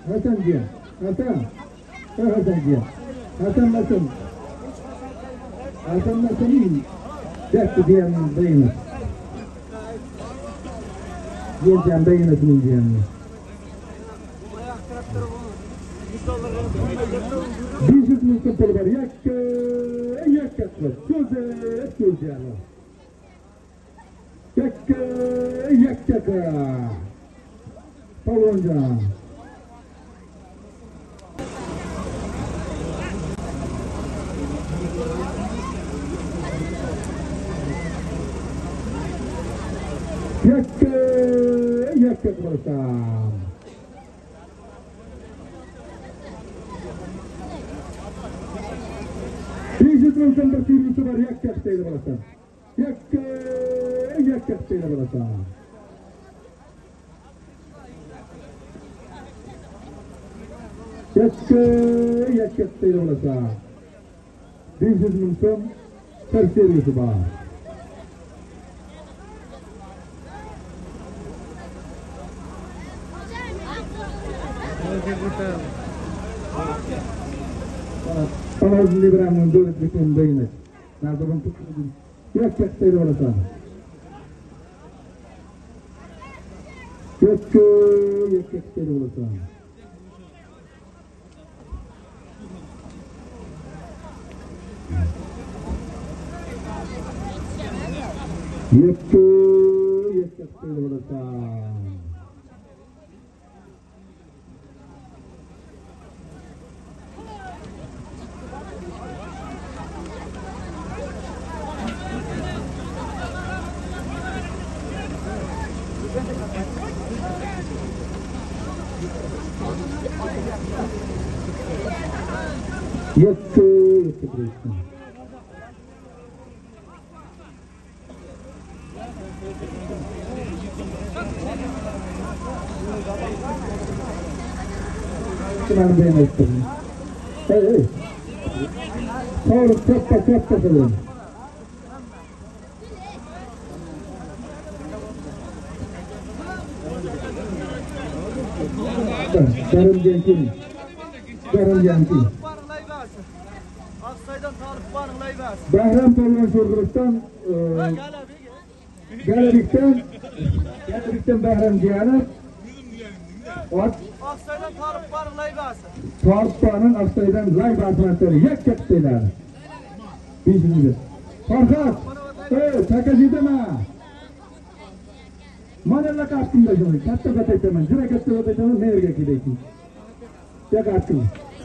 Hasan. Arkamdan senin yaktı diyenin beyni. Diyeceğim beyinesinin diyenin. 500 milyon pul var. Yakka. Söz yani. Yakka. Palonca. Yakka kurasam. Bizden bir sürüsü var yakka isteydi kurasam. Yakka isteydi kurasam. Yakka isteydi kurasam. 500 milyon bir sürüsü var. Tanrı liberanın devletliğinin beyni. Nerede ben tuttum? Yakka isteydi kurasam. Yakka isteydi kurasam. Yakka isteydi kurasam. Yakka kurasam. Şunları beğenmiştim. Hey. Sonra çapta kalın. Karım genkin.
Aksay'dan tarif barınlayı versin.
Bahram Tolgan Şurduruq'tan Galelikten Bahram Cihanov
Aksay'dan tarif barınlayı versin.
Tarıkbanın Aksay'dan lay basmatları yakka isteyler. 500. Farhat! Takacı deme! Manella kaptım da şunu. Katta etmem. Zira katta etmem. Nereye gideyim? Ya kattım.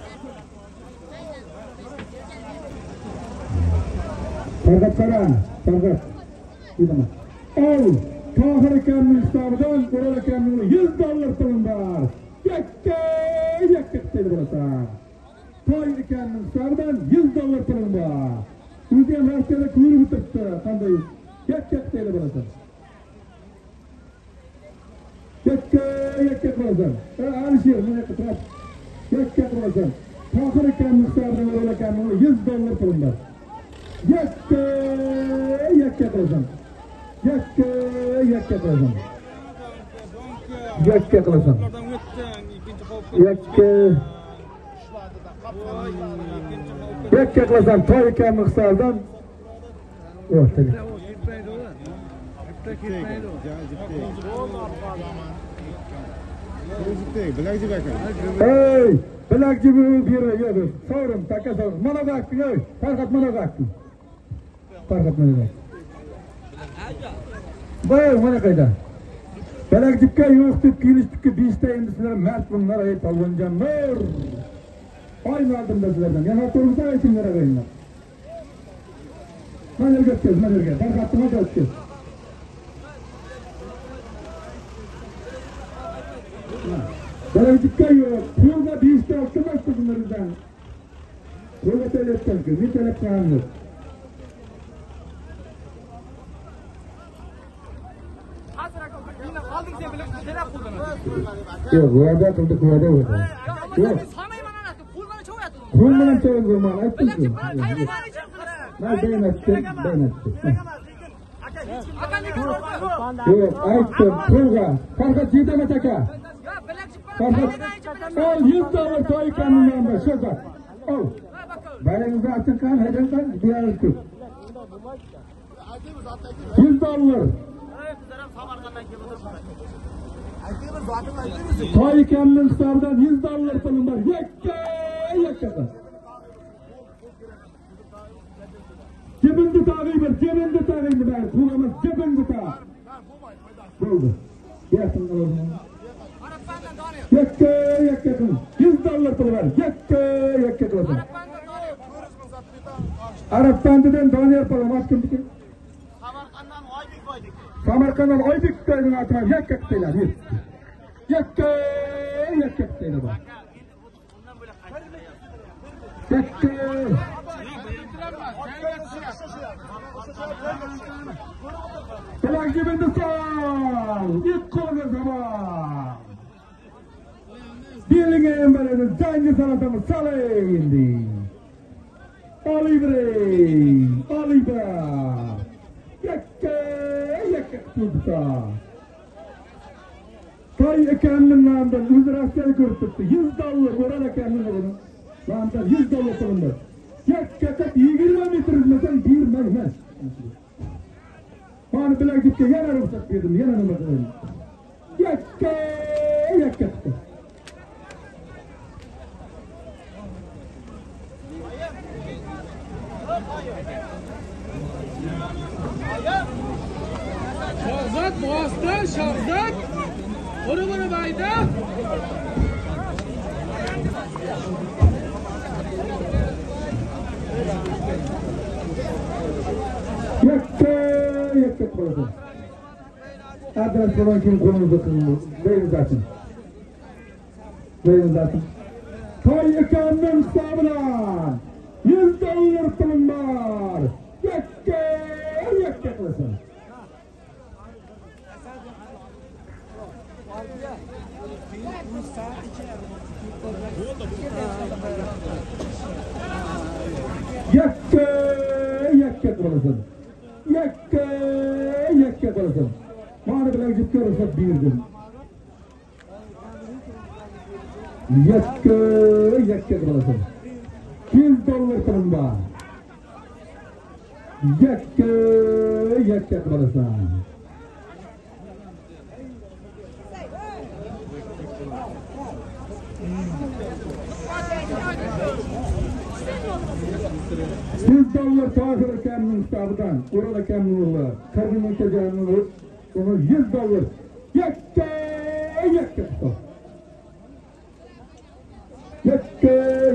Farhat Kara. Gideme. Tahir Kamil Star'dan Kural Kamil'e $100 pulum var. Yakka isteydi burası. Tahir Kamil Star'dan $100 pulum var. Türkiye'nin rastgele kuyruğu tuttu. Kandayız. Yakka isteydi burası. Yakka kurasam. Alışır. Yakka kurasam. Tahir Kamil Star'dan Kural Kamil'e $100 pulum var. Yakka kurasam. Yakka kurasam. Yakka kurasam. Tahir Kamil Star'dan Hey, bilak jibi bir yo'q. Sovrim, taka sovrim. Mana vaqting, ey. Farhat mana vaqting. Voy, mana qayda. Bilak jibga yo'q deb kelishdik, 5 ta endi sizlar mard bunlar, ey polvonjonlar. Oyni oldimda sizlardan. Yana to'g'risi aytinglar agaylar. Mana yerga. Farhatni mana o'tkiz. Bilak jibga yo'q. Pulga 5 ta oltmas bunlardan. Pulga telefon qil, men telefonni. Yok, vada qildik, vada o'tdi. Yo'q. Pul bilan to'g'ri aytdim. Ben beynettim. Yo'q, aytdim, pulga. Farhat yedimi taka? Farhat, al $100 to'y kamindan söz al. Al. Bayramınızı açın kan, hedef kan, duyarız ki. $100. Toy ekanning hisobidan $100 pulim bor. Yakka. Cebimde tag'ib bir, cebimde tag'ib bir. Pulimiz cebimde tag'. Bo'ldi. Yakka qildim. Yakka qildim. $100 pul bor. Yakka qildim. Arabstandan Doniyor pulim oldim. Samarqanddan Oybek ko'yning atran yakka qildilar. Yakka qildilar bor. Yakka. Ulan cebinde sal. İlk kolunu zaman. Birliğin böyle canlı salatamı salayım. Oliver. Yakka tuttu. Toy ekanning nomidan o'zi Rossiya ko'rsatdi. $100 o'ran ekanning o'rni. Nomidan $100 qilindi. Yakka 20 metr uzmasam bermayman. Bani bilan gitga yana ruxsat berdim, yana nima qilaman? Yakka.
Shahzod bosti, Shahzod. Buni bayda.
Yakka qo'ydi. Adres bilan kim qo'limizni qildi? Beyimiz atın. Toy ekanning hisobidan $100 pulim bor. Yakka qilasan. Yakka qilasan. Yakka qilasan. Bani bilan gitga ruxsat berdim. Yakka qilasan. $100 pulim bor. Yakka qilasan. $100 Tohir akamning hisobidan, O'ral akamning o'g'li, Karim akaning o'g'li, uni $100. Yakka hisob. Yakka.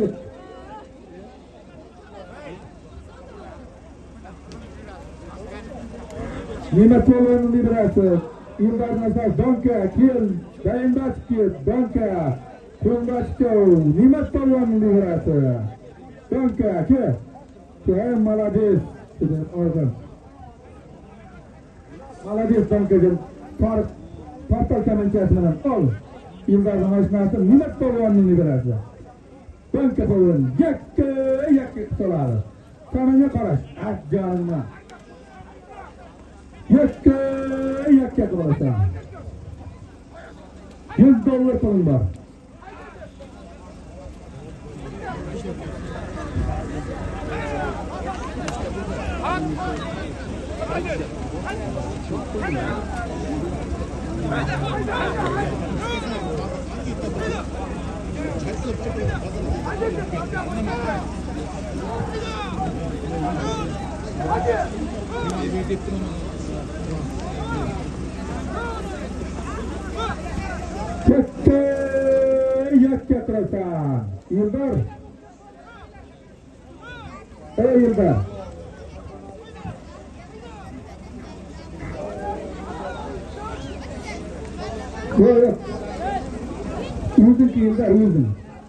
Ne'matullohning liberasi, Yildiz Nasar Donka, Kel, Daimbatski, Donka, Ko'ngachko, Ne'matullohning liberasi. Donka, Kel. Sen молодец, dedi orada. Молодец Donka'cığım. Partal kamanchasi bilan ol. Yildiz mashinasi Ne'matullohning liberasi. Donka bo'lgan. Yakka qiladi. Kamanga qarash, jonimga. Yakka qilasan. $100 pulim bor. Yakka qilasan. Yildir. Yildir. Yok. Yildir.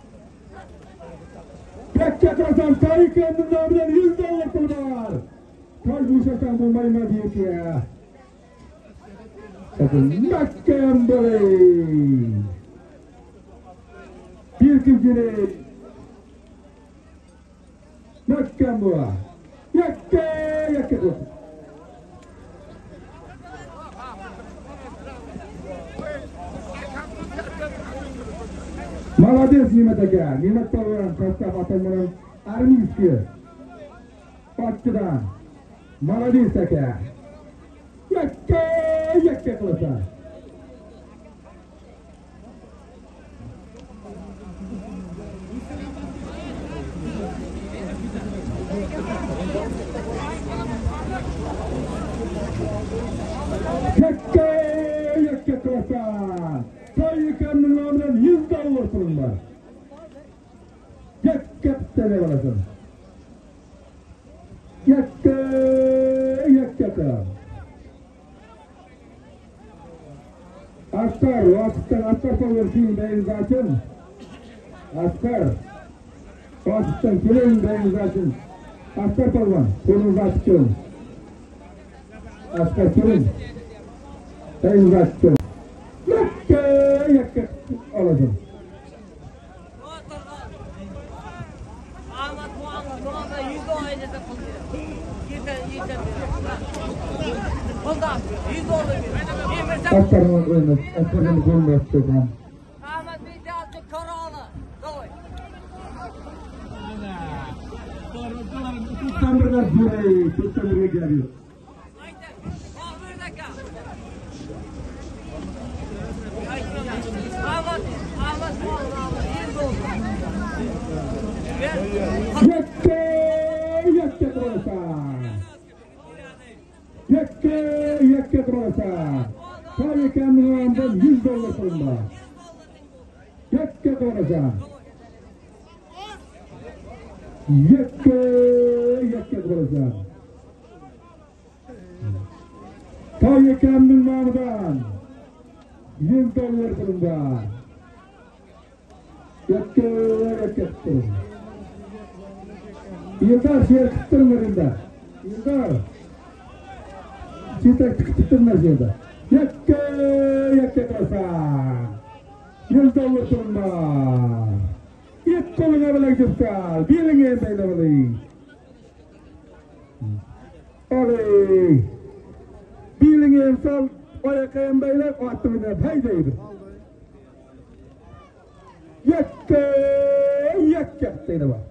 Yakka qilasan. Toy ekanning nomidan $100 pul bor. Toy bo'shasan bo'lmayman deyki ya. Yakkam bo'lay. Bir kimgini yakkam bo'la. Yakka qilasan. Молодец, Ne'mat aka. Ne'mat tog'am, Kastab atamdan Arminskiy. Otchidan. Молодец aka. Yakka qilasan. Yakka qilasan. To'yikanning nomidan $100 pulim bor. Yakka deb olasan. Yakka qil. Askar, Askar Power'ın organizasyon. Askar. Vasıftan kimin organizasyon. Askar Power, organizasyon. Askar kimin organizasyon. Yakka alacağım.
Ahmet Muhammed $100 edese kılıyor. Yeter. Ondan $100
Askar'ın oyunu, Askar'ın golünü yapacak.
Ahmet bir de aldı Karaoğlu. Doy.
Tutamırlar burayı, tutamırlar geliyor.
Haydi. Ahmet dakika. Ahmet
Yakka kılasan. Yakka kılasan. To'yikanning nomidan $100 pulim bor. Yakka kılasan. Yakka kılasan. To'yikanning nomidan $100 pulim bor. Yakka qil. Yıldar şehir kıttırmırında. Yıldar. Çiğtek kıttırmaz yılda. Yakka kılasan. $100 pulim bor. İlk koluna bile gidipsal. Bilinge beyle olayım. Oley. Bilinge sal. Oyakayım beyle. Attımına paydaydı. Yakka deydi bak.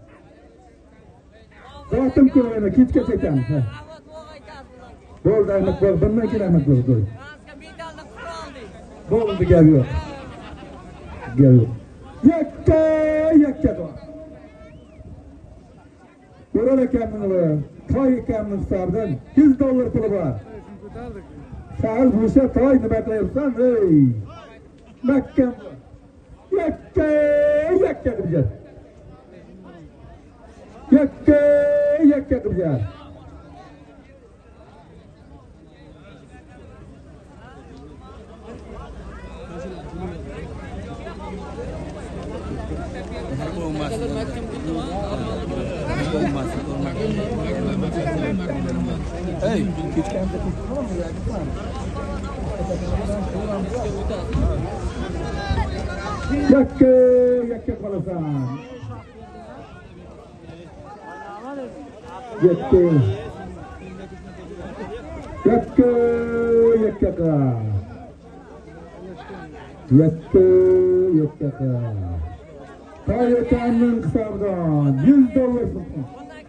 Vaatım kılığına keçke çeken. Bol daymak bol. Bundan ki daymak bol. Boldu geliyor. Yakka doğru. Burada kendini toy kendini sardan $100 pulu var. Sağıl bulsa toy ne bekliyorsan ey. Mekkem. Yakka kıracağız. Yakka kıracağız.
Hey,
Yakka kılasan. Yakka kıl. Yakka kıl. To'yikanning hisobidan $100 tutdi.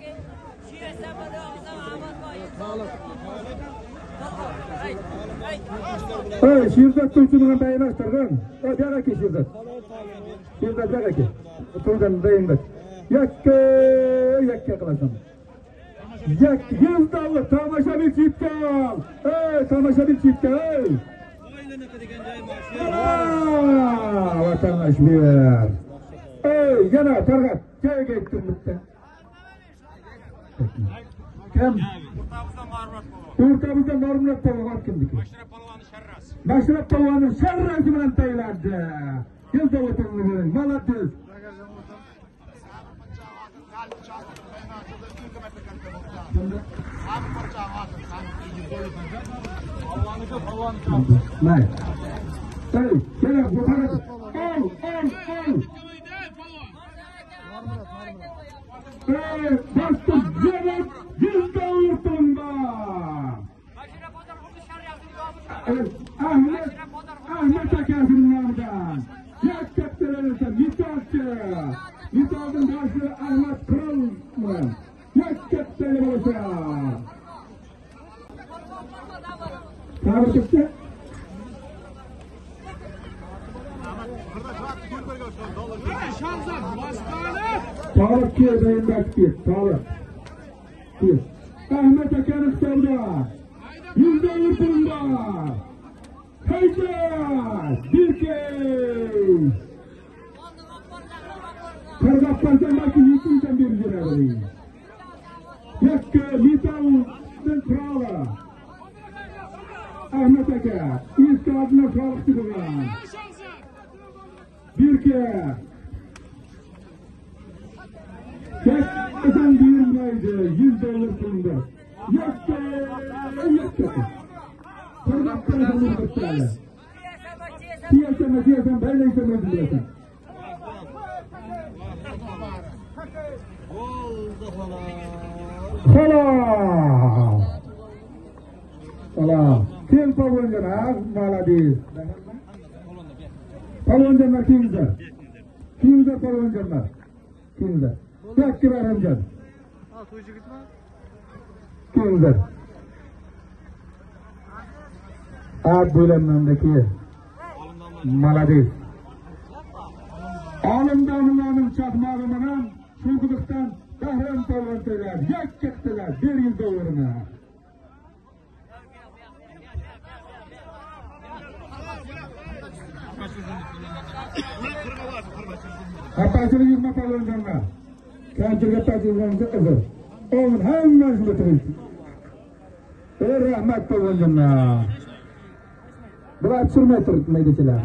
Hey, Shirzat Tunchi bilan bayonlashtirgan. Yo'q aka Shirzat. Shirzat aka. Turgan bayonlash. Yakka qilasan. $100 tomoshabin chitkal. Hey, tomoshabin chitkal. Hey. Vatandaş bir. Ey, yana targat. Joyiga yettiribdi. Kim? O'rtamizda Marmurat polvon kimniki? Mashrab polvonning sharrasi bilan taylandi. $100 pulni bering. Молодец. May. Hey, yana bu taraf. Ol. Hey, bastı cevap $100 pulunda. Ahmet akasının namıdan. Yakka kılasan, mithatçı. Nisal'ın başı Ahmet Kral mı? Yakketteli olsa. Tabi çıktı. Tarık ki dayındak ki. Tarık. Ahmet Akan'ın savda. %100 bunda. Haydi. Bir kez. Kırgaplardan belki yıkıyken bir girer. Yakkı Nisal'ın kralı. Ahmet Aka. İlk adına sağlık çıkılan. Bir kez. Yakkadan duyurmaydı. $100 bunda. Yakkı. Kırgaplardan vurgutlarla. Siyasem ben de istemezdim diyorsan. Salam. Kim palvonlar? Maladiz. Palvonlar kimdir? Kimdir palvonlar? Kimdir? Yakki Rahimjon. Kimdir? Ad bo'lamdagi Maladiz. Olimdonlarning chaqmog'i bilan Shukuduqdan Bahram palvonlar yakkatdilar $100. Hapachilik yurma palvonlar. Kanchiga tajribamizda izr. O'g'il hammasini bitirdik. Rahmat palvonlar. Biroq surmay turmaydilar.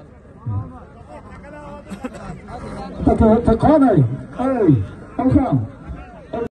Qanay? Ay, Alham.